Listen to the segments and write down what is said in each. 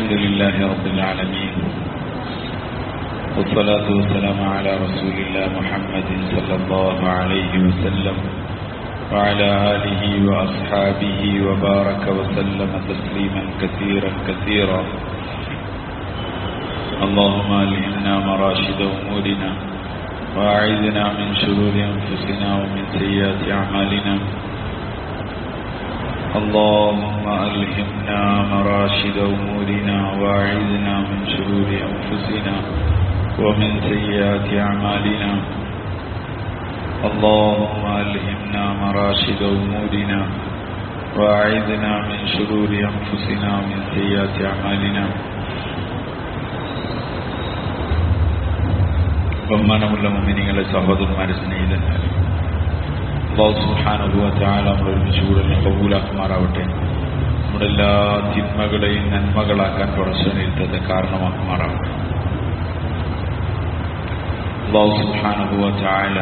الحمد لله رب العالمين، والصلاة والسلام على رسول الله محمد صلى الله عليه وسلم وعلى آله وأصحابه وبارك وسلم تسليما كثيرا كثيرا. اللهم ألهمنا مراشد أمورنا وأعذنا من شرور أنفسنا ومن سيئات أعمالنا. اللهم ألهمنا مراشد أمورنا وأعذنا من شرور أنفسنا ومن سيئات أعمالنا. اللهم ألهمنا مراشد أمورنا وأعذنا من شرور أنفسنا ومن سيئات أعمالنا. ബഹുമാനമുള്ള മുഅ്മിനീങ്ങളെ, സഹോദരന്മാരെ, സ്നേഹിതന്മാരെ, അല്ലാഹു സുബ്ഹാനഹു വ തആല നമ്മൾ ഒരുമിച്ച് കൂടലിനെ കബൂലാക്കുമാറാവട്ടെ. നമ്മുടെ എല്ലാ തിന്മകളെയും നന്മകളാക്കാൻ പടച്ചവനിൽ കാരണമാക്കുമാറാവട്ടെ. അല്ലാഹു സുബ്ഹാനഹു വ തആല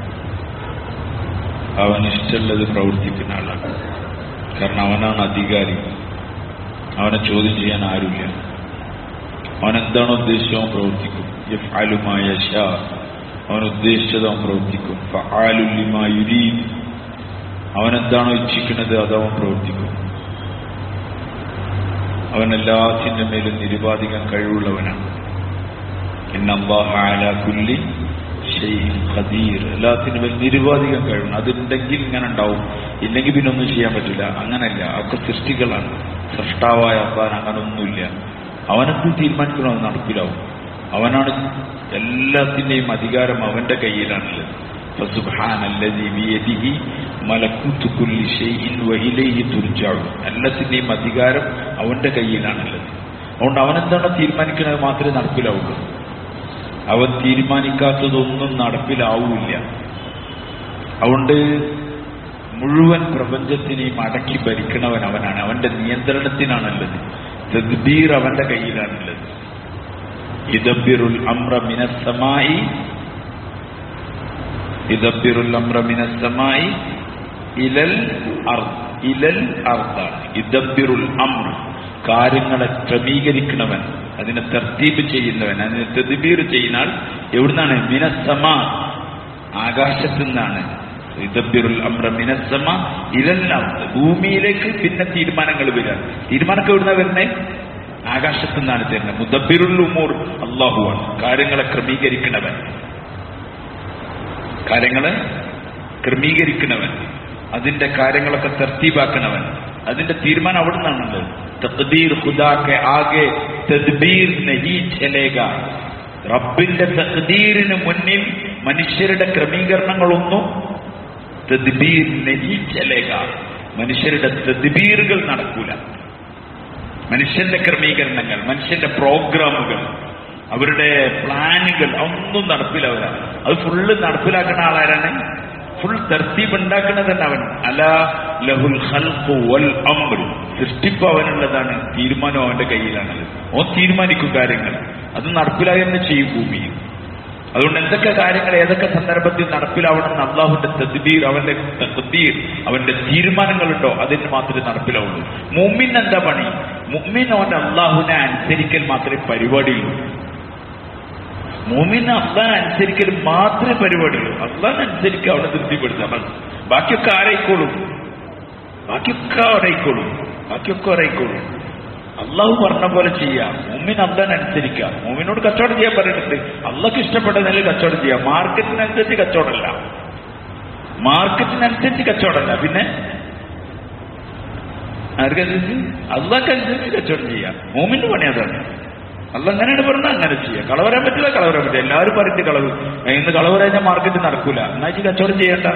അവനിഷ്ടമുള്ളത് പ്രവർത്തിക്കുന്ന ആളാണ്. കാരണം അവനാണ് അധികാരി. അവനെ ചോദ്യം ചെയ്യാൻ ആരുമില്ല. അവനെന്താണോ ഉദ്ദേശിച്ചത് അവൻ പ്രവർത്തിക്കും. യഫ്അലു മാ യശാ, അവൻ ഉദ്ദേശിച്ചത് അവൻ പ്രവർത്തിക്കും. ഫഅലു ലിമാ യുരീദ്, അവനെന്താണോ ഇച്ഛിക്കുന്നത് അതവൻ പ്രവർത്തിക്കും. അവൻ എല്ലാത്തിൻ്റെ മേലും നിരുപാധികം കഴിവുള്ളവനാണ്. ഇന്നല്ലാഹ അലാ കുല്ലി ഷൈഇൻ ഖദീർ, എല്ലാത്തിനും മേൽ നിരുപാധികം കഴിവാണ്. അതുണ്ടെങ്കിൽ ഇങ്ങനെ ഉണ്ടാവും, ഇല്ലെങ്കിൽ പിന്നെ ഒന്നും ചെയ്യാൻ പറ്റില്ല. അങ്ങനല്ല, ഒക്കെ സൃഷ്ടികളാണ്. സൃഷ്ടാവായ അള്ളാഹ് അങ്ങനൊന്നുമില്ല. അവനെന്ത് തീരുമാനിക്കണോ അത് നടപ്പിലാവും. അവനാണ് എല്ലാത്തിൻ്റെയും അധികാരം അവന്റെ കയ്യിലാണുള്ളത്. ഫസുബ്ഹാനല്ലദീ ബിയദിഹി മലകൂതു കുല്ലി ഷൈഇൻ വഇലൈഹി തുർജഊൻ, എല്ലാത്തിൻ്റെയും അധികാരം അവന്റെ കയ്യിലാണുള്ളത്. അതുകൊണ്ട് അവനെന്താണോ തീരുമാനിക്കുന്നത് മാത്രമേ നടപ്പിലാവുള്ളൂ. അവൻ തീരുമാനിക്കാത്തതൊന്നും നടപ്പിലാവില്ല. അതുകൊണ്ട് മുഴുവൻ പ്രപഞ്ചത്തിനെയും അടക്കി ഭരിക്കണവൻ അവനാണ്. അവന്റെ നിയന്ത്രണത്തിനാണുള്ളത്. തദ്ബീർ അവന്റെ കയ്യിലാണുള്ളത്. യുദബ്ബിറുൽ അംറ മിനസ് സമാഇ, യുദബ്ബിറുൽ അംറ മിനസ് സമാഇ ഇലൽ അർദ്, ഇലൽ അർദാണ് യുദബ്ബിറുൽ അംറ. കാര്യങ്ങളെ ക്രമീകരിക്കണവൻ, അതിനെ തർത്തീബ് ചെയ്യുന്നവൻ, അതിനെ തദ്ബീർ ചെയ്യുന്ന ആൾ എവിടുന്നാണ്? മിനസ് സമാ, ആകാശത്തു നിന്നാണ്. യുദബ്ബിറുൽ അംറ മിനസ് സമാ ഇലൽ അർദ്, ഭൂമിയിലേക്ക് പിന്നെ തീരുമാനങ്ങൾ വരാൻ. തീരുമാനമൊക്കെ എവിടുന്നാ വരുന്നത്? ആകാശത്തു നിന്നാണ് തരുന്നത്. മുദബ്ബിറുൽ ഉമൂർ അല്ലാഹുവാണ്, കാര്യങ്ങളെ ക്രമീകരിക്കണവൻ, കാര്യങ്ങളെ ക്രമീകരിക്കണവൻ, അതിന്റെ കാര്യങ്ങളൊക്കെ തർത്തീബാക്കണവൻ. അതിന്റെ തീരുമാനം അവിടെ നിന്നാണുള്ളത്. തഖ്ദീർ ഖുദാ കെ ആകെ തദ്ബീർ നഹീ ചലേഗ, റബ്ബിന്റെ തഖ്ദീറിന് മുന്നിൽ മനുഷ്യരുടെ ക്രമീകരണങ്ങളൊന്നും തദ്ബീർ നഹീ ചലേഗ, മനുഷ്യരുടെ തദ്ബീറുകൾ നടക്കൂല. മനുഷ്യന്റെ ക്രമീകരണങ്ങൾ, മനുഷ്യന്റെ പ്രോഗ്രാമുകൾ, അവരുടെ പ്ലാനുകൾ ഒന്നും നടപ്പിലാവില്ല. അത് ഫുള്ള് നടപ്പിലാക്കുന്ന ആളാരാണ്? ഫുൾ തർത്തീബ് ഉണ്ടാക്കുന്നത് തന്നെ അവൻ. അലാ ലഹുൽ ഖൽഖു വൽ അംർ, സൃഷ്ടിപ്പ് അവനുള്ളതാണ്, തീരുമാനം അവന്റെ കയ്യിലാണത്. ഓൻ തീരുമാനിക്കും കാര്യങ്ങൾ, അത് നടപ്പിലായി തന്നെ ചെയ്യും ഭൂമിയിൽ. അതുകൊണ്ട് എന്തൊക്കെ കാര്യങ്ങൾ ഏതൊക്കെ സന്ദർഭത്തിൽ നടപ്പിലാവണം എന്ന് അള്ളാഹുവിന്റെ തദ്ബീർ, അവന്റെ തഖ്ദീർ, അവന്റെ തീരുമാനങ്ങളുണ്ടോ അതിന് മാത്രമേ നടപ്പിലാവുള്ളൂ. മുഅ്മിൻ എന്താ പണി? മുഅ്മിൻ അവന്റെ അള്ളാഹുവിനെ അനുസരിക്കൽ മാത്രമേ പരിപാടിയുള്ളൂ. മുഅ്മിൻ അള്ളാഹ് അനുസരിക്കൽ മാത്രമേ പരിപാടിയുള്ളൂ. അള്ളാഹിനെ അനുസരിക്കുക, അവിടെ തൃപ്തിപ്പെടുത്താം. ബാക്കിയൊക്കെ ആരായിക്കോളും, ബാക്കിയൊക്കെ ആരായിക്കോളും, ബാക്കിയൊക്കെ ആരായിക്കോളും. അള്ളാഹു പറഞ്ഞ പോലെ ചെയ്യാം. മുഅ്മിൻ അള്ളാഹിനെ അനുസരിക്കാം. മുഅ്മിനോട് കച്ചവടം ചെയ്യാൻ പറഞ്ഞിട്ടുണ്ട്. അള്ളാഹ്ക്ക് ഇഷ്ടപ്പെട്ട നിലയിൽ കച്ചവടം ചെയ്യാം. മാർക്കറ്റിനനുസരിച്ച് കച്ചവടമല്ല, മാർക്കറ്റിനനുസരിച്ച് കച്ചവടമല്ല, പിന്നെ ആർക്കനുസരിച്ച്? അള്ളാഹ്ക്കനുസരിച്ച് കച്ചവടം ചെയ്യാം. മുഅ്മിന്റെ പണി അതാണ്. അള്ളാഹ് അങ്ങനെയാണ് പറഞ്ഞാൽ അങ്ങനെ ചെയ്യാം. കളവരാൻ പറ്റില്ല, കളവരാൻ പറ്റില്ല. എല്ലാവരും പറഞ്ഞിട്ട് കളവ്, ഇന്ന് കളവ് കഴിഞ്ഞാൽ മാർക്കറ്റ് നടക്കൂല, എന്നാ കച്ചവടം ചെയ്യണ്ട,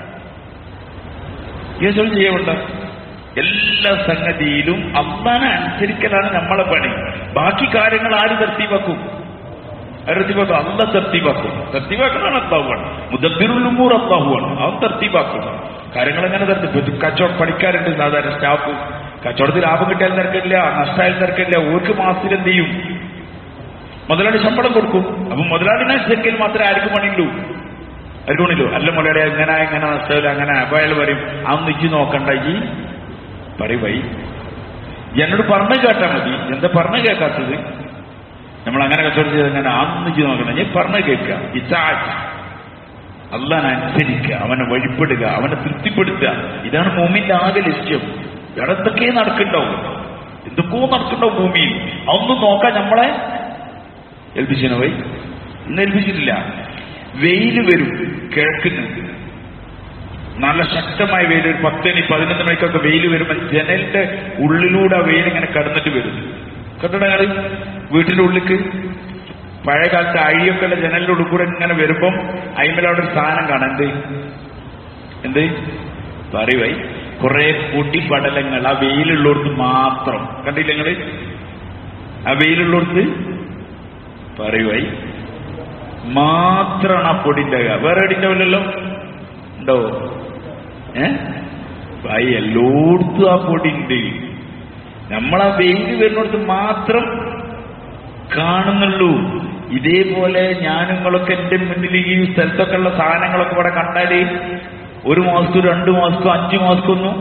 കച്ചവടം ചെയ്യണ്ട. എല്ലാ സംഗതിയിലും അള്ളാഹിനെ അനുസരിക്കലാണ് നമ്മളെ പണി. ബാക്കി കാര്യങ്ങൾ ആര് തർത്തീബാക്കും? തർത്തീബാക്കും അള്ളാഹ് തർത്തീബാക്കും. തർത്തീബാക്കണതാണ് അള്ളാഹുവാണ്. മുദബ്ബിറുൽ ഉമൂർ അള്ളാഹുവാണ്, അവൻ തർത്തീബാക്കും. കാര്യങ്ങൾ എങ്ങനെ തർത്തീബ്? കച്ചവടം പണിക്കാരുണ്ട്, സാധാരണ സ്റ്റാഫ്. കച്ചവടത്തിൽ ലാഭം കിട്ടിയാലും തിരക്കില്ല, നഷ്ടമായാലും തിരക്കില്ല. ഓർക്ക് മാസത്തിൽ എന്ത് ചെയ്യും? മുതലാളി ശമ്പളം കൊടുക്കും. അപ്പൊ മുതലാളിനെ അനുസരിക്കൽ മാത്രമേ ആർക്കും പണിയുള്ളൂ. അവർക്കൊണില്ലോ അല്ല മുതലാളി എങ്ങനെ എങ്ങനെ നഷ്ടമില്ല, അങ്ങനെ അപ്പൊ അയാൾ പറയും അതൊന്നും ഇജ്ജ് നോക്കണ്ട, ഈ പറയും വൈ എന്നോട് പറഞ്ഞു കേട്ടാൽ മതി. എന്താ പറഞ്ഞു കേൾക്കാത്തത്? നമ്മൾ അങ്ങനെ കച്ചവടം ചെയ്ത് അങ്ങനെ ആന്നിച്ച് നോക്കണം. ഞാൻ പറഞ്ഞു കേൾക്കുക. ഇത്താഅത്ത്, അല്ലാഹനെ അനുസരിക്കുക, അവനെ വഴിപ്പെടുക, അവനെ തൃപ്തിപ്പെടുത്തുക. ഇതാണ് മുഅ്മിന്റെ ആകെ ലക്ഷ്യം. വേറെ എന്തൊക്കെ നടക്കുന്നുണ്ടാവും, എന്തൊക്കെയോ നടക്കുന്നുണ്ടാവും ഭൂമിയിൽ. അതൊന്നും നോക്കാൻ നമ്മളെ ഏൽപ്പിച്ചോ? പോയി ഇന്ന് ഏൽപ്പിച്ചിട്ടില്ല. വെയിൽ വരും കിഴക്കിന്, നല്ല ശക്തമായ വെയിൽ. ഒരു 10 മണി 11 മണിക്കൊക്കെ വെയിൽ വരുമ്പോൾ ജനലിന്റെ ഉള്ളിലൂടെ ആ വെയിൽ ഇങ്ങനെ കടന്നിട്ട് വരും. കണ്ടിട്ട് ഞങ്ങൾ വീട്ടിന്റെ ഉള്ളിക്ക് പഴയ കാലത്ത് അഴിയൊക്കെ ഉള്ള ജനലിന്റെ ഉള്ളിൽ കൂടെ ഇങ്ങനെ വരുമ്പം അയിമലവിടെ ഒരു സാധനം കാണാം. എന്ത് പറയുവായി? കുറെ പൊടിപടലങ്ങൾ ആ വെയിലുള്ളവർക്ക് മാത്രം. കണ്ടില്ല നിങ്ങള്? ആ വെയിലുള്ളവർക്ക് പറയുവായി മാത്രമാണ് ആ പൊടി ഉണ്ടാവുക. വേറെ എടിണ്ടാവില്ലല്ലോ? ഉണ്ടോ? ഭായി എല്ലായിടത്തും ആ പൊടി ഉണ്ട്. നമ്മളാ വെയിൽ വരുന്നിടത്ത് മാത്രം കാണുന്നുള്ളൂ. ഇതേപോലെ ഞാനുങ്ങളൊക്കെ എന്റെ മുന്നിൽ ഈ സ്ഥലത്തൊക്കെ ഉള്ള സാധനങ്ങളൊക്കെ ഇവിടെ കണ്ടാല് 1 മാസത്തോ 2 മാസത്തോ 5 മാസത്തൊന്നും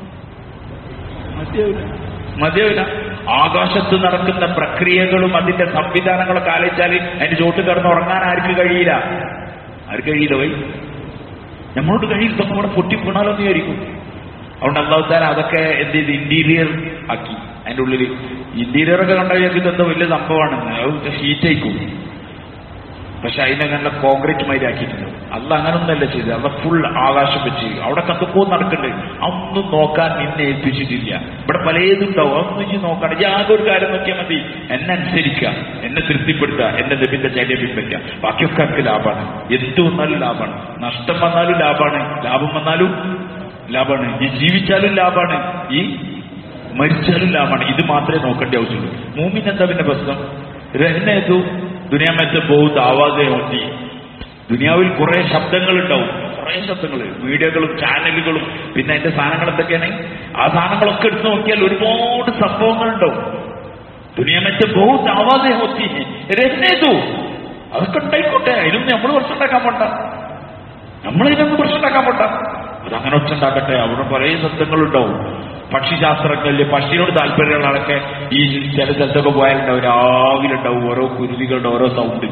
മതിയാവില്ല. ആകാശത്ത് നടക്കുന്ന പ്രക്രിയകളും അതിന്റെ സംവിധാനങ്ങളൊക്കെ ആലോചിച്ചാൽ അതിന്റെ ചോട്ട് കിടന്ന് ഉറങ്ങാൻ ആർക്ക് കഴിയില്ല. ആർക്ക് കഴിയില്ല? പോയി നമ്മളോട് കഴിയില്ല. ഇതൊക്കെ ഇവിടെ പൊട്ടിപ്പിണാലോ എന്ന് വിചാരിക്കും. അതുകൊണ്ട് അല്ലാഹു തആല അതൊക്കെ എന്ത് ചെയ്ത് ഇന്റീരിയർ ആക്കി. അതിന്റെ ഉള്ളിൽ ഇന്റീരിയറൊക്കെ കണ്ടാൽ വിചാരിക്കും എന്തോ വലിയ സംഭവമാണ്, അത് ഷീറ്റയിക്കും. പക്ഷെ അതിനെ നല്ല കോൺക്രീറ്റ് മാതിരി ആക്കിയിട്ടുണ്ട്. അല്ല അങ്ങനൊന്നല്ല ചെയ്ത്. അല്ല ഫുൾ ആകാശം വെച്ച് അവിടെ കത്തുപ്പോ നടക്കുന്നുണ്ട്. അതൊന്നും നോക്കാൻ നിന്നെ ഏൽപ്പിച്ചിട്ടില്ല. ഇവിടെ പലതുണ്ടാവും, അതൊന്നും ഇനി നോക്കണം. യാതൊരു കാര്യം നോക്കിയാൽ മതി. എന്നെ അനുസരിക്കുക, എന്നെ തൃപ്തിപ്പെടുത്തുക, എന്റെ നബിന്റെ ചര്യ പിൻപറ്റുക. ബാക്കിയൊക്കെ അവർക്ക് ലാഭമാണ്. എന്ത് വന്നാലും ലാഭമാണ്. നഷ്ടം വന്നാലും ലാഭമാണ്, ലാഭം വന്നാലും ലാഭമാണ്. ഈ ജീവിച്ചാലും ലാഭമാണ്, ഈ മരിച്ചാലും ലാഭമാണ്. ഇത് മാത്രമേ നോക്കേണ്ട ആവശ്യമുള്ളൂ. മൂമിൻ എന്താ പിന്നെ പ്രശ്നം? രഹ്നേതു ദുനിയാമത്തെ ബഹുത് ആവാസേ ഹോത്തി. ദുനിയാവിൽ കുറെ ശബ്ദങ്ങൾ ഉണ്ടാവും, കുറെ ശബ്ദങ്ങൾ, മീഡിയകളും ചാനലുകളും. പിന്നെ അതിന്റെ സാധനങ്ങൾ എന്തൊക്കെയാണ്? ആ സാധനങ്ങളൊക്കെ എടുത്ത് നോക്കിയാൽ ഒരുപാട് സംഭവങ്ങൾ ഉണ്ടാവും. ദുനിയാമത്തെ ബഹുത് ആവാസേ ഹോത്തി രഹ്നേതു. അതൊക്കെ ഉണ്ടായിക്കോട്ടെ, അതിനൊന്നും നമ്മൾ പ്രശ്നം ഉണ്ടാക്കാൻ പോണ്ട. നമ്മളതിനൊന്നും പ്രശ്നം ഉണ്ടാക്കാൻ പോണ്ട. അതങ്ങനെ ഒച്ച ഉണ്ടാക്കട്ടെ. അവിടെ പല ശബ്ദങ്ങളുണ്ടാവും. പക്ഷിശാസ്ത്രജ്ഞരില് പക്ഷിയോട് താല്പര്യമുള്ള ആളൊക്കെ ഈ ചില സ്ഥലത്തൊക്കെ പോയാലുണ്ടാവും, രാവിലെ ഉണ്ടാവും ഓരോ കുരുവികളുടെ ഓരോ സൗണ്ട്.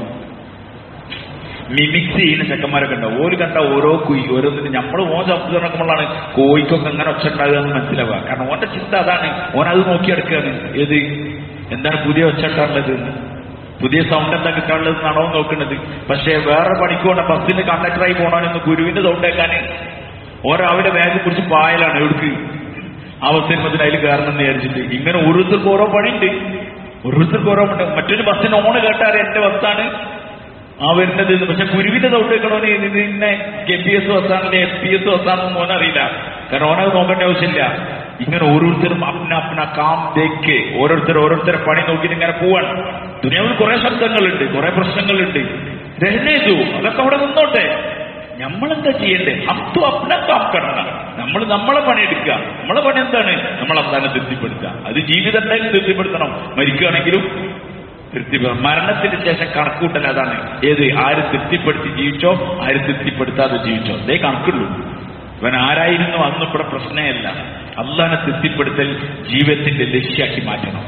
മിമിക്സ് ചെയ്യുന്ന ചെക്കന്മാരൊക്കെ ഉണ്ടാവും. ഓര് കണ്ട ഓരോ ഓരോന്നിന് നമ്മൾ ശബ്ദം നടക്കുമ്പോഴാണ് കോഴിക്കൊക്കെ അങ്ങനെ ഒച്ച ഉണ്ടാകുക എന്ന് മനസ്സിലാവുക. കാരണം ഓന്റെ ചിന്ത അതാണ്. ഓനത് നോക്കിയെടുക്കുകയാണ്. ഏത് എന്താണ് പുതിയ ഒച്ച ഉണ്ടാകുന്നത്, പുതിയ സൗണ്ട് എന്താ കിട്ടാനുള്ളത് എന്നാണോ നോക്കുന്നത്. പക്ഷെ വേറെ പണിക്കോണ്ട ബസ്സിന് കണ്ടക്ടറായി പോകണമെന്ന് ഗുരുവിന്റെ സൗണ്ട് കേൾക്കാൻ ഓരോ രാവിലെ ബാഗ് പിടിച്ച് പായലാണ് എവിടേക്ക് അവസരത്തിന് അതിൽ കയറണം എന്ന് വിചാരിച്ചിട്ട്. ഇങ്ങനെ ഓരോരുത്തർക്ക് ഓരോ പണിയുണ്ട്, ഓരോരുത്തർക്ക് ഓരോ പണി. മറ്റൊരു ബസ്സിന് ഓണ് കേട്ടാൽ എന്റെ ബസ്സാണ് ആ വരുന്നത്. പക്ഷെ കുരുവിന്റെ സൗണ്ട് കേൾക്കണോന്ന് ഇന്നെ KPS ബസ്സാണല്ലേ FPS ബസ്സാണെന്ന് മോനറിയില്ല. കാരണം ഓനത് നോക്കേണ്ട ആവശ്യമില്ല. ഇങ്ങനെ ഓരോരുത്തരും അപ്ന കാം തേക്ക് ഓരോരുത്തരെ പണി നോക്കിയിട്ട് ഇങ്ങനെ പോവാണ്. ദുനിയാവിൽ കുറെ ശബ്ദങ്ങളുണ്ട്, കുറെ പ്രശ്നങ്ങളുണ്ട്. രഹ്നേതു, അതൊക്കെ അവിടെ നിന്നോട്ടെ. നമ്മളെന്താ ചെയ്യണ്ടേ? അപ്തു അപ്ന കാം കടന്ന. നമ്മൾ നമ്മളെ പണിയെടുക്കുക. നമ്മളെ പണി എന്താണ്? നമ്മൾ അള്ളാനെ തൃപ്തിപ്പെടുത്തുക. അത് ജീവിതം എന്തായാലും തൃപ്തിപ്പെടുത്തണം. മരിക്കുകയാണെങ്കിലും തൃപ്തിപ്പെടുത്തണം. മരണത്തിന് ശേഷം കണക്കൂട്ടൽ അതാണ്. ഏത് ആര് തൃപ്തിപ്പെടുത്തി ജീവിച്ചോ, ആര് തൃപ്തിപ്പെടുത്താതെ ജീവിച്ചോ, അതേ കണക്കുള്ളൂ. അവൻ ആരായിരുന്നു അന്നും ഇവിടെ പ്രശ്നമല്ല. അള്ളാനെ തൃപ്തിപ്പെടുത്തൽ ജീവിതത്തിന്റെ ലക്ഷ്യമാക്കി മാറ്റണം.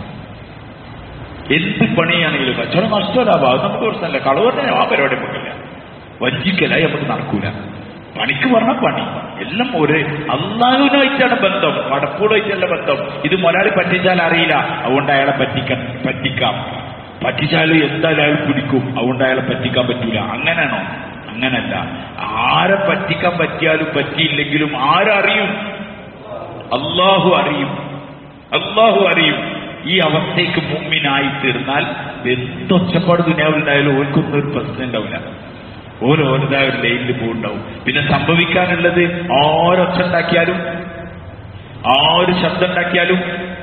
എന്ത് പണിയാണെങ്കിലും കച്ചവടം നഷ്ടലാഭം അത് നമുക്ക് പ്രശ്നമല്ല. കളവറിനെ ആ പരിപാടി നമുക്കില്ല. വഞ്ചിക്കലായി നമുക്ക് നടക്കൂല. പണിക്ക് പറഞ്ഞ പണി എല്ലാം ഒരേ അള്ളാഹുവിനായിട്ടാണ് ബന്ധം, പടപ്പൂടായിട്ടല്ല ബന്ധം. ഇത് മുതലാളി പറ്റിച്ചാൽ അറിയില്ല, അതുകൊണ്ട് അയാളെ പറ്റിക്കാം. പറ്റിച്ചാലും എന്തായാലും അയാൾ പിടിക്കും, അതുകൊണ്ട് അയാളെ പറ്റിക്കാൻ പറ്റൂല. അങ്ങനെയാണോ? അങ്ങനല്ല. ആരെ പറ്റിക്കാൻ പറ്റിയാലും പറ്റിയില്ലെങ്കിലും ആരറിയും? അള്ളാഹു അറിയും. അള്ളാഹു അറിയും. ഈ അവസ്ഥയ്ക്ക് മുമ്പിനായി തീർന്നാൽ എന്തൊച്ചപ്പാട് ദുനിയാവിലുണ്ടായാലും ഓർക്കൊന്നും ഒരു പ്രശ്നം ഉണ്ടാവില്ല. ഓരോതായ ഒരു ലൈനിൽ പോയിണ്ടാവും. പിന്നെ സംഭവിക്കാനുള്ളത് ഓരൊച്ച ഉണ്ടാക്കിയാലും ആര് ശബ്ദം ഉണ്ടാക്കിയാലും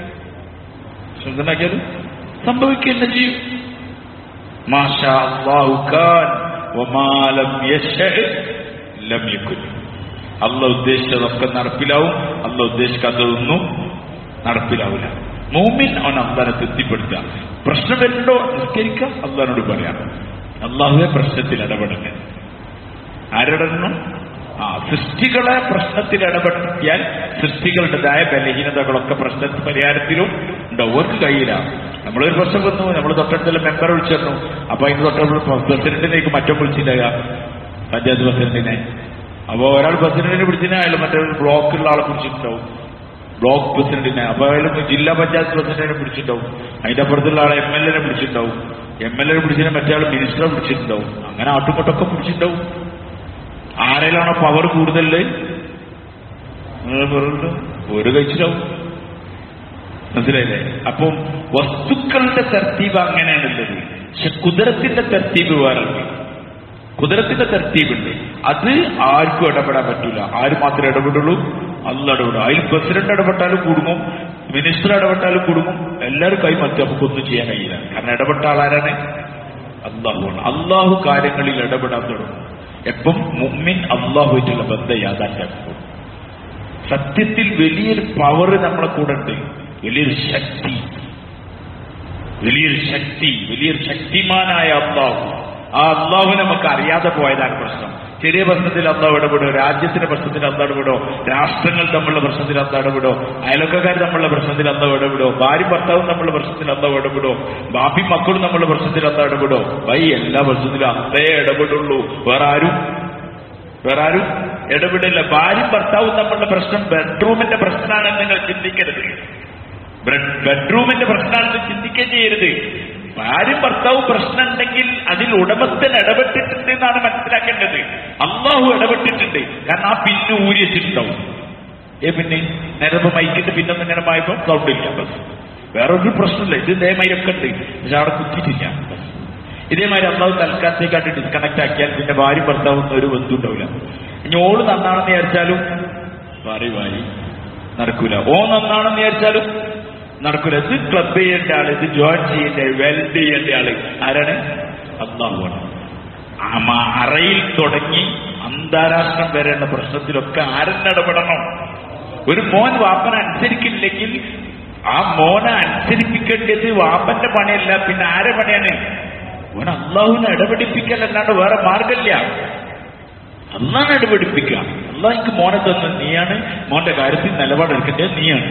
സംഭവിക്കുക ചെയ്യും. മാഷാ അല്ലാഹു കാൻ വമാ ലം യശഅ ലം യകുൻ. അല്ലാഹു ഉദ്ദേശിച്ചതൊക്കെ നടപ്പിലാവും, അല്ലാഹു ഉദ്ദേശിക്കാത്തതൊന്നും നടപ്പിലാവില്ല. മുഅ്മിൻ അവൻ അല്ലാഹുവിനെ തൃപ്തിപ്പെടുത്തുക. പ്രശ്നം വരുന്നുണ്ടോ? നിസ്കരിക്കുക, അല്ലാഹുവിനോട് പറയാം. അല്ലാഹുവേ പ്രശ്നത്തിൽ ഇടപെടണം. ആരിടണം? സൃഷ്ടികളെ പ്രശ്നത്തിൽ ഇടപെട്ടിയാൽ സൃഷ്ടികളുടേതായ ബലഹീനതകളൊക്കെ പ്രശ്ന പരിഹാരത്തിലും ഉണ്ടാവും. അവർക്ക് കഴിയില്ല. നമ്മളൊരു പ്രശ്നം വന്നു, നമ്മൾ തൊട്ടടുത്തുള്ള മെമ്പറെ വിളിച്ചിരുന്നു. അപ്പൊ അതിന് തൊട്ടടുത്ത് പ്രസിഡന്റിനേക്ക് മറ്റോ വിളിച്ചില്ല, പഞ്ചായത്ത് പ്രസിഡന്റിനെ. അപ്പൊ ഒരാൾ പ്രസിഡന്റിനെ പിടിച്ചിനെ, അയാൾ മറ്റേ ബ്ലോക്കുള്ള ആളെ പിടിച്ചിട്ടുണ്ടാവും, ബ്ലോക്ക് പ്രസിഡന്റിനെ. അപ്പൊ അയാൾ ജില്ലാ പഞ്ചായത്ത് പ്രസിഡന്റിനെ പിടിച്ചിട്ടുണ്ടാവും. അതിന്റെ അപ്പുറത്തുള്ള ആളെ MLA പിടിച്ചിട്ടുണ്ടാവും. MLA പിടിച്ചതിനെ മറ്റേ ആൾ മിനിസ്റ്ററെ പിടിച്ചിട്ടുണ്ടാവും. അങ്ങനെ ആട്ടുകൊട്ടൊക്കെ പിടിച്ചിട്ടുണ്ടാവും. ആരെയിലാണോ പവർ കൂടുതല് ഒരു കഴിച്ചിട്ടാവും. മനസ്സിലായില്ലേ? അപ്പം വസ്തുക്കളുടെ തർത്തീബ് അങ്ങനെയാണുള്ളത്. പക്ഷെ കുദരത്തിന്റെ തർത്തീബ് വേറെ. കുദരത്തിന്റെ തർത്തീബുണ്ട്. അത് ആർക്കും ഇടപെടാൻ പറ്റൂല. ആര് മാത്രമേ ഇടപെടുള്ളൂ? അള്ളാഹ് ഇടപെടും. അതിൽ പ്രസിഡന്റ് ഇടപെട്ടാലും കുടുങ്ങും, മിനിസ്റ്റർ ഇടപെട്ടാലും കുടുങ്ങും. എല്ലാവരും കൈമത്തി നമുക്കൊന്നും ചെയ്യാൻ കഴിയില്ല. കാരണം ഇടപെട്ട ആളാരാണ്? അള്ളാഹുവാണ്. അള്ളാഹു കാര്യങ്ങളിൽ ഇടപെടാൻ തുടങ്ങും. എപ്പം മുഅ്മിൻ അള്ളാഹുവായിട്ടുള്ള ബന്ധം യാഥാർത്ഥ്യമാക്കും. സത്യത്തിൽ വലിയൊരു പവർ നമ്മളെ കൂടെ ഉണ്ട്, വലിയൊരു ശക്തി, വലിയൊരു ശക്തിമാനായ അള്ളാഹു. ആ അള്ളാഹു നമുക്ക് അറിയാതെ പോയതാണ് പ്രശ്നം. ചെറിയ പ്രശ്നത്തിൽ അള്ളാഹു ഇടപെടോ, രാജ്യത്തിന്റെ പ്രശ്നത്തിൽ അള്ളാഹ് ഇടപെടോ, രാഷ്ട്രങ്ങൾ തമ്മിലുള്ള പ്രശ്നത്തിൽ അള്ളാഹ് ഇടപെടോ, അയൽവക്കക്കാർ തമ്മിലുള്ള പ്രശ്നത്തിൽ അള്ളാഹ് ഇടപെടോ, ഭാര്യ ഭർത്താവും തമ്മിലുള്ള പ്രശ്നത്തിൽ അള്ളാഹ് ഇടപെടോ, ബാപ്പി മക്കളും തമ്മിലുള്ള പ്രശ്നത്തിൽ അള്ളാഹ് ഇടപെടോ. എല്ലാ പ്രശ്നത്തിലും അത്രേ ഇടപെടുള്ളൂ. വേറെ ആരും ഇടപെടില്ല. ഭാര്യ ഭർത്താവും തമ്മിലുള്ള പ്രശ്നം ബെഡ്റൂമിന്റെ പ്രശ്നമാണെന്ന് നിങ്ങൾ ചിന്തിക്കരുത്. ബെഡ്റൂമിന്റെ പ്രശ്നമാണെന്ന് ചിന്തിക്കുകയും ചെയ്യരുത്. ഭാര്യ ഭർത്താവ് പ്രശ്നം ഉണ്ടെങ്കിൽ അതിൽ ഉടമസ്ഥൻ ഇടപെട്ടിട്ടുണ്ട് എന്നാണ് മനസ്സിലാക്കേണ്ടത്. അള്ളാഹു ഇടപെട്ടിട്ടുണ്ട്. കാരണം ആ പിന്ന് ഊരി വെച്ചിട്ടുണ്ടാവും. പിന്നെ നേരത്തെ മൈക്കിന്റെ പിന്നൊന്നും ഇങ്ങനെ മായപ്പോ സൗണ്ട് ഇല്ല. ബസ് വേറൊരു പ്രശ്നമില്ല. ഇത് ഇതേമാതിരിയൊക്കെ ഉണ്ട്, പക്ഷെ അവിടെ കുത്തിയിട്ടില്ല. ബസ് ഇതേമാതിരി അള്ളാഹു തൽക്കാലത്തേക്കായിട്ട് ഡിസ്കണക്ട് ആക്കിയാൽ പിന്നെ ഭാര്യ ഭർത്താവും ഒരു ബന്ധം ഉണ്ടാവില്ല. ഇനി ഓള് നന്നാണെന്ന് വിചാരിച്ചാലും ഭാര്യ നടക്കൂല, ഓ നന്നാണെന്ന് വിചാരിച്ചാലും നടക്കൂല. ഇത് ക്ലബ് ചെയ്യേണ്ട ആള്, ഇത് ജോയിൻ ചെയ്യേണ്ട, വെൽഡ് ചെയ്യേണ്ട ആള് ആരാണ്? അള്ളാഹുവാണ്. അറയിൽ തുടങ്ങി അന്താരാഷ്ട്രം വരെയുള്ള പ്രശ്നത്തിലൊക്കെ ആരെന്നിടപെടണം? ഒരു മോൻ വാപ്പനെ അനുസരിക്കില്ലെങ്കിൽ ആ മോനെ അനുസരിപ്പിക്കേണ്ടത് വാപ്പന്റെ പണിയല്ല, പിന്നെ ആരെ പണിയാണ്? മോൻ അള്ളാഹുവിനെ ഇടപെടിപ്പിക്കലല്ലാണ്ട് വേറെ മാർഗമില്ല. അള്ളാഹിനെ ഇടപെടിപ്പിക്കുക. അള്ളാഹ് എനിക്ക് മോനെ തന്നു, നീയാണ് മോന്റെ കാര്യത്തിൽ നിലപാടെടുക്കേണ്ടത്, നീയാണ്.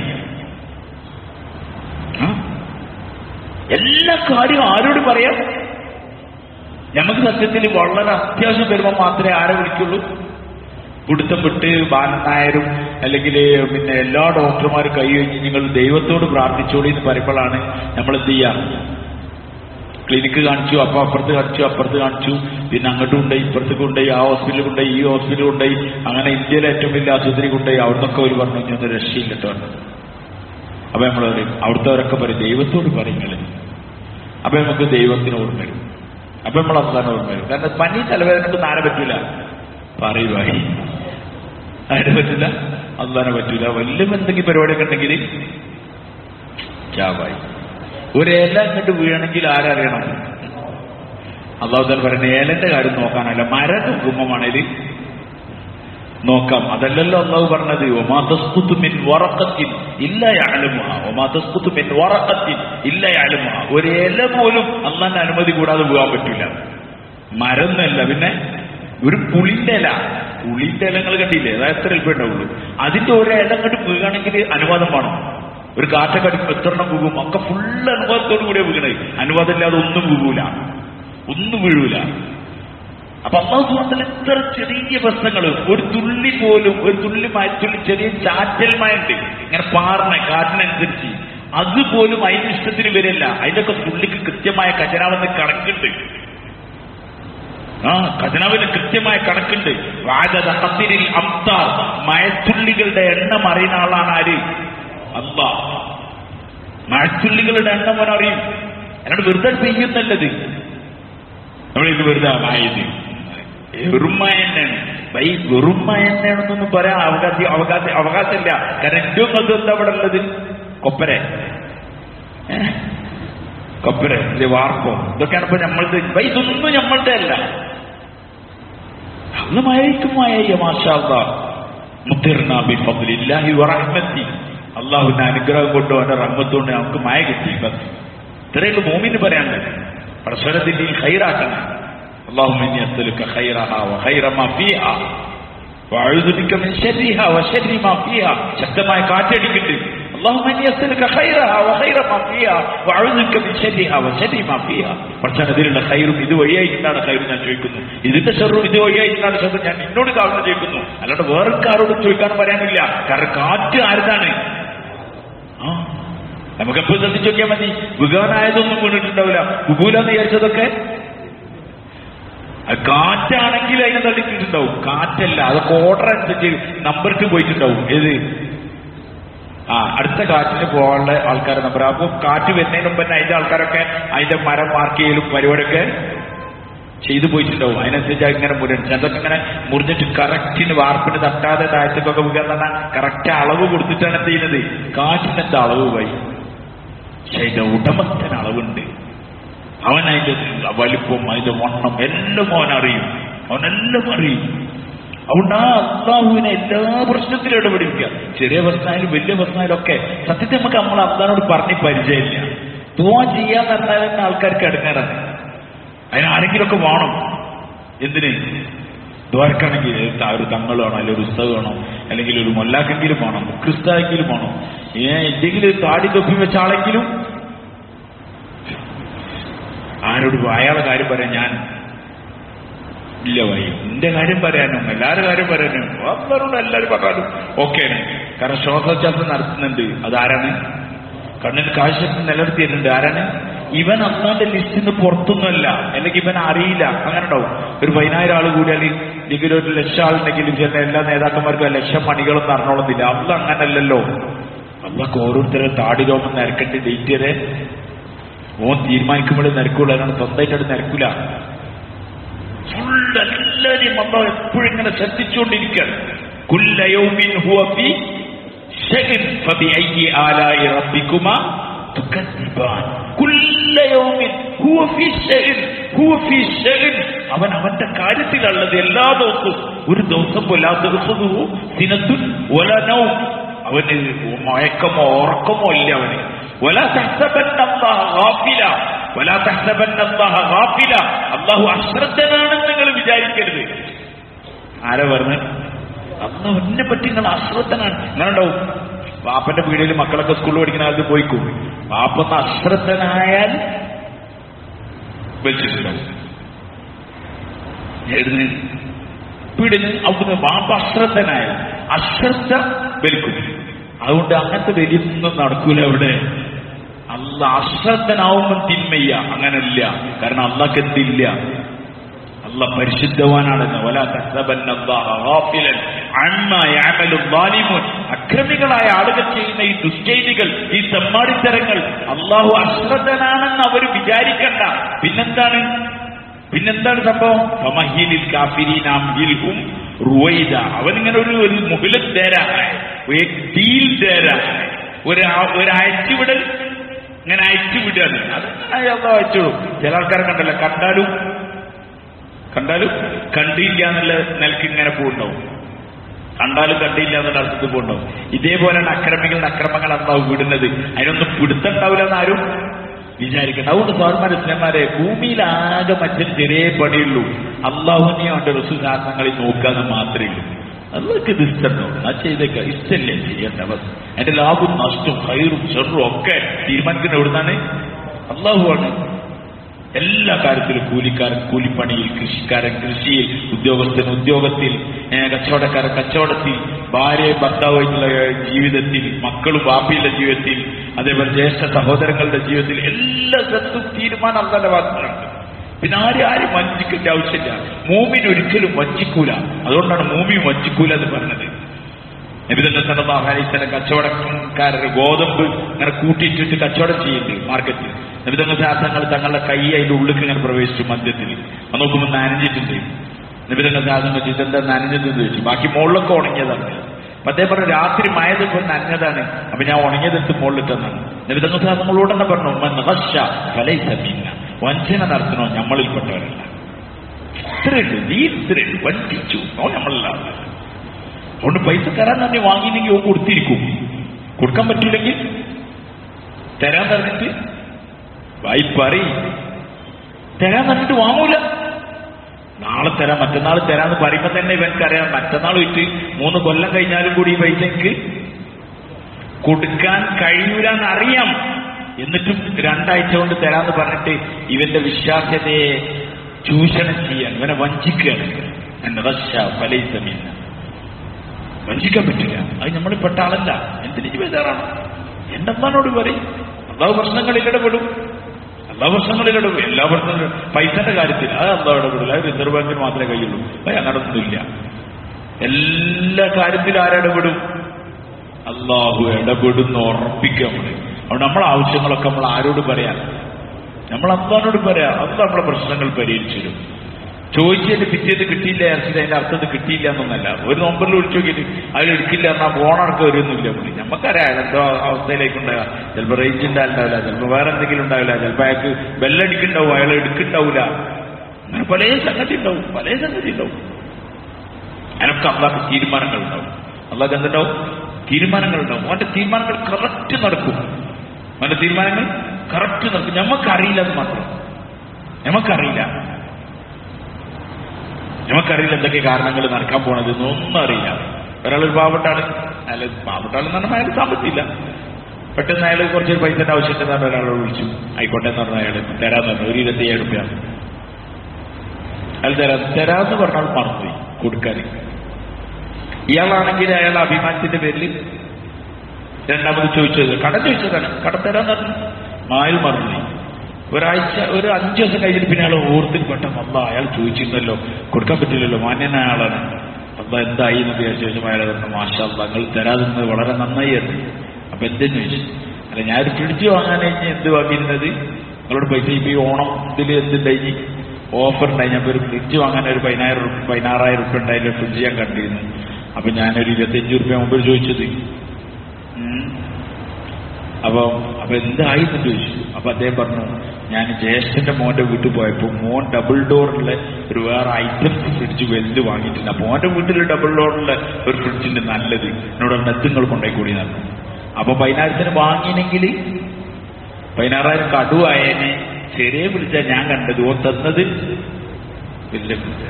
എല്ലാ കാര്യവും ആരോട് പറയാം? നമുക്ക് സത്യത്തിൽ വളരെ അത്യാവശ്യം വരുമ്പോൾ മാത്രമേ ആരെ വിളിക്കുള്ളൂ? പിടുത്തം വിട്ട് ബാലൻ നായരും അല്ലെങ്കിൽ പിന്നെ എല്ലാ ഡോക്ടർമാരും കൈ കഴിഞ്ഞ് നിങ്ങൾ ദൈവത്തോട് പ്രാർത്ഥിച്ചോളി എന്ന് പറയുമ്പോഴാണ് നമ്മൾ എന്ത് ചെയ്യാം? ക്ലിനിക്ക് കാണിച്ചു, അപ്പൊ അപ്പുറത്ത് കാണിച്ചു, പിന്നെ അങ്ങോട്ടും കൊണ്ടുപോയി, ഇപ്പുറത്തേക്ക് കൊണ്ടുപോയി, ആ ഹോസ്പിറ്റലിൽ കൊണ്ടുപോയി, ഈ ഹോസ്പിറ്റലിൽ കൊണ്ടുപോയി, അങ്ങനെ ഇന്ത്യയിലെ ഏറ്റവും വലിയ ആശുപത്രി കൊണ്ടുപോയി. അവിടുന്നൊക്കെ അവർ പറഞ്ഞു ഇനി രക്ഷയില്ലട്ടോ. അപ്പൊ നമ്മൾ പറയും, അവിടുത്തെവരൊക്കെ പറയും ദൈവത്തോട് പറയുന്നത്. അപ്പൊ നമുക്ക് ദൈവത്തിന് ഓർമ്മ വരും. അപ്പൊ നമ്മൾ അള്ളാഹിനെ ഓർമ്മ വരും. കാരണം പനി തലവേദനക്കൊന്നും ആരെ പറ്റൂല, പറയുവായി ആരെ പറ്റില്ല, അള്ളാഹിനെ പറ്റൂല. വലിയ എന്തെങ്കിലും പരിപാടിയൊക്കെ ഉണ്ടെങ്കിൽ ചാവായി. ഒരു ഏല ഇങ്ങോട്ട് വീഴണമെങ്കിൽ ആരറിയണം? അള്ളാഹു താല പറയുന്നത് ഏലന്റെ കാര്യം നോക്കാനല്ല, മരം കുടുംബമാണേല് നോക്കാം. അതല്ലല്ലോ അള്ളാഹു പറഞ്ഞത്, ഒമാ തസ്ഖുതു മിൻ വറഖത്തിൻ ഇല്ല യഅലമുഹാ, ഒമാ തസ്ഖുതു മിൻ വറഖത്തിൻ ഇല്ല യഅലമുഹാ. ഒരു ഇല പോലും അള്ളാഹിന്റെ അനുമതി കൂടാതെ വീഴാൻ പറ്റില്ല. മരമൊന്നുമല്ല, പിന്നെ ഒരു പുളിന്റെ ഇല നിങ്ങൾ കണ്ടില്ലേ? അതായത് എത്ര എളുപ്പം ഉണ്ടാവുള്ളൂ. അതിന്റെ ഒരു ഇല അങ്ങോട്ട് വീഴണമെങ്കിൽ അനുവാദം വേണം. ഒരു കാറ്റൊക്കെ അടിക്കുമ്പോൾ എത്രണ്ണം വീഴും? ഒക്കെ ഫുള്ള് അനുവാദത്തോടു കൂടിയാണ് വീഴണേ. അനുവാദം ഇല്ലാതെ ഒന്നും വീഴൂല. അപ്പൊ അള്ളാഹു സുബ്ഹാനഹു എത്ര ചെറിയ പ്രശ്നങ്ങൾ, ഒരു തുള്ളി പോലും, ഒരു തുള്ളി ചെറിയ ചാറ്റൽ മഴയുണ്ട് ഇങ്ങനെ പാറിന കാറ്റിനനുസരിച്ച്, അതുപോലും അതിന് ഇഷ്ടത്തിന് വരില്ല. അതിന്റെയൊക്കെ തുള്ളിക്ക് കൃത്യമായ ഖജനാവെന്ന് കണക്കുണ്ട്. ഖജനാവിന് കൃത്യമായ കണക്കുണ്ട്. മഴത്തുള്ളികളുടെ എണ്ണം അറിയുന്ന ആളാണ് ആര്? അല്ലാഹ്. മഴത്തുള്ളികളുടെ എണ്ണം അവൻ അറിയും. എന്നോട് വെറുതെ പെയ്യുന്നല്ലത്, നമ്മളിത് വെറുതെ വായത് വെറുമായ എണ്ണയാണ്. വെറുമായ എണ്ണയാണെന്നൊന്നും പറയാൻ അവകാശമില്ല. കാരണം ഏറ്റവും അത് എന്താ അവിടെ ഉള്ളത്? കൊപ്പര വാർപ്പോ ഇതൊക്കെയാണ് ഇപ്പൊ നമ്മളുടെ. ഇതൊന്നും നമ്മളുടെ അല്ല. അന്ന് മഴയ്ക്കും മഴയ്യ മാഷാ അല്ലാഹ്. മുത്തിർനാ ബിഫദ്ലില്ലാഹി വറഹ്മത്തി. അള്ളാഹുവിന്റെ അനുഗ്രഹം കൊണ്ടോ അവന്റെ റഹ്മത്തുകൊണ്ട് നമുക്ക് മഴ കിട്ടി. ബസ് ഇത്രയുള്ളൂ മോമിന് പറയാനുള്ളത്. പരസ്പരത്തിന്റെ ഖൈറാക്കണം. اللهم إني أسألك خيرها وخير ما فيها وأعوذ بك من شرها وشر ما فيها. ശക്തമായ കാറ്റടിക്കുന്നുണ്ട്. اللهم اني اسالك خيرها وخير ما فيها واعوذ بك من شرها وشر ما فيها. പക്ഷേ അതിലുള്ള ഖൈറും ഇതുവഴിയായിട്ടാണ് ഖൈർ ഞാൻ ചോദിക്കുന്നു, ഇതിന്റെ ഷർറും ഇതുവഴിയായിട്ടാണ് ഷർറ് ഞാൻ നിന്നോട് കാവണം ചോദിക്കുന്നു. അല്ലാണ്ട് വേറൊരാരോടും ചോദിക്കാൻ പറയാനില്ല. കാരണം കാറ്റ് ആരുതാണ്? നമുക്കെപ്പോൾ ശ്രദ്ധിച്ചു നോക്കിയാൽ മതി. വികാനായതൊന്നും വീണിട്ടുണ്ടാവില്ല. കുബൂലെന്ന് വിചാരിച്ചതൊക്കെ കാറ്റാണെങ്കിൽ അതിനെ തള്ളിക്കിട്ടുണ്ടാവും. കാറ്റല്ല, അതൊക്കെ ഓർഡർ അനുസരിച്ച് നമ്പർക്ക് പോയിട്ടുണ്ടാവും. ഏത് അടുത്ത കാറ്റിന് പോകാനുള്ള ആൾക്കാരെ നമ്പർ. അപ്പൊ കാറ്റ് വരുന്നതിന് മുമ്പ് തന്നെ അതിന്റെ ആൾക്കാരൊക്കെ അതിന്റെ മരം മാർക്ക് ചെയ്യലും പരിപാടിയൊക്കെ ചെയ്തു പോയിട്ടുണ്ടാവും. അതിനനുസരിച്ച് ഇങ്ങനെ മുരടിച്ച് അതൊക്കെ ഇങ്ങനെ മുറിഞ്ഞിട്ട് കറക്റ്റിന് വാർപ്പിന് തട്ടാതെ താഴത്തേക്കൊക്കെ വീഴാൻ തന്നെ കറക്റ്റ് അളവ് കൊടുത്തിട്ടാണ് ചെയ്യുന്നത്. കാറ്റിനെന്താ അളവ് പോയി, പക്ഷെ അതിന്റെ ഉടമസ്ഥന് അളവുണ്ട്. അവൻ അതിന്റെ വലിപ്പം, അതിന്റെ വണ്ണം എല്ലാം അവനറിയും, അവനെല്ലാം അറിയും. അതുകൊണ്ട് ആ അള്ളാഹുവിനെ എല്ലാ പ്രശ്നത്തിലും ഇടപെടിക്കുക. ചെറിയ പ്രശ്നമായാലും വലിയ പ്രശ്നമായാലും ഒക്കെ സത്യത്തിൽ നമുക്ക് നമ്മൾ അള്ളാഹിനോട് പറഞ്ഞ് പരിചയമില്ല. ദുആ ചെയ്യാന്ന് പറഞ്ഞാൽ തന്നെ ആൾക്കാർക്ക് ഇടങ്ങേറാണ്. അതിനാരെങ്കിലുമൊക്കെ വേണം. എന്തിന്? ദ്വാരക്കാണെങ്കിൽ ഒരു തങ്ങൾ വേണം, അല്ലെങ്കിൽ ഒരു ഉസ്താദ് വേണം, അല്ലെങ്കിൽ ഒരു മൊല്ലാക്കെങ്കിലും വേണം, ക്രിസ്തായെങ്കിലും വേണം, എന്തെങ്കിലും താടി തൊപ്പി വെച്ച ആളെങ്കിലും. ആരോട് അയാളെ കാര്യം പറയാൻ ഞാൻ ഇല്ല വൈ, എന്റെ കാര്യം പറയാനും എല്ലാവരുടെ കാര്യം പറയാനും അവരോട് എല്ലാവരും പറയാനും ഓക്കെയാണ്. കാരണം ശ്വാസോച്ഛ്വാസം നടത്തുന്നുണ്ട്. അതാരാണ്? കണ്ണിന് കാഴ്ച നിലനിർത്തിയിട്ടുണ്ട്. ആരാണ്? ഇവൻ അള്ളാന്റെ ലിസ്റ്റിൽ നിന്ന് പുറത്തൊന്നുമല്ല, അല്ലെങ്കിൽ ഇവൻ അറിയില്ല. അങ്ങനെ ഉണ്ടാവും. ഒരു 10,000 ആൾ കൂടിയാൽ അല്ലെങ്കിൽ ഒരു 1,00,000 ആളുണ്ടെങ്കിലും ചില എല്ലാ നേതാക്കന്മാർക്കും 1,00,000 മണികളൊന്നും അറിഞ്ഞോളുന്നില്ല. അള്ള അങ്ങനല്ലല്ലോ. അള്ളക്ക് ഓരോരുത്തരും താടി രോമം നിരക്കേണ്ട ഡേറ്റ് വരെ ഓൻ തീരുമാനിക്കുമ്പോഴേ നിരക്കുള്ളൂ. അതിനാണ് സ്വന്തമായിട്ട് നിരക്കൂല. എല്ലാവരെയും അള്ള എപ്പോഴും ഇങ്ങനെ ശ്രദ്ധിച്ചുകൊണ്ടിരിക്കുകയാണ്. കുല്ല യൗമിൻ ഹുവ ഫീ ശഅൻ ഫബിഅയ്യി ആലാഇ റബ്ബികുമാ തുകദ്ദിബാൻ. കുല്ല യൗമിൻ ഹുവ ഫീ ശഅൻ, ഹുവ ഫീ ശഅൻ. അവൻ അവന്റെ കാര്യത്തിലുള്ളത് എല്ലാ ദിവസവും. ഒരു ദിവസം വലാ തഖുദുഹു സിനത്തുൻ വലാ നൗം. അവന് മയക്കമോ ഉറക്കമോ ഇല്ല അവന്. വലാ തഹ്സബന്ന അല്ലാഹ ഗാഫില, വലാ തഹ്സബന്ന അല്ലാഹ ഗാഫില. അല്ലാഹു അശ്രദ്ധനാണെന്ന് നിങ്ങൾ വിചാരിക്കരുത്. ആരാ പറഞ്ഞു? അള്ളാഹുവിനെ പറ്റി നിങ്ങൾ അശ്രദ്ധനാണ്. അങ്ങനെ ഉണ്ടാവും. പാപ്പന്റെ പീടികയിൽ മക്കളൊക്കെ സ്കൂളിൽ പഠിക്കുന്ന കാലത്ത് പോയിക്കും. പാപ്പൊന്ന് അശ്രദ്ധനായാൽ വെച്ചിട്ടുണ്ടാവും. പീടിന് അവിടുന്ന് പാപ്പ അശ്രദ്ധനായാൽ അശ്രദ്ധ വലിക്കും. അതുകൊണ്ട് അങ്ങനത്തെ വലിയൊന്നും നടക്കൂല അവിടെ. അല്ല അശ്രദ്ധനാവുമ്പോൾ തിന്മയ്യ അങ്ങനല്ല. കാരണം അള്ളാഹ്ക്ക് എന്തില്ല, അള്ളാഹ് പരിശുദ്ധവാനാണെന്ന്. വലാ തഹ്സബന്ന അല്ലാഹ ഗാഫിലൻ അമ്മാ യഅമലു ളാലിമൂൻ. അക്രമികളായ ആളുകൾ ചെയ്യുന്ന ഈ ദുശ്ചെയ്തികൾ, ഈ തെമ്മാടിത്തരങ്ങൾ അള്ളാഹു അശ്രദ്ധനാണെന്ന് അവർ വിചാരിക്കണ്ട. പിന്നെന്താണ് സംഭവം? ഫമഹിലിൽ കാഫിരീന അംഹിൽഹും റുവൈദ. അവനിങ്ങനെ ഒരു മുഹ്ലത്ത് തരാനായ ഒരയച്ചുവിടൽ, ഇങ്ങനെ അയച്ചുവിടാണ്. അത് അള്ളാഹു അയച്ചോളും. ചില ആൾക്കാരെ കണ്ടല്ലോ, കണ്ടാലും കണ്ടില്ല എന്നുള്ള നിലക്ക് ഇങ്ങനെ പോകുന്നുണ്ടാവും. കണ്ടാലും കണ്ടില്ല എന്നുള്ള അർത്ഥത്തിൽ പോകുന്നുണ്ടാവും. ഇതേപോലെയാണ് അക്രമങ്ങൾ അള്ളാഹു വിടുന്നത്. അതിനൊന്നും പിടുത്തുണ്ടാവില്ല എന്നാരും വിചാരിക്കണം. അതുകൊണ്ട് സഹോദരന്മാരെ, ഇസ്ലാമാരെ, ഭൂമിയിലാകെ മറ്റൊരു ചെറിയ പണിയുള്ളൂ. അള്ളാഹുവിനെയും അവന്റെ റസൂൽ ശാസ്ത്രങ്ങളിൽ നോക്കാതെ മാത്രമേ ഉള്ളൂ. അതൊക്കെ ഇത് ഇഷ്ടമുണ്ടോ? ഞാൻ ചെയ്തേക്കാം. ഇഷ്ടല്ലേ ചെയ്യേണ്ട അവസ്ഥ. അതിന്റെ ലാഭവും നഷ്ടവും ഖൈറും ഷർറും ഒക്കെ തീരുമാനിക്കുന്ന എവിടുന്നാണ്? അള്ളാഹുവാണ്. എല്ലാ കാര്യത്തിലും കൂലിക്കാരൻ കൂലിപ്പണിയിൽ, കൃഷിക്കാരൻ കൃഷിയിൽ, ഉദ്യോഗസ്ഥൻ ഉദ്യോഗത്തിൽ, കച്ചവടക്കാരൻ കച്ചവടത്തിൽ, ഭാര്യ ഭർത്താവായിട്ടുള്ള ജീവിതത്തിൽ, മക്കളും ബാപ്പിയുടെ ജീവിതത്തിൽ, അതേപോലെ ജ്യേഷ്ഠ സഹോദരങ്ങളുടെ ജീവിതത്തിൽ എല്ലാ സ്ഥലത്തും തീരുമാനം അള്ളാന്റെ ഭാഗത്തുണ്ട്. പിന്നെ ആരും വഞ്ചിക്കേണ്ട ആവശ്യമില്ല. മൂമിൻ ഒരിക്കലും വഞ്ചിക്കൂല. അതുകൊണ്ടാണ് മൂമിൻ വഞ്ചിക്കൂല എന്ന് പറഞ്ഞത്. നബി സല്ലല്ലാഹു അലൈഹി വസല്ലം കച്ചവടക്കാരുടെ ഗോതമ്പ് ഇങ്ങനെ കൂട്ടിയിട്ടിട്ട് കച്ചവടം ചെയ്യുന്നുണ്ട് മാർക്കറ്റിൽ. നബി തങ്ങൾ തങ്ങളുടെ കൈ അതിന്റെ ഉള്ളിൽ ഇങ്ങനെ പ്രവേശിച്ചു മധ്യത്തിൽ. അത് നോക്കുമ്പോൾ നനഞ്ഞിട്ടുണ്ട്. നബി തങ്ങൾ ഇതെന്താ നനഞ്ഞതെന്ന് ചോദിച്ചു. ബാക്കി മുകളിലൊക്കെ ഉണങ്ങിയതാണ്. അപ്പൊ അദ്ദേഹം പറഞ്ഞു, രാത്രി മഴ നനഞ്ഞതാണ്, അപ്പൊ ഞാൻ ഉണങ്ങിയതെടുത്ത് മുകളിലിട്ടെന്നാണ്. നബി തങ്ങളോട് തന്നെ പറഞ്ഞു, വഞ്ചന നടത്തണോ നമ്മളിൽപ്പെട്ടവരല്ല. ഇത്രയുണ്ട്, നീ ഇത്രയുണ്ട്, വഞ്ചിച്ചു നമ്മളല്ല. അതുകൊണ്ട് പൈസ തരാൻ തന്നെ വാങ്ങിയില്ലെങ്കിൽ ഓ കൊടുത്തിരിക്കും. കൊടുക്കാൻ പറ്റില്ലെങ്കിൽ തരാൻ പറഞ്ഞിട്ട് വായ്പറി തരാൻ പറഞ്ഞിട്ട് വാങ്ങൂല. നാളെ തരാം, മറ്റന്നാൾ തരാന്ന് പറയുമ്പോ തന്നെ ഇവൻക്കറിയാം മറ്റന്നാൾ വെച്ച് 3 കൊല്ലം കഴിഞ്ഞാലും കൂടി ഈ പൈസ എനിക്ക് കൊടുക്കാൻ കഴിയൂലെന്ന് അറിയാം. എന്നിട്ടും 2 ആഴ്ച കൊണ്ട് തരാന്ന് പറഞ്ഞിട്ട് ഇവന്റെ വിശ്വാസ്യതയെ ചൂഷണം ചെയ്യാൻ, ഇവനെ വഞ്ചിക്കുകയാണ്. വഞ്ചിക്കാൻ പറ്റില്ല. അത് നമ്മൾ പെട്ട ആളല്ല. എന്തിനു ബേജാറാണ്? എന്റെ അമ്മാനോട് പറയും. അള്ളാഹു പ്രശ്നങ്ങളിൽ ഇടപെടും. അള്ളാഹു പ്രശ്നങ്ങളിൽ ഇടപെടും. എല്ലാ പ്രശ്നങ്ങളും പൈസന്റെ കാര്യത്തിൽ അത് അള്ളാഹു ഇടപെടില്ല. അത് റിസർവ് ബാങ്കിന് മാത്രമേ കഴിയുള്ളൂ. അത് അങ്ങനൊന്നുമില്ല. എല്ലാ കാര്യത്തിലും ആരിടപെടും? അള്ളാഹു ഇടപെടുന്ന ഉറപ്പിക്കുക. അതുകൊണ്ട് നമ്മളെ ആവശ്യങ്ങളൊക്കെ നമ്മൾ ആരോട് പറയാം? നമ്മൾ അള്ളാഹിനോട് പറയാം. അത് നമ്മളെ പ്രശ്നങ്ങൾ പരിഹരിച്ചു തരും. ചോദിച്ചതിന് പിറ്റേന്ന് കിട്ടിയില്ല അതിന്റെ അർത്ഥത്തിൽ കിട്ടിയില്ല എന്നൊന്നല്ല. ഒരു നമ്പറിൽ വിളിച്ചു നോക്കിയിട്ട് അതിൽ എടുക്കില്ല എന്നാൽ ഫോണടക്കം വരുന്നില്ല. പുള്ളി നമുക്കറിയാം എന്തോ അവസ്ഥയിലേക്കുണ്ടാകുക. ചിലപ്പോൾ റേഞ്ച് ഉണ്ടാവില്ല, ചിലപ്പോൾ വേറെ എന്തെങ്കിലും ഉണ്ടാവില്ല, ചിലപ്പോൾ അയാൾക്ക് ബെല്ലടിക്കുണ്ടാവും, അയാൾ എടുക്കുന്നുണ്ടാവില്ല. അങ്ങനെ പല സംഗതി ഉണ്ടാവും. അതിനൊക്കെ അള്ളാഹ് തീരുമാനങ്ങൾ ഉണ്ടാവും. അള്ളാഹ് എന്തുണ്ടാവും? തീരുമാനങ്ങൾ ഉണ്ടാവും. അവന്റെ തീരുമാനങ്ങൾ കറക്റ്റ് നടക്കും. നമുക്കറിയില്ല. അത് മാത്രം നമുക്കറിയില്ല എന്തൊക്കെ കാരണങ്ങൾ നടക്കാൻ പോണത് എന്നൊന്നും അറിയില്ല. ഒരാളൊരു പാവപ്പെട്ടാണ്, അയാൾ പാവപ്പെട്ടാളെന്ന് പറഞ്ഞാൽ അയാൾ സാമ്പത്തില്ല. പെട്ടെന്ന് അയാൾ കുറച്ചൊരു പൈസന്റെ ആവശ്യത്തിന് ഒരാളോട് വിളിച്ചു. ആയിക്കോട്ടെ എന്ന് പറഞ്ഞാൽ അയാൾ തരാന്ന് പറഞ്ഞു. ഒരു 25,000 രൂപ അയാൾ തരാന്ന് പറഞ്ഞാൽ മറന്നുപോയി കൊടുക്കാൻ. ഇയാളാണെങ്കിൽ അയാളുടെ അഭിമാനത്തിന്റെ പേരിൽ രണ്ടാമത് ചോദിച്ചത് കടം ചോദിച്ചതാണ്. കടം തരാന്ന് പറഞ്ഞു. മായിൽ മറന്നുപോയി. ഒരാഴ്ച, ഒരു 5 ദിവസം കഴിഞ്ഞിട്ട് പിന്നെ അയാൾ ഓർത്തിൽ പെട്ടെന്ന് അല്ല അയാൾ ചോദിച്ചിരുന്നല്ലോ, കൊടുക്കാൻ പറ്റില്ലല്ലോ, മാന്യനായ ആളാണ്. അല്ല എന്തായി എന്ന് വിചാരിച്ച ശേഷം അയാളെ പറഞ്ഞു, മാഷാ അല്ലാ നിങ്ങൾ തരാതിരുന്നത് വളരെ നന്നായി എന്ന്. അപ്പൊ എന്തെന്ന് ചോദിച്ചു. അല്ല ഞാനൊരു ഫ്രിഡ്ജ് വാങ്ങാനായി എന്ത് വാങ്ങിയിരുന്നത്? നിങ്ങളോട് പൈസ ഇപ്പൊ ഈ ഓണം ഇതിൽ എന്തുണ്ടായി? ഓഫർ ഉണ്ടായി. ഞാൻ ഒരു ഫ്രിഡ്ജ് വാങ്ങാൻ ഒരു 16,000 രൂപ ഉണ്ടായില്ല ഫ്രിഡ്ജ് ഞാൻ കണ്ടിരുന്നു. അപ്പൊ ഞാനൊരു 25 രൂപ മുമ്പ് ചോദിച്ചത്. അപ്പൊ എന്തായി എന്ന് ചോദിച്ചു. അപ്പൊ അദ്ദേഹം പറഞ്ഞു, ഞാൻ ജ്യേഷ്ഠന്റെ മോന്റെ വീട്ടിൽ പോയപ്പോൾ മോൻ ഡബിൾ ഡോറുള്ള ഒരു വേറെ ഐറ്റംസ് ഫ്രിഡ്ജ് വലുത് വാങ്ങിയിട്ടുണ്ട്. അപ്പൊ മോന്റെ വീട്ടിൽ ഡബിൾ ഡോറുള്ള ഒരു ഫ്രിഡ്ജിന്റെ നല്ലത് എന്നോട് നെത്തുങ്ങൾ കൊണ്ടേ കൂടി നടന്നു. അപ്പൊ 16,000 വാങ്ങിയെങ്കിൽ 16,000 കടുവായനെ ചെറിയ വിളിച്ച ഞാൻ കണ്ടത്. ഓ തന്നത് വലിയ വിളിച്ച.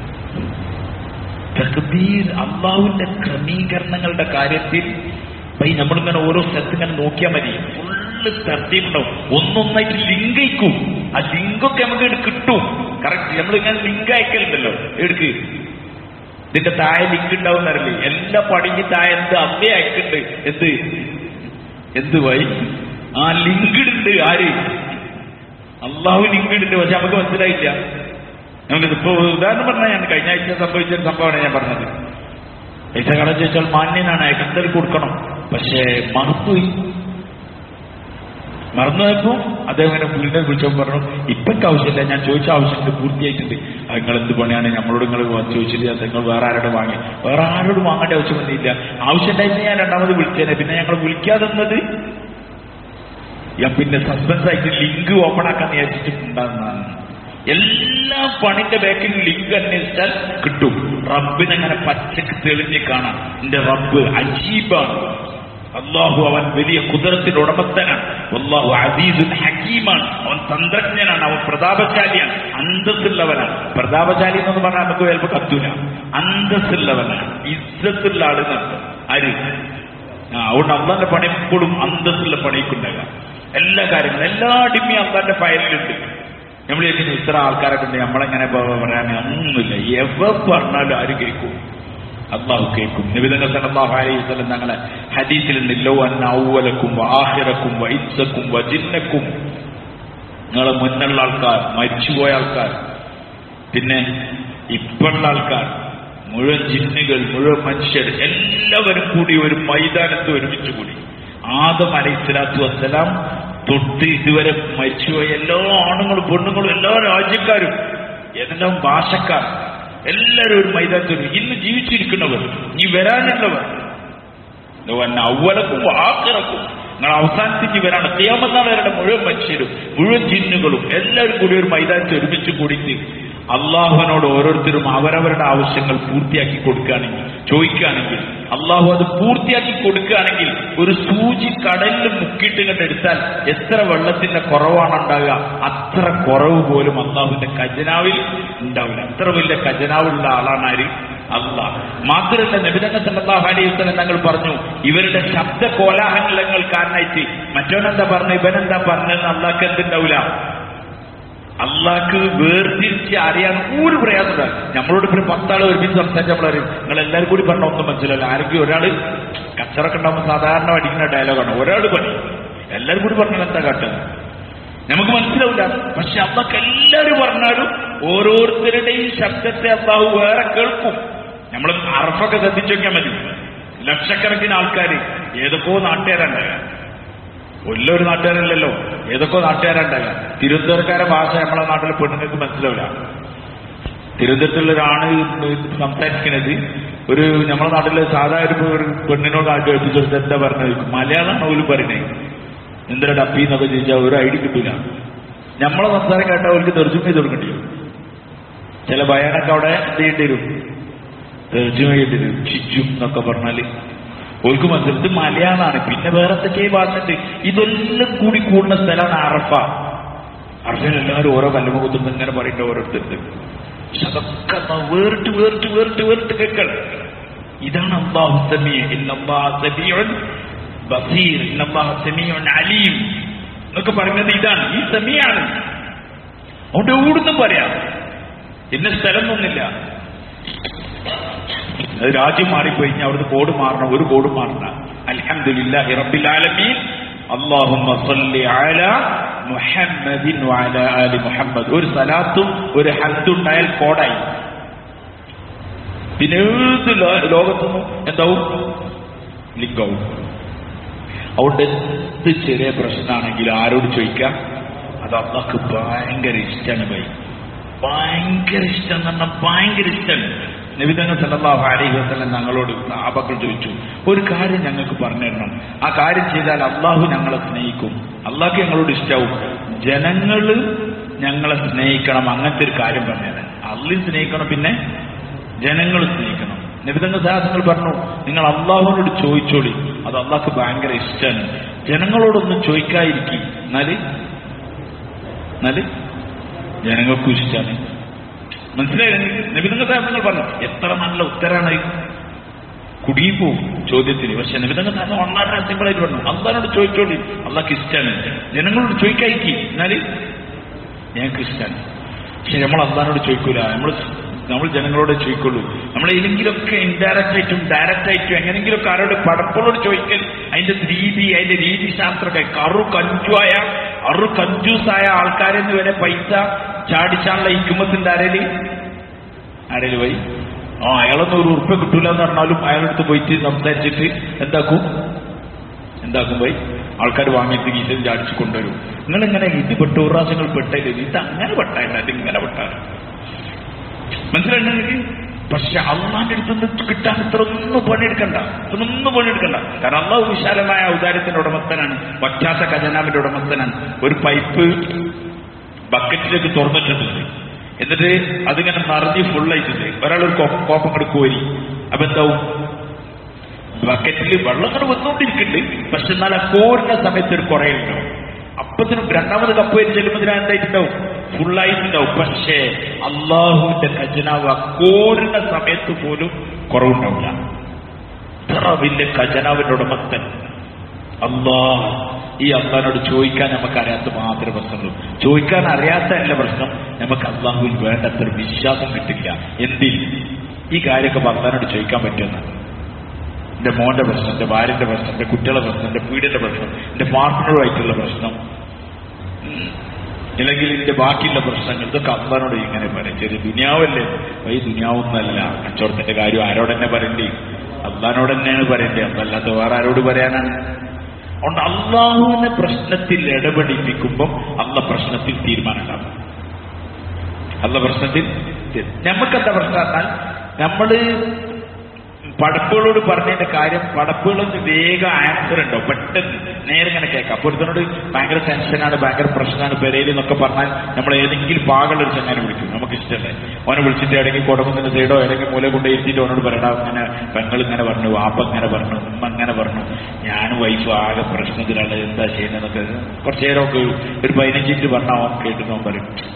തഖ്ദീർ, അള്ളാഹുവിന്റെ ക്രമീകരണങ്ങളുടെ കാര്യത്തിൽ നമ്മളിങ്ങനെ ഓരോ സ്ഥലത്ത് ഇങ്ങനെ നോക്കിയാൽ മതി. ഫുള്ള് തർത്തീവുണ്ടാവും. ഒന്നൊന്നായിട്ട് ലിങ്ക് അയക്കും. ആ ലിങ്കൊക്കെ നമുക്ക് കിട്ടും. കറക്റ്റ് നമ്മളിങ്ങനെ ലിങ്ക് അയക്കലുണ്ടല്ലോ. എടുക്ക് ഇതിന്റെ താഴെ ലിങ്ക് ഉണ്ടാവും എന്നറിയില്ലേ? എല്ലാ പടിക്ക് താഴെ എന്ത് അമ്മ അയക്കുന്നുണ്ട്. എന്ത് വഴി ആ ലിങ്ക് ഇടുന്നുണ്ട്. ആര്? അള്ളാഹു ലിങ്ക് ഇടുന്നുണ്ട്. പക്ഷെ നമുക്ക് മനസ്സിലായില്ല. നമുക്കിതിപ്പോ ഉദാഹരണം പറഞ്ഞാൽ ഞാൻ കഴിഞ്ഞ ആഴ്ച സംഭവിച്ചൊരു സംഭവമാണ് ഞാൻ പറഞ്ഞത്. പൈസ കടം ചോദിച്ചാൽ മാന്യനാണ്, അയക്കത്തിൽ കൊടുക്കണം. പക്ഷേ മറന്നുപോയപ്പോ അദ്ദേഹം എന്നെ വീടിനെ വിളിച്ചപ്പോൾ പറഞ്ഞു, ഇപ്പൊക്കെ ആവശ്യമില്ല, ഞാൻ ചോദിച്ച ആവശ്യമുണ്ട്, പൂർത്തിയായിട്ടുണ്ട്. നിങ്ങൾ എന്ത് പണിയാണ് ഞങ്ങളോട് നിങ്ങൾ ചോദിച്ചില്ല, നിങ്ങൾ വേറെ ആരോട് വാങ്ങി? വേറെ ആരോട് വാങ്ങേണ്ട ആവശ്യമൊന്നുമില്ല. ആവശ്യമുണ്ടായിരുന്നു ഞാൻ രണ്ടാമത് വിളിച്ചേനെ. പിന്നെ ഞങ്ങൾ വിളിക്കാതെന്നത് ഞാൻ പിന്നെ സസ്പെൻസ് ആയിട്ട് ലിങ്ക് ഓപ്പൺ ആക്കാൻ വിചാരിച്ചിട്ടുണ്ടാകുന്നതാണ്. എല്ലാ പണിന്റെ ബാക്കിൽ ലിങ്ക് അന്വേഷിച്ചാൽ കിട്ടും. റബ്ബിനെങ്ങനെ പച്ചക്ക് തെളിഞ്ഞ് കാണാം. എന്റെ റബ്ബ് അജീബാണ്. അള്ളാഹു അവൻ വലിയ കുദറത്തിന്റെ ഉടമസ്ഥനാണ്. അല്ലാഹു അസീസുൽ ഹക്കീമാണ്. അവൻ തന്ത്രജ്ഞനാണ്. അവൻ പ്രതാപശാലിയാണ്. അന്തസ്സുള്ളവനാണ്. പ്രതാപശാലി എന്ന് പറഞ്ഞാൽ നമുക്ക് ചിലപ്പോൾ കത്തൂല. അന്തസ്സുള്ളവനാണ്, ഇസ്സത്തുള്ള ആളെന്നാണ്. ആര്? അതുകൊണ്ട് അള്ളാന്റെ പണി എപ്പോഴും അന്തസ്സുള്ള പണിക്കുണ്ടാകാം. എല്ലാ കാര്യങ്ങളും എല്ലാ ഡിമ്മിയും അള്ളാന്റെ ഫയലിലുണ്ട്. നമ്മൾ ചോദിക്കുന്നത് ഇത്ര ആൾക്കാരൊക്കെ ഉണ്ട്, നമ്മളെങ്ങനെ പറയാൻ ഒന്നുമില്ല. എവ പറഞ്ഞാലും ആര് കേൾക്കും? അള്ളാഹു കേൾക്കും. നബി തങ്ങൾ സല്ലല്ലാഹു അലൈഹി വസല്ലം തങ്ങളെ ഹദീസിലുണ്ട്, ലൗ അന്ന അവ്വലക്കും വആഖിറക്കും വഇൻസക്കും വജിന്നക്കും, നിങ്ങളെ മുന്നുള്ള ആൾക്കാർ, മരിച്ചുപോയ ആൾക്കാർ, പിന്നെ ഇപ്പോഴുള്ള ആൾക്കാർ, മുഴുവൻ ജിന്നുകൾ, മുഴുവൻ മനുഷ്യർ എല്ലാവരും കൂടി ഒരു മൈതാനത്ത് ഒരുമിച്ച് കൂടി, ആദം അലൈഹിസ്സലാത്തു വസ്സലാം തൊട്ട് ഇതുവരെ മരിച്ചുപോയ എല്ലാ ആണുങ്ങളും പെണ്ണുങ്ങളും എല്ലാ രാജ്യക്കാരും ഏതെല്ലാം ഭാഷക്കാർ എല്ലാവരും ഒരു മൈതാനത്ത്, ഇന്ന് ജീവിച്ചിരിക്കുന്നവർ, ഇനി വരാനുള്ളവർ, അവലക്കും ആഖിറക്കും, നിങ്ങൾ അവസാനത്തേക്ക് വരാണ് ഖിയാമത്ത് നാൾ വരെ മുഴുവൻ മനുഷ്യരും മുഴുവൻ ജിന്നുകളും എല്ലാവരും കൂടി ഒരു മൈതാനത്ത് ഒരുമിച്ച് കൂടിയിട്ട് അള്ളാഹുവിനോട് ഓരോരുത്തരും അവരവരുടെ ആവശ്യങ്ങൾ പൂർത്തിയാക്കി കൊടുക്കുകയാണെങ്കിൽ, ചോദിക്കുകയാണെങ്കിൽ, അള്ളാഹു അത് പൂർത്തിയാക്കി കൊടുക്കുകയാണെങ്കിൽ, ഒരു സൂചി കടലിൽ മുക്കിയിട്ട് കണ്ടെടുത്താൽ എത്ര വെള്ളത്തിന്റെ കുറവാണ് ഉണ്ടാകുക, അത്ര കുറവ് പോലും അള്ളാഹുവിന്റെ ഖജനാവിൽ ഉണ്ടാവില്ല. അത്ര വലിയ ഖജനാവുള്ള ആളാണ് ആര്? അല്ലാഹ്. മാത്രമല്ല നബി തങ്ങൾ സല്ലല്ലാഹു അലൈഹി വസല്ലം തങ്ങൾ പറഞ്ഞു, ഇവരുടെ ശബ്ദ കോലാഹലങ്ങൾ കാരണമായിട്ട് മറ്റവനെന്താ പറഞ്ഞു ഇവനെന്താ പറഞ്ഞതെന്ന് അള്ളാഹ്ക്ക് എന്തുണ്ടാവില്ല, അള്ളാഹ്ക്ക് വേർതിരിച്ച് അറിയാൻ ഒരു പ്രയാസമില്ല. നമ്മളോട് ഇപ്പോൾ 10 ആൾ ഒരുമിച്ച് സംസാരിച്ച് നമ്മൾ അറിയും, നിങ്ങൾ എല്ലാവരും കൂടി പറഞ്ഞ ഒന്നും മനസ്സിലല്ല. ആരെങ്കിലും ഒരാൾ കച്ചറൊക്കെ ഉണ്ടാകുമ്പോൾ സാധാരണ അടിക്കുന്ന ഡയലോഗാണ്, ഒരാൾ പണി എല്ലാവരും കൂടി പറഞ്ഞാൽ എന്താ കാട്ടുന്നത് നമുക്ക് മനസ്സിലാവില്ല. പക്ഷെ അള്ളാഹ്ക്ക് എല്ലാവരും പറഞ്ഞാലും ഓരോരുത്തരുടെയും ശബ്ദത്തെ അള്ളാഹു വേറെ കേൾക്കും. നമ്മൾ അറഫൊക്കെ ശ്രദ്ധിച്ചു നോക്കിയാൽ മതി, ലക്ഷക്കണക്കിന് ആൾക്കാർ ഏതൊക്കെയോ നാട്ടുകാരുണ്ടാകുക, ഒരു നാട്ടുകാരല്ലല്ലോ, ഏതൊക്കെ നാട്ടുകാരുണ്ടാകുക. തിരുവനന്തപുരക്കാരെ ഭാഷ നമ്മളെ നാട്ടിലെ പെണ്ണുങ്ങൾക്ക് മനസ്സിലാവില്ല. തിരുവനന്തപുരത്തുള്ളൊരാണ് സംസാരിക്കുന്നത്, ഒരു നമ്മളെ നാട്ടിലെ സാധാരണ ഒരു പെണ്ണിനോട് കേൾപ്പിച്ചെടുത്ത് എന്താ പറഞ്ഞത്, മലയാളമാണ് പോലും പറയുന്നത്, എന്തൊരു ഡപ്പി എന്നൊക്കെ ചോദിച്ചാൽ ഒരു ഐഡി കിട്ടില്ല. നമ്മളെ സംസാരം കേട്ടാൽ അവർക്ക് തെർജുമ ചെയ്ത് കൊടുക്കേണ്ടി വരും. ചില ബയാനൊക്കെ അവിടെ എന്ത് ചെയ്യേണ്ടി വരും, തെർജുമ ചെയ്യേണ്ടി വരും. ചിജും എന്നൊക്കെ പറഞ്ഞാല് ഓർക്ക് മനസ്സിലായി ഇത് മലയാളമാണ്. പിന്നെ വേറെ എന്തൊക്കെ ഭാഷയുണ്ട്, ഇതെല്ലാം കൂടി കൂടുന്ന സ്ഥലമാണ് അറഫ. അറഫയിൽ എല്ലാവരും ഓരോ കല്ലുമുഖത്തും ഇങ്ങനെ പറയേണ്ട ഓരോരുത്തരുത്. പക്ഷെ അതൊക്കെ വേറിട്ട് വേറിട്ട് വേറിട്ട് വേറിട്ട് കേൾക്കണം. ഇതാണ് അല്ലാഹു സമീഉ, ഇന്നല്ലാഹ സമീഉൻ ബസീർ, ഇന്നല്ലാഹ സമീഉൻ അലീം എന്നൊക്കെ പറയുന്നത് ഇതാണ്, ഈ സമീആണ്. അതുകൊണ്ട് എവിടുന്നും പറയാം, ഇന്ന സ്ഥലമൊന്നുമില്ല. അത് രാജ്യം മാറിപ്പോയിഞ്ഞാൽ അവിടുന്ന് കോഡ് മാറണം, ഒരു കോഡ് മാറണം. അൽഹംദുലില്ലാഹി റബ്ബിൽ ആലമീൻ, അല്ലാഹുമ്മ സ്വല്ലി അലാ മുഹമ്മദിൻ വഅലാ ആലി മുഹമ്മദ്. ഒരു സലാത്തും ഒരു ഹംദുണ്ടായാൽ കോഡായി. പിന്നെ ഏത് ലോകത്തുനിന്നും എന്താവും, ലിങ്കാവും. അതുകൊണ്ട് എന്ത് ചെറിയ പ്രശ്നമാണെങ്കിലും ആരോട് ചോദിക്കാം, അത് അള്ളാഹ്ക്ക് ഭയങ്കര ഇഷ്ടമാണ്. ഭയങ്കര ഇഷ്ടം എന്ന് പറഞ്ഞാൽ ഭയങ്കര ഇഷ്ടമാണ്. നബി തങ്ങൾ സല്ലല്ലാഹു അലൈഹി വസല്ലം ഞങ്ങളോട് സഹാബകൾ ചോദിച്ചു, ഒരു കാര്യം ഞങ്ങൾക്ക് പറഞ്ഞു തരണം, ആ കാര്യം ചെയ്താൽ അള്ളാഹു ഞങ്ങളെ സ്നേഹിക്കും, അള്ളാഹ്ക്ക് ഞങ്ങളോട് ഇഷ്ടാവും, ജനങ്ങൾ ഞങ്ങളെ സ്നേഹിക്കണം, അങ്ങനത്തെ ഒരു കാര്യം പറഞ്ഞത്. അള്ളാഹ് സ്നേഹിക്കണം, പിന്നെ ജനങ്ങൾ സ്നേഹിക്കണം. നബി തങ്ങൾ സഹാബങ്ങൾ പറഞ്ഞു, നിങ്ങൾ അള്ളാഹുവിനോട് ചോദിച്ചോളി, അത് അള്ളാഹ്ക്ക് ഭയങ്കര ഇഷ്ടമാണ്. ജനങ്ങളോടൊന്നും ചോദിക്കാതിരിക്കും, എന്നാല് ജനങ്ങൾക്കും ഇഷ്ടമാണ്. മനസ്സിലായി? നബി തങ്ങൾ സഹാബങ്ങൾ പറഞ്ഞു, എത്ര നല്ല ഉത്തരാണ്, കുടുങ്ങിപ്പോവും ചോദ്യത്തിന്. പക്ഷെ നബി തങ്ങൾ സഹാബങ്ങൾ വളരെ സിമ്പിളായിട്ട് പറഞ്ഞു, അള്ളാഹിനോട് ചോദിച്ചോളി, അള്ളാഹ്ക്ക് ഇഷ്ടമാണ്. ജനങ്ങളോട് ചോദിക്കാതിരിക്കും, എന്നാല് ഞങ്ങൾക്ക് ഇഷ്ടമാണ്. പക്ഷെ നമ്മൾ അള്ളാഹിനോട് ചോദിക്കൂല, നമ്മൾ ജനങ്ങളോട് ചോദിക്കുള്ളൂ. നമ്മൾ ഏതെങ്കിലുമൊക്കെ ഇൻഡയറക്റ്റ് ആയിട്ടും ഡയറക്റ്റ് ആയിട്ടും എങ്ങനെങ്കിലുമൊക്കെ ആരോട് പടപ്പോളോട് ചോദിക്കൽ, അതിന്റെ രീതി ശാസ്ത്രമൊക്കെ കഞ്ചൂസായ ആൾക്കാരെന്ന് വരെ പൈസ ചാടിച്ചാനുള്ള ഹിക്മത്തിന്റെ ആരേല് പോയി അയാളൊന്നും ₹1 കിട്ടൂല എന്ന് പറഞ്ഞാലും അയാളടുത്ത് പോയിട്ട് സംസാരിച്ചിട്ട് എന്താക്കും പോയി ആൾക്കാർ വാങ്ങിയിട്ട് ഗീസയിൽ ചാടിച്ച് കൊണ്ടുവരും. നിങ്ങളിങ്ങനെ ഇത് പെട്ട ഒരു പ്രാവശ്യങ്ങൾ പെട്ടില്ല, ഇത് അങ്ങനെ പെട്ടായില്ല, അതിങ്ങനെ പെട്ടാണ്. മനസ്സിലായി? പക്ഷെ അള്ളാന്റെ അടുത്തുനിന്ന് കിട്ടാൻ ഇത്രയൊന്നും പണിയെടുക്കണ്ട. കാരണം അള്ളാഹു വിശാലമായ ഔദാര്യത്തിന്റെ ഉടമസ്ഥനാണ്, വറ്റാത്ത ഖജനാവിന്റെ ഉടമസ്ഥനാണ്. ഒരു പൈപ്പ് ബക്കറ്റിലേക്ക് തുറന്നിട്ടുണ്ട്, എന്നിട്ട് അതിങ്ങനെ നിറഞ്ഞ് ഫുള്ളായിട്ടുണ്ട്. ഒരാളൊരു കോപ്പം കൂടെ കോരി, അപ്പൊ എന്താവും, ബക്കറ്റിൽ വെള്ളം അങ്ങനെ വന്നുകൊണ്ടിരിക്കുന്നുണ്ട്. പക്ഷെ എന്നാൽ ആ കോരുന്ന സമയത്ത് ഒരു കുറയുണ്ടാവും. അപ്പത്തിനും രണ്ടാമത് കപ്പ് വരി ചെല്ലുമ്പോൾ എന്തായിട്ടുണ്ടാവും, ഫുള്ളായിട്ടുണ്ടാവും. പക്ഷേ അള്ളാഹുവിന്റെ ഖജനാവ് ആ കോരുന്ന സമയത്ത് പോലും കുറവുണ്ടാവില്ല. ഇത്ര വലിയ ഖജനാവിന്റെ ഉടമസ്ഥൻ അള്ളാഹ്. ഈ അള്ളാഹിനോട് ചോദിക്കാൻ നമുക്കറിയാത്ത മാത്രമേ പ്രശ്നമുള്ളൂ. ചോദിക്കാൻ അറിയാത്തല്ല പ്രശ്നം, നമുക്ക് അള്ളാഹുവിൽ വേണ്ടത്ര വിശ്വാസം കിട്ടില്ല. എന്തിൽ? ഈ കാര്യമൊക്കെ അള്ളാഹിനോട് ചോദിക്കാൻ പറ്റുമെന്നാണ്. എന്റെ മോന്റെ പ്രശ്നം, എന്റെ ഭാര്യന്റെ പ്രശ്നം, എന്റെ കുട്ടികളുടെ പ്രശ്നം, എന്റെ വീടിന്റെ പ്രശ്നം, എന്റെ പാർട്ട്ണറുമായിട്ടുള്ള പ്രശ്നം, അല്ലെങ്കിൽ ഇതിന്റെ ബാക്കിയുള്ള പ്രശ്നങ്ങൾ, ഇതൊക്കെ അള്ളാഹിനോട് ഇങ്ങനെ പറയും. ചെറിയ ദുനിയാവല്ലേ? ഈ ദുനിയാവൊന്നല്ല. കച്ചവടത്തിന്റെ കാര്യം ആരോടെന്നെ പറയണ്ടേ? അള്ളാഹിനോട് തന്നെയാണ് പറയണ്ടേ, അതല്ലാത്ത വേറെ ആരോട് പറയാനാണ്? അതുകൊണ്ട് അള്ളാഹുവിനെ പ്രശ്നത്തിൽ ഇടപെടിപ്പിക്കുമ്പം പ്രശ്നത്തിൽ തീരുമാനം ഉണ്ടാകും. പ്രശ്നത്തിൽ നമുക്കെന്താ പ്രശ്നം എന്നാൽ, നമ്മള് പടപ്പുകളോട് പറഞ്ഞതിന്റെ കാര്യം പടപ്പുകളൊന്ന് വേഗം ആൻസർ ഉണ്ടോ, പെട്ടെന്ന് നേരെ ഇങ്ങനെ കേൾക്കാം. അപ്പോൾ ഒരുത്തനോട് ഭയങ്കര ടെൻഷനാണ്, ഭയങ്കര പ്രശ്നമാണ് പെരയിൽ എന്നൊക്കെ പറഞ്ഞാൽ നമ്മൾ ഏതെങ്കിലും പാകളുടെ ഒരു ചങ്ങനെ വിളിക്കും, നമുക്ക് ഇഷ്ടമല്ലേ. അവനെ വിളിച്ചിട്ട് ഏതെങ്കിലും കുടമ്പത്തിന്റെ സൈഡോ ഏതെങ്കിലും മൂല കൊണ്ട് ഇരുത്തിയിട്ട് അവനോട് പറയണം, അങ്ങനെ പെങ്ങൾ ഇങ്ങനെ പറഞ്ഞു, വാപ്പ ഇങ്ങനെ പറഞ്ഞു, ഉമ്മ ഇങ്ങനെ പറഞ്ഞു, ഞാനും വൈഫ് ആകെ പ്രശ്നത്തിലാണ്, എന്താ ചെയ്യുന്നതെന്നൊക്കെ കുറച്ചു നേരമൊക്കെ ഒരു 15 മിനിറ്റ് പറഞ്ഞാൽ അവൻ കേട്ടിട്ട് അവൻ പറയും,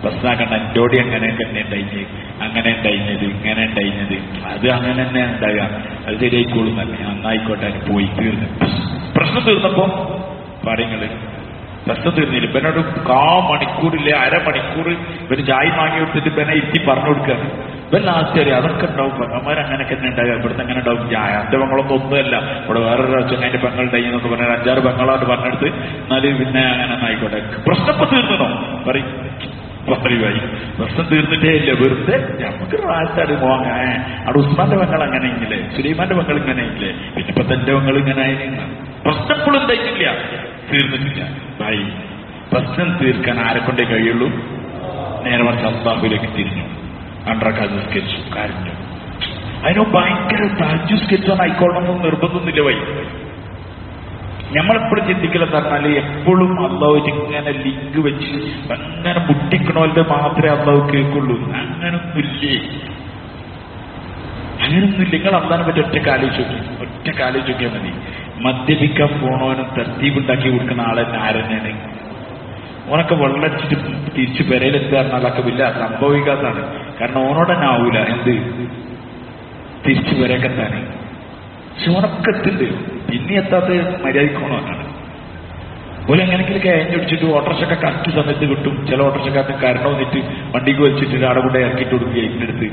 പ്രശ്നമാക്കണ്ട, എന്റോടി അങ്ങനെയൊക്കെ തന്നെ ഉണ്ടായിഞ്ഞത്, അങ്ങനെ ഉണ്ടായിഞ്ഞത്, ഇങ്ങനെ ഉണ്ടായിഞ്ഞത്, അത് അങ്ങനെ തന്നെ ഉണ്ടാകുക, അത് ശരിയായിക്കോളും തന്നെ, നന്നായിക്കോട്ടെ, പോയി തീർന്നു. പ്രശ്നം തീർന്നപ്പോ കാര്യങ്ങള് പ്രശ്നം തീർന്നില്ല. ഇവനോട് മണിക്കൂറില്ലേ, അരമണിക്കൂർ ഇവന് ചായ വാങ്ങി കൊടുത്തിട്ട് ഇവനെ ഇരുത്തി പറഞ്ഞു കൊടുക്കുകയാണ്. ഇവൻ ലാസ്റ്റ് അറിയാം അതൊക്കെ ഉണ്ടാവും, പെങ്ങന്മാർ അങ്ങനെയൊക്കെ തന്നെ ഉണ്ടാകുക, ഇവിടുത്തെ അങ്ങനെ ഉണ്ടാവും. എന്റെ പെങ്ങളൊന്നും ഒന്നുമല്ല, ഇവിടെ വേറൊരു ചെങ്ങാന്റെ പെങ്ങളുണ്ടായി എന്നൊക്കെ പറഞ്ഞാൽ 5-6 പെങ്ങളായിട്ട് പറഞ്ഞെടുത്ത് എന്നാലും പിന്നെ അങ്ങനെ ആയിക്കോട്ടെ. പ്രശ്നം ഇപ്പൊ തീർന്നോ പറയുവായി, പ്രശ്നം തീർന്നിട്ടേ ഇല്ല, വെറുതെ നമുക്ക് റാത്താട് പോകാൻ. അവിടെ ഉസ്മാന്റെ പെങ്ങൾ അങ്ങനെയെങ്കിലേ, സുലൈമാന്റെ പെങ്ങൾ ഇങ്ങനെയെങ്കിലേ, പിന്നെ ഇപ്പൊ തന്റെ പെങ്ങൾ ഇങ്ങനെ ആയിരുന്നു. പ്രശ്നം ഇപ്പോഴും ഉണ്ടായിട്ടില്ല, തീർന്നിട്ടില്ല. ഭായി പ്രശ്നം തീർക്കാൻ ആരെക്കൊണ്ടേ കഴിയുള്ളൂ? നേരെ മറിച്ച് അല്ലാഹുവിലേക്ക് തിരിഞ്ഞു, 2 റക്അത്ത് നിസ്കരിച്ചു, കരഞ്ഞു. അതിനോ ഭയങ്കര തഹജ്ജുദ് നിസ്കരിച്ചാൽ ആയിക്കോളണമെന്ന് നിർബന്ധമൊന്നുമില്ല. വൈ നമ്മളെപ്പോഴും ചിന്തിക്കലെന്ന് പറഞ്ഞാല് എപ്പോഴും അള്ളാഹു ഇങ്ങനെ ലിങ്ക് വെച്ച് അങ്ങനെ മുട്ടിക്കണോന്റെ മാത്രമേ അള്ളാഹു കേൾക്കുള്ളൂ. അങ്ങനൊന്നുമില്ലേ, അങ്ങനൊന്നുമില്ല. നിങ്ങൾ അള്ളാഹിനെ പറ്റി ഒറ്റ ആലോചിച്ച് നോക്കിയാൽ മതി. മദ്യപിക്കാൻ പോണവനും തർത്തീബുണ്ടാക്കി കൊടുക്കുന്ന ആളെ ആരെന്നെയാണ്? ഓനൊക്കെ വെള്ളടിച്ചിട്ട് തിരിച്ച് പെരയിലെത്തുക പറഞ്ഞാൽ അതൊക്കെ വലിയ സംഭവിക്കാത്തതാണ്. കാരണം ഓനോട് തന്നെ ആവൂല എന്ത് തിരിച്ചു പെരക്കെത്താന്. പക്ഷെ ഓനൊക്കെ എത്തുണ്ട്, പിന്നെ എത്താത്ത മര്യാദക്കോണവനാണ്. ഓല എങ്ങനെയെങ്കിലും കഴിഞ്ഞൊടിച്ചിട്ട് ഓട്ടോറിക്ഷയൊക്കെ കറക്റ്റ് സമയത്ത് കിട്ടും. ചില ഓട്ടോറിക്ഷക്കാർക്ക് കരണം വന്നിട്ട് വണ്ടിക്ക് വെച്ചിട്ട് അവിടെ കൂടെ ഇറക്കിയിട്ട് കൊടുക്കുക ഇതിനടുത്ത്.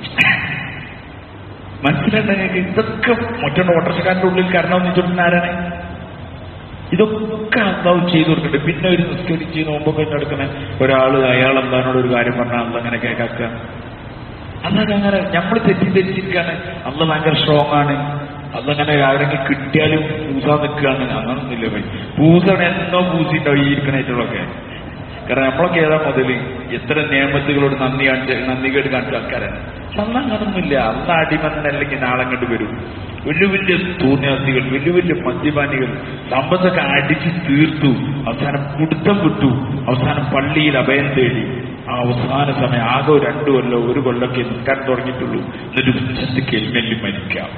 മനസ്സിലുണ്ടെങ്കിൽ ഇതൊക്കെ മറ്റൊരു ഓട്ടോറിക്ഷക്കാരന്റെ ഉള്ളിൽ കരണം വന്നിട്ടുണ്ടെന്ന് ആരാണ്? ഇതൊക്കെ അള്ളാഹു ചെയ്തു കൊടുക്കട്ടെ. പിന്നെ ഒരു നിസ്കരിച്ച് നോമ്പൊക്കെ എടുക്കുന്ന ഒരാള് അയാൾ എന്താണോട് ഒരു കാര്യം പറഞ്ഞാൽ അള്ള അങ്ങനെ കേൾക്കാക്കുക. അതങ്ങനെ നമ്മൾ തെറ്റിദ്ധരിച്ചിരിക്കുകയാണ്. അള്ള ഭയങ്കര സ്ട്രോങ് ആണ്, അതങ്ങനെ ആരെങ്കിലും കിട്ടിയാലും പൂസാൻ നിൽക്കുകയാണ്. അങ്ങനൊന്നുമില്ല. പോയി പൂസാണ് എന്നോ പൂസിണ്ടാവും ഈ ഇരിക്കണേറ്റുള്ളൊക്കെ. കാരണം നമ്മളൊക്കെ ഏതാ മുതൽ എത്ര നിയമത്തുകളോട് നന്ദികേട് കാണിച്ച ആൾക്കാരാണ്. പക്ഷെ അന്ന് അങ്ങനൊന്നുമില്ല. അന്ന് അടിമന്നല്ലെങ്കിൽ നാളെ കണ്ടു വരും. വലിയ വലിയ തോന്നിയാസികൾ, വലിയ വലിയ മദ്യപാനികൾ സമ്പത്തൊക്കെ അടിച്ച് തീർത്തു. അവസാനം പിടുത്തം വിട്ടു. അവസാനം പള്ളിയിൽ അഭയം തേടി. ആ അവസാന സമയം ആകെ 2 കൊല്ലോ 1 കൊല്ലൊക്കെ നിൽക്കാൻ തുടങ്ങിയിട്ടുള്ളൂ. എന്നിട്ട് ഉച്ചത്ത് കെൽമെല്ലി മരിക്കാം.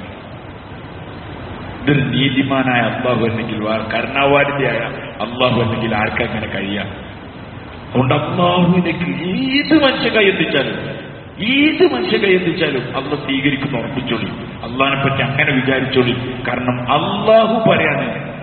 ഇതൊരു നീതിമാനായ അള്ളാഹു അല്ലെങ്കിൽ കരുണാവാരിതയായ അള്ളാഹു അല്ലെങ്കിൽ ആർക്കങ്ങനെ കഴിയാം. അതുകൊണ്ട് അള്ളാഹുവിലേക്ക് ഏത് മനുഷ്യ കൈയെത്തിച്ചാലും അള്ള സ്വീകരിക്കുന്ന ഉറപ്പിച്ചോളി. അള്ളാഹിനെ പറ്റി അങ്ങനെ വിചാരിച്ചോളി. കാരണം അള്ളാഹു പറയാണ്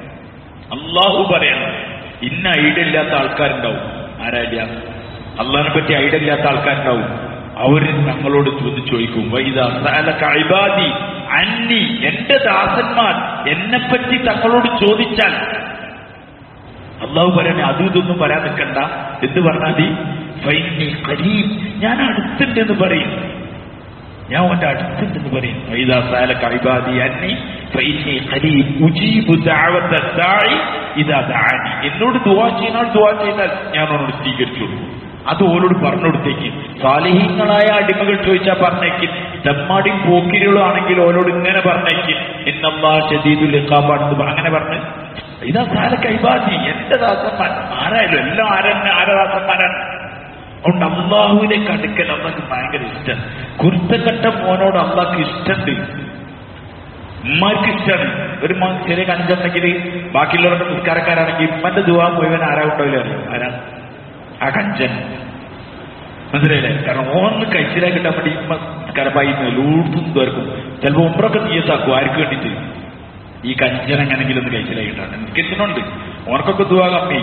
ഇന്ന ഐഡിയ ഇല്ലാത്ത ആൾക്കാരുണ്ടാവും. ആരായില്ല? അള്ളാഹിനെ പറ്റി ഐഡിയ ഇല്ലാത്ത ആൾക്കാരുണ്ടാവും. അവര് ഞങ്ങളോട് ചോദിക്കും വൈദാ സഅലക ഇബാദി അന്നി, എന്റെ ദാസന്മാർ എന്നെപ്പറ്റി തങ്ങളോട് ചോദിച്ചാൽ അള്ളാഹു പറയണേ അതും ഇതൊന്നും പറയാൻ നിൽക്കണ്ട. എന്ത് പറഞ്ഞാൽ മതി? ഫൈനി ഖരീബ്, ഞാൻ അടുത്തുണ്ടെന്ന് പറയും. ഞാൻ അവന്റെ അടുത്തുണ്ടെന്ന് പറയും. വൈദാ സഅലക ഇബാദി അന്നി ഫൈനി ഖരീബ് ഉജീബു ദഅവത ദാഇ ഇദാ ദഅനി. എന്നോട് ദുആ ചെയ്താൽ ഞാൻ അവനോട് സ്വീകരിച്ചു. അത് ഓരോട് പറഞ്ഞു കൊടുത്തേക്ക്. സാലിഹീങ്ങളായ അടിമകൾ ചോദിച്ചാൽ പറഞ്ഞേക്ക്. തെമ്മാടിയും പോക്കിരികളും ആണെങ്കിൽ ഓരോട് ഇങ്ങനെ പറഞ്ഞേക്ക്, ഇന്നല്ലാഹു ശദീദുൽ ഇഖാബ് അങ്ങനെ പറഞ്ഞ്. ഇതാ സഅലക ഇബാദി, എന്റെ ദാസന്മാർ ആരായാലും എല്ലാം ആരാദാസന്മാരാണ്. അതുകൊണ്ട് അള്ളാഹുവിലേക്ക് അടുക്കൽ അള്ളാഹ്ക്ക് ഭയങ്കര ഇഷ്ടം. കുരുത്തക്കട്ട മോനോട് അള്ളാഹ്ക്ക് ഇഷ്ടമുണ്ട്, ഉമ്മാർക്ക് ഇഷ്ടമാണ്. ഒരു ചെറിയ കഞ്ചുണ്ടെങ്കിൽ ബാക്കിയുള്ളവരുടെ നിസ്കാരക്കാരാണെങ്കിൽ ഉമ്മന്റെ ദുആ മുഴുവൻ ആരാവുണ്ടാവില്ല. ആരാണ് ആ കഞ്ചൻ? മനസ്സിലായില്ലേ? കാരണം ഓന്ന് കഴിച്ചിലായി കിട്ടാൻ വേണ്ടി ഇമ്മ കരപ്പായി ലൂട്ടും തോർക്കും. ചിലപ്പോൾ ഉമ്രൊക്കെ തീയത്താക്കും. ആർക്ക് വേണ്ടിയിട്ട്? ഈ കഞ്ചൻ എങ്ങനെങ്കിലും ഒന്ന് കഴിച്ചിലായി കിട്ടാണ്. നിസ്കരിച്ചിട്ടുണ്ട്. ഓനക്കൊക്കെ ദുആ കമ്മി.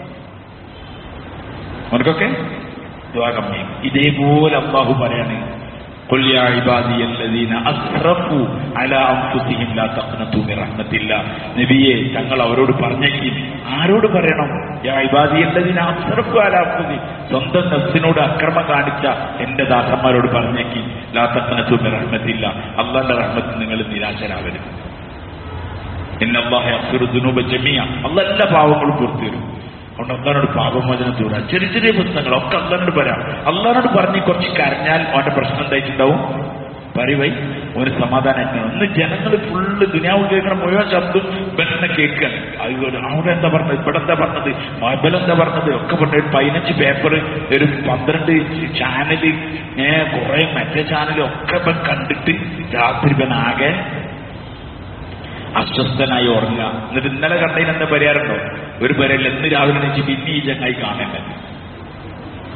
ഇതേപോലെ അല്ലാഹു പറയാണ്, ഖുൽ യാ ഇബാദിയല്ലദീന അസ്റഫു അലാ അൻഫുസിഹിം ലാ തഖ്നതു മിർ റഹ്മത്തില്ലാഹ്. നബിയെ, തങ്ങൾ അവരോട് പറഞ്ഞേക്ക്. ആരോട് പറയണം? യാ ഇബാദിയല്ലദീന അസ്റഫു അലാ അൻഫുസിഹിം, സ്വന്തം നഫ്സിനോട് അക്രമം കാണിച്ച എന്റെ ദാസന്മാരോട് പറഞ്ഞേക്ക്. ലാ തഖ്നതു മിർ റഹ്മത്തില്ലാഹ്, അല്ലാഹുവിന്റെ റഹ്മത്തിൽ നിങ്ങൾ നിരാശരാവരുത്. ഇന്നല്ലാഹ യഗ്ഫിറു ദുനൂബ ജമീഅ, അല്ലാഹ് എല്ലാ പാവങ്ങളും പുറത്തു തരും. അതുകൊണ്ട് അള്ളാഹിനോട് പാപമോചനം തൂടാ. ചെറിയ ചെറിയ പ്രശ്നങ്ങളൊക്കെ അള്ളാഹിനോട് പറയാം. അള്ളാഹിനോട് പറഞ്ഞ് കുറച്ച് കരഞ്ഞാൽ അവന്റെ പ്രശ്നം എന്തായിട്ടുണ്ടാവും? പറയുവൈ ഒരു സമാധാനമായിട്ടാണ്. ഒന്ന് ജനങ്ങൾ ഫുള്ള് ദുനിയാവ് കേൾക്കണം, മുഴുവൻ ശബ്ദം ബെന്നെ കേൾക്കാൻ. അതുപോലെ അവിടെ എന്താ പറഞ്ഞത്, ഇവിടെ എന്താ പറഞ്ഞത്, മൊബൈലെന്താ പറഞ്ഞത് ഒക്കെ പറഞ്ഞ 15 പേപ്പർ, ഒരു 12 ചാനല്, കുറെ മറ്റേ ചാനലും ഒക്കെ ഇവൻ കണ്ടിട്ട് രാത്രി ഇവൻ ആകെ അസ്വസ്ഥനായി ഉറങ്ങുക. എന്നിട്ട് ഇന്നലെ കണ്ടതിന് എന്താ പരിഹാരമുണ്ടോ? ഒരു പരിഹാരം. എന്ന് രാവിലെ എണീച്ച് പിന്നെ ഈ ചങ്ങായി കാണേണ്ടത്.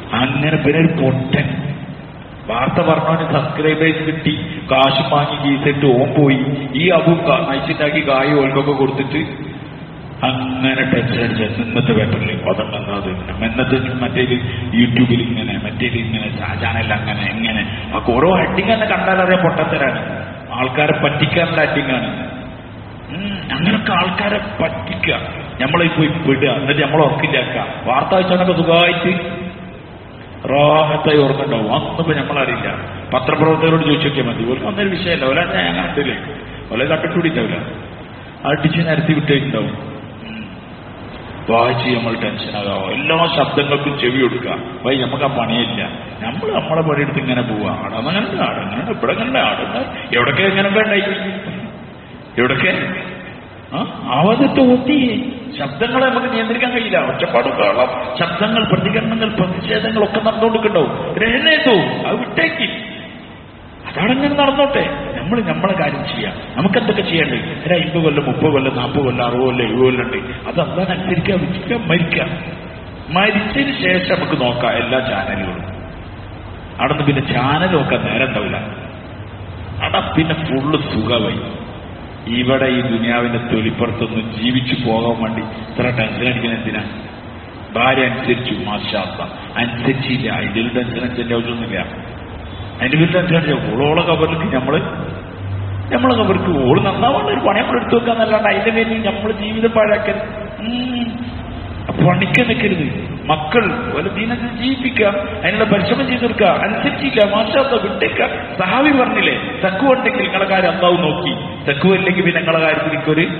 അങ്ങനെ പിന്നെ ഒരു പൊട്ടൻ വാർത്ത പറഞ്ഞവന് സബ്സ്ക്രൈബേഴ്സ് കിട്ടി, കാശും വാങ്ങി കീസിട്ട് ഓൻ പോയി. ഈ അബു നയിച്ചിട്ടാക്കി കായ് ഓൽക്കൊക്കെ കൊടുത്തിട്ട് അങ്ങനെ ടെൻഷൻ അടിച്ച ഇന്നത്തെ പേപ്പറിൽ പതണ്ടത്, ഇന്നത്തെ മറ്റേത് യൂട്യൂബിൽ ഇങ്ങനെ, മറ്റേത് ഇങ്ങനെ, ചാനൽ അങ്ങനെ എങ്ങനെ, ആ ഓരോ ഹെഡിങ് തന്നെ കണ്ടാലറിയാം പൊട്ടത്തരാണ്, ആൾക്കാരെ പറ്റിക്കാനുള്ള ഹെഡിങ്ങാണ്. അങ്ങനൊക്കെ ആൾക്കാരെ പറ്റിക്കുക, നമ്മളെ പോയി പെടുക, എന്നിട്ട് നമ്മളെ ഉറക്കില്ലാക്കുക. വാർത്ത വെച്ചാണൊക്കെ സുഖമായിട്ട് റാഹത്തായി ഓർക്കുന്നുണ്ടാവും. അന്നിപ്പോ നമ്മളറിയില്ല. പത്രപ്രവർത്തകരോട് ചോദിച്ചു നോക്കിയാൽ മതി, ഓർക്ക് ഒന്നൊരു വിഷയമല്ല. ഓല ഞാൻ കണ്ടില്ലേ, ഓല കണ്ടിട്ടുകൂടിയിട്ടാവില്ല, അടിച്ച് നിരത്തി വിട്ടേക്കുണ്ടാവും. വായിച്ച് നമ്മൾ ടെൻഷനാകാവോ, എല്ലാ ശബ്ദങ്ങൾക്കും ചെവി കൊടുക്കുക. വൈ നമുക്ക് ആ പണിയില്ല, നമ്മൾ നമ്മളെ പണിയെടുത്ത് ഇങ്ങനെ പോവാ. അടങ്ങനെ ആടങ്ങനെ ഇവിടെ കണ്ട ആടുന്ന എവിടൊക്കെ എങ്ങനെ വേണ്ടായി, എവിടൊക്കെ അവധത്ത് ഊത്തി. ശബ്ദങ്ങളെ നമുക്ക് നിയന്ത്രിക്കാൻ കഴിയില്ല. ഒച്ചപ്പാട്, കാളം, ശബ്ദങ്ങൾ, പ്രതികരണങ്ങൾ, പ്രതിഷേധങ്ങളൊക്കെ നടന്നുകൊണ്ടിട്ടുണ്ടാവും. രഹനേതോ അത് വിട്ടേക്ക്, അതങ്ങനെ നടന്നോട്ടെ. നമ്മൾ നമ്മളെ കാര്യം ചെയ്യാം. നമുക്കെന്തൊക്കെ ചെയ്യേണ്ടത്? 50 കൊല്ലം, 30 കൊല്ലം, 40 കൊല്ലം, 60 കൊല്ലം, 70 കൊല്ലം ഉണ്ട്. അത് അതനുസരിക്കുക, വിൽക്കുക, മരിക്കാം. മരിച്ചതിന് ശേഷം നമുക്ക് നോക്കാം എല്ലാ ചാനലുകളും. അവിടെ പിന്നെ ചാനൽ നോക്കാൻ നേരം ഉണ്ടാവില്ല. അവിടെ പിന്നെ ഫുള്ള് സുഖമായി. ഇവിടെ ഈ ദുനിയാവിന്റെ തൊലിപ്പുറത്തൊന്നും ജീവിച്ചു പോകാൻ വേണ്ടി ഇത്ര ടെൻഷൻ അടിക്കുന്ന എന്തിനാ? ഭാര്യ അനുസരിച്ചു, മാഷാ അല്ലാഹ്, അനുസരിച്ചില്ല, അതിൽ ടെൻഷൻ അടിച്ചതിന്റെ ആവശ്യമൊന്നുമില്ല. അതിന്റെ വീട്ടിൽ ടെൻഷൻ അടിച്ച ഓളോളെ കവറിലേക്ക് നമ്മളെ കവർക്ക് ഓള് നന്നാവുള്ള ഒരു പണി നമ്മൾ എടുത്തു വെക്കാന്നല്ലാണ്ട് അതിന്റെ പേരിൽ നമ്മൾ ജീവിതം പാഴാക്കരുത്. പണിക്ക് നിൽക്കരുത്. മക്കൾ ഒരു ദീനത്തിൽ ജീവിപ്പിക്കുക, അതിനുള്ള പരിശ്രമം ചെയ്തെടുക്കുക. അനുസരിച്ചില്ല, മാഷാ അല്ലാഹ്, വിട്ടേക്കുക. സഹാബി പറഞ്ഞില്ലേ, തക്കുവ ഉണ്ടെങ്കിൽ നിങ്ങളെ കാര്യം അല്ലാഹു നോക്കി, തക്കുവ ഇല്ലെങ്കിൽ പിന്നെ നിങ്ങളെ കാര്യത്തിൽ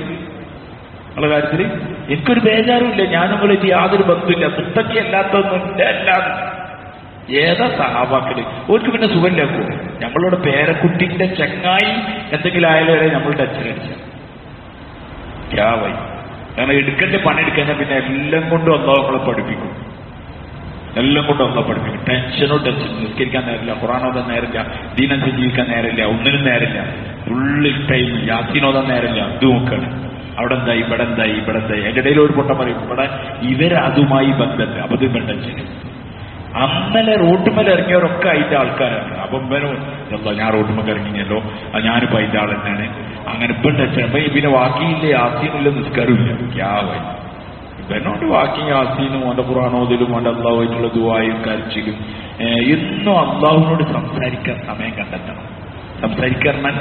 എനിക്കൊരു ബേജാറുമില്ല. ഞാനും നിങ്ങളായിട്ട് യാതൊരു ബന്ധമില്ല, മുത്തക്കി അല്ലാത്തൊന്നും അല്ലാതെ ഏതാ സഹാബാക്കള്. ഓർക്ക് പിന്നെ സുഖമില്ലാക്കൂ. നമ്മളുടെ പേരക്കുട്ടിന്റെ ചങ്ങായി എന്തെങ്കിലും ആയാലും വരെ നമ്മൾ ടച്ചിലടിച്ച ക്യാവായി. കാരണം എടുക്കേണ്ട പണിയെടുക്കാൻ പിന്നെ എല്ലാം കൊണ്ടും അല്ലാഹു നമ്മളെ പഠിപ്പിക്കും. എല്ലാം കൊണ്ടും അല്ലാഹു പഠിപ്പിക്കും. ടെൻഷൻ നിസ്കരിക്കാൻ നേരമില്ല, ഖുർആനോദാൻ നേരമില്ല, ദീനത്തിൽ ജീവിക്കാൻ നേരമില്ല, ഒന്നിനും നേരമില്ല. ഫുള്ള് ടൈം യാസീനോദാൻ നേരമില്ല. ഇത് നോക്കാണ്, അവിടെ എന്തായി, ഇവിടെ എന്തായി, ഇവിടെ എന്തായി. അതിന്റെ ഇടയിൽ ഒരു പൊട്ടം പറയും, ഇവിടെ ഇവരതുമായി ബന്ധമില്ല. അപ്പൊ ഇത് ടെൻഷൻ. അന്നലെ റോട്ടുമേൽ ഇറങ്ങിയവരൊക്കെ അതിന്റെ ആൾക്കാരാണ്. അപ്പം ഞാൻ റോട്ടുമേൽ ഇറങ്ങിയല്ലോ, ഞാനിപ്പോ അതിന്റെ ആൾ തന്നെയാണ്. അങ്ങനെ ഇപ്പം ടെൻഷൻ. പിന്നെ വാക്കിയില്ല, യാസീനില്ല, നിസ്കാരമില്ല. ക്യാവായി ഇവനോട് വാക്കിങ് യാസീനും ഓന്റെ ഖുർആനോദിലും ഓന്റെ അള്ളാഹുമായിട്ടുള്ള ദുആയും കരച്ചിലും എന്നും അള്ളാഹുവിനോട് സംസാരിക്കാൻ സമയം കണ്ടെത്തണം. സംസാരിക്കാൻ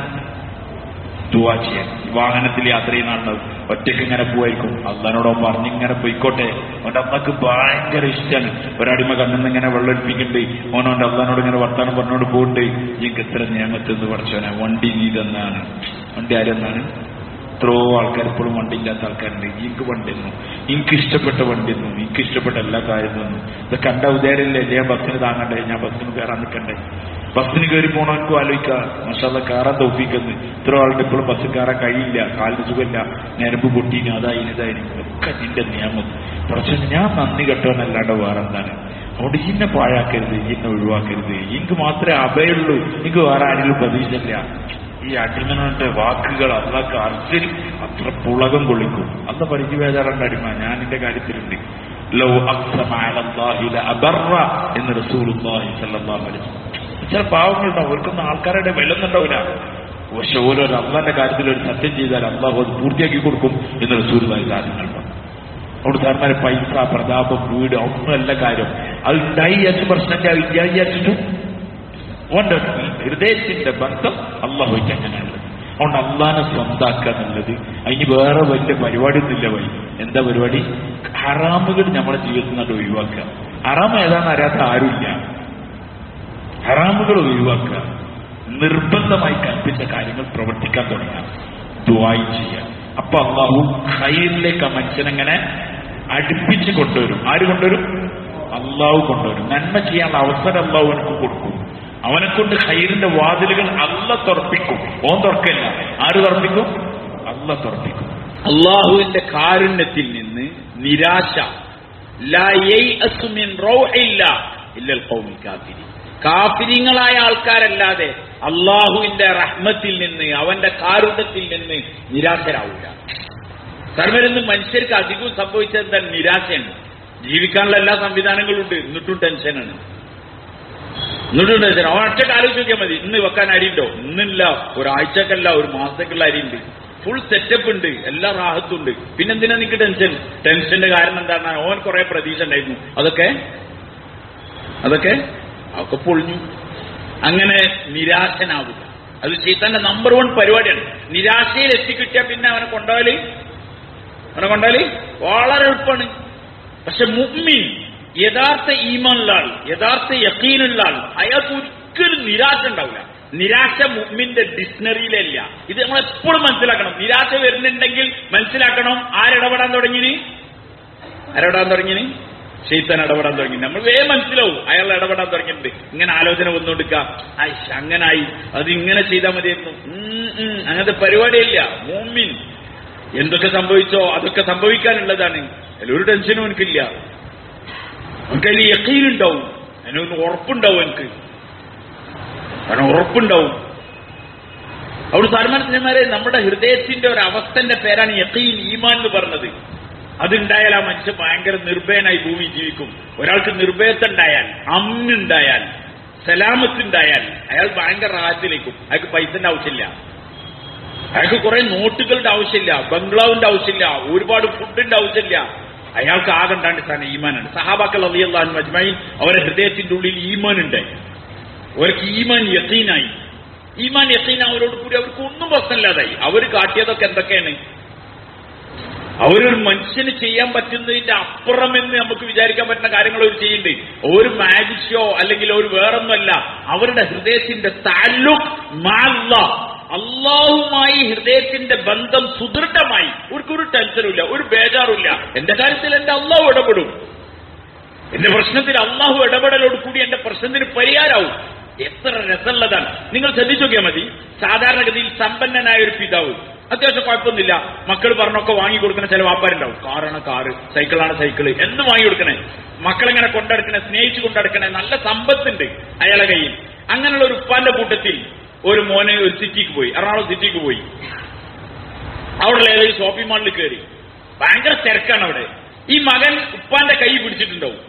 ദുആ ചെയ്യാൻ. വാഹനത്തിൽ യാത്ര ചെയ്യുന്ന ആളുണ്ടാവും, ഒറ്റയ്ക്ക് ഇങ്ങനെ പോവായിരിക്കും. അള്ളാഹിനോടോ പറഞ്ഞിങ്ങനെ പോയിക്കോട്ടെ. അവന്റെ അമ്മക്ക് ഭയങ്കര ഇഷ്ടമാണ്. ഒരടിമ കണ്ണെന്ന് ഇങ്ങനെ വെള്ളമൊഴിപ്പിക്കുന്നുണ്ട്. ഓനോന്റെ അള്ളാഹിനോട് ഇങ്ങനെ വർത്താനം പറഞ്ഞോട് പോകുന്നുണ്ട്. എനിക്ക് എത്ര നിയമത്തെന്ന് പഠിച്ചോനെ, വണ്ടി നീ തന്നാണ്. വണ്ടി ആരെന്നാണ്? എത്രയോ ആൾക്കാർ ഇപ്പോഴും വണ്ടി ഇല്ലാത്ത ആൾക്കാരുണ്ട്. എനിക്ക് വണ്ടി തന്നു, എനിക്ക് ഇഷ്ടപ്പെട്ട വണ്ടി തന്നു, എനിക്ക് ഇഷ്ടപ്പെട്ട എല്ലാ കാര്യം തന്നു. ഇത് കണ്ട ഉദാരല്ലേ, ഞാൻ ബസ്സിന് താങ്ങണ്ടേ, ഞാൻ ബസ്സിന് കയറാൻ നിൽക്കണ്ടേ? ബസ്സിന് കയറി പോണവൻക്കും ആലോചിക്കാം, മാഷാഅല്ലാഹ് കയറാൻ തൗഫീഖ്. ഇത്ര ആളുടെ ഇപ്പോഴും ബസ്സിൽ കയറാൻ കഴിയില്ല, കാലിന് സുഖമില്ല, ഞരമ്പ് പൊട്ടീന്, അതായിരിക്കും ഒക്കെ നിന്റെ നിയമം. പ്രശ്നം ഞാൻ നന്ദി കെട്ടവനല്ലാണ്ട് വേറെ എന്താണ്? അതുകൊണ്ട് ഇന്നെ പാഴാക്കരുത്, ഇന്നെ ഒഴിവാക്കരുത്. എനിക്ക് മാത്രമേ അഭയുള്ളൂ, എനിക്ക് വേറെ ആരെങ്കിലും പ്രതീക്ഷയില്ല. ഈ അടിമനുടെ വാക്കുകൾ അള്ളാഹ്ക്ക് അർജുൻ അത്ര പുളകം കൊള്ളിക്കും. അല്ല പരിചയ വേദാറുണ്ട് അടിമ, ഞാൻ എന്റെ കാര്യത്തിലുണ്ട്. ലൗ അഖ്സമ അലല്ലാഹി ലഅബറ എന്ന് റസൂലുള്ളാഹി സ്വല്ലല്ലാഹു അലൈഹി വസല്ലം. ചില പാവങ്ങളുണ്ടാവും, അവർക്കൊന്നും ആൾക്കാരുടെ വിലൊന്നുണ്ടാവില്ല. പക്ഷെ ഓരോ അള്ളാന്റെ കാര്യത്തിൽ ഒരു സത്യം ചെയ്താൽ അള്ളാഹു അത് പൂർത്തിയാക്കി കൊടുക്കും എന്ന് റസൂലുള്ളാഹി കാര്യങ്ങൾ പറഞ്ഞു. അവിടെ സാർമാരെ പൈസ, പ്രതാപം, വീട് ഒന്നുമല്ല കാര്യം. അത് ഉണ്ടായി വിചാരിച്ച പ്രശ്നത്തെ വിചാരിച്ചിട്ടും ഓന്റെ ഹൃദയത്തിന്റെ ബന്ധം അള്ളാഹുമായിട്ട് അങ്ങനെയുള്ളത്. അതുകൊണ്ട് അള്ളാഹിനെ സ്വന്താക്കുക എന്നുള്ളത് അതിന് വേറെ വലിയ പരിപാടിയൊന്നുമില്ല. വഴി എന്താ പരിപാടി? ഹറാമുകൾ നമ്മുടെ ജീവിതത്തിൽ നിന്ന് ഒഴിവാക്കുക. ഹറാം ഏതാണെന്ന് അറിയാത്ത ആരുമില്ല. ഹറാമുകൾ ഒഴിവാക്കുക, നിർബന്ധമായി കൽപ്പിച്ച കാര്യങ്ങൾ പ്രവർത്തിക്കാൻ തുടങ്ങുക, ദുആയി ചെയ്യുക. അപ്പൊ അള്ളാഹു ഖൈറിലേക്ക് ആ മനുഷ്യനെങ്ങനെ അടുപ്പിച്ച് കൊണ്ടുവരും. ആര് കൊണ്ടുവരും? അള്ളാഹു കൊണ്ടുവരും. നന്മ ചെയ്യാനുള്ള അവസരം അള്ളാഹു എനിക്ക് കൊടുക്കും. അവനെ കൊണ്ട് ഖൈറിന്റെ വാതിലുകൾ അള്ള തുറപ്പിക്കും. ഓൻ തുറക്കില്ല, ആര് തുറപ്പിക്കും? അള്ള തുറപ്പിക്കും. അള്ളാഹുവിന്റെ കാരുണ്യത്തിൽ നിന്ന് നിരാശ, ലാ യൈഅസു മിൻ റൗഹില്ലാഹ് ഇല്ലൽ ഖൗമുൽ കാഫിരീൻ. കാഫിരീങ്ങളായ ആൾക്കാരല്ലാതെ അള്ളാഹുവിന്റെ റഹ്മത്തിൽ നിന്ന്, അവന്റെ കാരുണ്യത്തിൽ നിന്ന് നിരാശരാവില്ല. സർവരെന്നും മനുഷ്യർക്ക് അധികവും സംഭവിച്ചത് എന്താ? നിരാശയാണ്. ജീവിക്കാനുള്ള എല്ലാ സംവിധാനങ്ങളും ഉണ്ട്, എന്നിട്ടും ടെൻഷനാണ്. എന്നിട്ടും ടെൻഷൻ. അവൻ ഒറ്റക്ക് ആലോചിച്ച് നോക്കിയാൽ മതി. ഇന്ന് വെക്കാൻ അരിയുണ്ടോ? ഇന്നില്ല. ഒരാഴ്ചക്കല്ല, ഒരു മാസത്തേക്കുള്ള അരിയുണ്ട്. ഫുൾ സെറ്റപ്പ് ഉണ്ട്, എല്ലാ റാഹത്തുണ്ട്. പിന്നെന്തിനാ നിനക്ക് ടെൻഷൻ? ടെൻഷന്റെ കാരണം എന്താണ്? ഓൻ കുറെ പ്രതീക്ഷ ഉണ്ടായിരുന്നു, അതൊക്കെ പൊളിഞ്ഞു. അങ്ങനെ നിരാശനാവുക, അത് ശൈത്താന്റെ നമ്പർ 1 പരിപാടിയാണ്. നിരാശയിൽ എത്തിക്കിട്ടിയാൽ പിന്നെ അവനെ കൊണ്ടുപോയാല് വളരെ എളുപ്പമാണ്. പക്ഷെ മുഅ്മിൻ, യഥാർത്ഥ ഈമാനുള്ള ആൾ, യഥാർത്ഥ യഖീനുള്ള ആൾ, അയാൾക്ക് ഒരിക്കലും നിരാശ ഉണ്ടാവില്ല. നിരാശ മുഅ്മിന്റെ ഡിക്ഷണറിയിലില്ല. ഇത് നമ്മൾ എപ്പോഴും മനസ്സിലാക്കണം. നിരാശ വരുന്നുണ്ടെങ്കിൽ മനസ്സിലാക്കണം ആരിടപെടാൻ തുടങ്ങിന്? ശൈത്താൻ ഇടപെടാൻ തുടങ്ങി. നമ്മൾ വേഗം മനസ്സിലാവും അയാൾ ഇടപെടാൻ തുടങ്ങിയിട്ടുണ്ട്. ഇങ്ങനെ ആലോചന വന്നുകൊടുക്കുക, അങ്ങനായി, അത് ഇങ്ങനെ ചെയ്താൽ മതിയായിരുന്നു. അങ്ങനത്തെ പരിപാടിയില്ല. മുഅ്മിൻ എന്തൊക്കെ സംഭവിച്ചോ അതൊക്കെ സംഭവിക്കാനുള്ളതാണ്. അതിലൊരു ടെൻഷനും എനിക്കില്ല. എനിക്ക് അതിൽ യഖീനുണ്ടാവും, അതിനൊന്ന് ഉറപ്പുണ്ടാവും. ഉറപ്പുണ്ടാവും. അവിടെ സൽമാൻമാരെ, നമ്മുടെ ഹൃദയത്തിന്റെ ഒരു അവസ്ഥന്റെ പേരാണ് യഖീൻ, ഈമാൻ എന്ന് പറഞ്ഞത്. അതുണ്ടായാൽ ആ മനുഷ്യൻ ഭയങ്കര നിർഭയനായി ഭൂമി ജീവിക്കും. ഒരാൾക്ക് നിർഭയത്തുണ്ടായാൽ, അമ്മുണ്ടായാൽ, സലാമത്തുണ്ടായാൽ അയാൾ ഭയങ്കര റാഹത്തിലേക്കും. അയാൾക്ക് പൈസന്റെ ആവശ്യമില്ല, അയാൾക്ക് കുറെ നോട്ടുകളുടെ ആവശ്യമില്ല, ബംഗ്ലാവിന്റെ ആവശ്യമില്ല, ഒരുപാട് ഫുഡിന്റെ ആവശ്യമില്ല. അയാൾക്ക് ആകണ്ടാണ്ട് സാധനം ഈമാനാണ്. സഹാബാക്കൾ റളിയല്ലാഹു അൻഹും അജ്മഈൻ അവരുടെ ഹൃദയത്തിന്റെ ഉള്ളിൽ ഈമാൻ ഉണ്ട്. അവർക്ക് ഈമാൻ യഖീനായി. ഈമാൻ യഖീനാവരോട് കൂടി അവർക്ക് ഒന്നും പ്രശ്നമില്ലാതായി. അവർ കാട്ടിയതൊക്കെ എന്തൊക്കെയാണ്? അവരൊരു മനുഷ്യന് ചെയ്യാൻ പറ്റുന്നതിന്റെ അപ്പുറമെന്ന് നമുക്ക് വിചാരിക്കാൻ പറ്റുന്ന കാര്യങ്ങൾ അവർ ചെയ്യുന്നുണ്ട്. ഒരു മാജിക് ഷോ അല്ലെങ്കിൽ ഒരു വേറൊന്നുമല്ല. അവരുടെ ഹൃദയത്തിന്റെ തഅല്ലുഖ് മഅല്ലാഹ്, അള്ളാഹുമായി ഹൃദയത്തിന്റെ ബന്ധം സുദൃഢമായി. അവർക്കൊരു ടെൻഷനുമില്ല, ഒരു ബേജാറുമില്ല. എന്റെ കാര്യത്തിൽ എന്റെ അള്ളാഹു ഇടപെടും, എന്റെ പ്രശ്നത്തിൽ അള്ളാഹു ഇടപെടലോട് കൂടി എന്റെ പ്രശ്നത്തിന് പരിഹാരമാവും. എത്ര രസമുള്ളതാണ്. നിങ്ങൾ ശ്രദ്ധിച്ചു നോക്കിയാൽ മതി. സാധാരണഗതിയിൽ സമ്പന്നനായ ഒരു പിതാവ്, അത്യാവശ്യം കുഴപ്പമൊന്നുമില്ല, മക്കൾ പറഞ്ഞൊക്കെ വാങ്ങിക്കൊടുക്കണ ചില വാപ്പാരുണ്ടാവും. കാറാണ് കാറ്, സൈക്കിളാണ് സൈക്കിള്, എന്ത് വാങ്ങിക്കൊടുക്കണേ, മക്കളെങ്ങനെ കൊണ്ടടക്കണേ, സ്നേഹിച്ചു കൊണ്ടടക്കണേ, നല്ല സമ്പത്തുണ്ട് അയാളെ കയ്യിൽ. അങ്ങനെയുള്ള ഒരു ഉപ്പാന്റെ കൂട്ടത്തിൽ ഒരു മോനെ ഒരു സിറ്റിക്ക് പോയി, എറണാകുളം സിറ്റിക്ക് പോയി. അവിടെയുള്ള ഏതൊരു ഷോപ്പിംഗ് മാളിൽ കയറി. ഭയങ്കര തിരക്കാണ് അവിടെ. ഈ മകൻ ഉപ്പാന്റെ കൈ പിടിച്ചിട്ടുണ്ടാവും.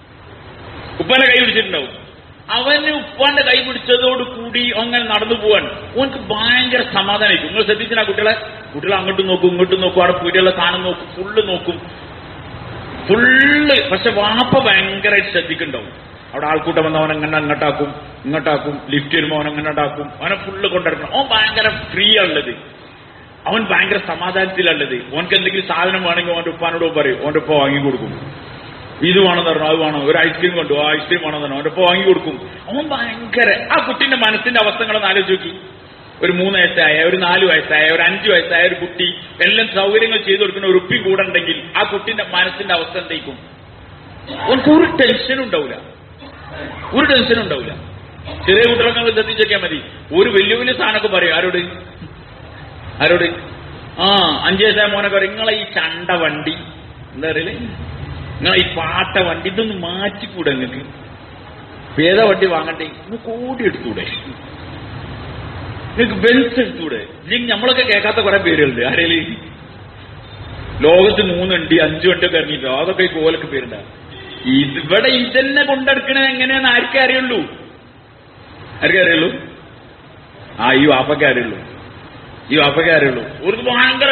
അവന് ഉപ്പാന്റെ കൈ പിടിച്ചതോടുകൂടി അങ്ങനെ നടന്നു പോവാൻ ഓനക്ക് ഭയങ്കര സമാധാനമായിരിക്കും. നിങ്ങൾ ശ്രദ്ധിച്ചാ കുട്ടികളെ അങ്ങോട്ടും നോക്കും ഇങ്ങോട്ടും നോക്കും, അവിടെ പീടിയുള്ള സാധനം നോക്കും, ഫുള്ള്. പക്ഷെ വാപ്പ ഭയങ്കരമായിട്ട് ശ്രദ്ധിക്കുന്നുണ്ടാവും. അവിടെ ആൾക്കൂട്ടം വന്ന അവൻ അങ്ങനെ ഇങ്ങോട്ടാക്കും, ലിഫ്റ്റ് വരുമ്പോൾ അവൻ അങ്ങനെ ഉണ്ടാക്കും, അവനെ ഫുള്ള് കൊണ്ടെടുക്കണം. അവൻ ഭയങ്കര ഫ്രീ ആണുള്ളത്, അവൻ ഭയങ്കര സമാധാനത്തിലുള്ളത്. ഓനക്ക് എന്തെങ്കിലും സാധനം വേണമെങ്കിൽ അവന്റെ ഉപ്പാനോട് പറയും, ഓന്റെ ഉപ്പ വാങ്ങിക്കൊടുക്കും. ഇത് വേണമെന്ന് പറഞ്ഞു, അത് വേണം, ഒരു ഐസ്ക്രീം കൊണ്ടു, ആ ഐസ്ക്രീം വേണമെന്ന് പറഞ്ഞു അവന്റെ ഉപ്പ വാങ്ങിക്കൊടുക്കും. അവൻ ഭയങ്കര, ആ കുട്ടിന്റെ മനസ്സിന്റെ അവസ്ഥകളൊന്ന് ആലോചിച്ച് നോക്കി. ഒരു 3 വയസ്സായ, ഒരു 4 വയസ്സായ, ഒരു 5 വയസ്സായ ഒരു കുട്ടി, എല്ലാം സൗകര്യങ്ങൾ ചെയ്തു കൊടുക്കുന്ന ഒരു ഉപ്പി കൂടെ ഉണ്ടെങ്കിൽ ആ കുട്ടിന്റെ മനസ്സിന്റെ അവസ്ഥ എന്തായിരിക്കും? അവർക്ക് ഒരു ടെൻഷനും ഉണ്ടാവില്ല. ചെറിയ കുട്ടികളൊക്കെ ശ്രദ്ധിച്ച് നോക്കിയാൽ മതി. ഒരു വലിയ സാധനമൊക്കെ പറയും. ആരോട്? 5 വയസ്സായ മോനൊക്കെ പറയും, നിങ്ങളെ ഈ ചണ്ട വണ്ടി, എന്താ പറയല്, നിങ്ങളെ ഈ പാട്ട വണ്ടി, ഇതൊന്ന് മാറ്റിക്കൂടെ? നിങ്ങൾക്ക് ഏതാ വണ്ടി വാങ്ങണ്ടേ? നിങ്ങൾക്ക് ഓടി എടുത്തൂടെ? നിങ്ങൾക്ക് ബെൻസ് എടുത്തൂടെ? ഇല്ലെങ്കിൽ നമ്മളൊക്കെ കേൾക്കാത്ത കുറെ പേരുണ്ട്. ആരേല് ലോകത്ത് 3 വണ്ടി 5 വണ്ടിയൊക്കെ ഇറങ്ങിയിട്ടോ, അതൊക്കെ ഈ കോലൊക്കെ പേരുണ്ടാവും. ഇവിടെ ഇതെന്നെ കൊണ്ടെടുക്കണത് എങ്ങനെയാന്ന് ആർക്കേ അറിയുള്ളൂ? ഈ വാപ്പക്കേ അറിയുള്ളൂ. ഒരു ഭയങ്കര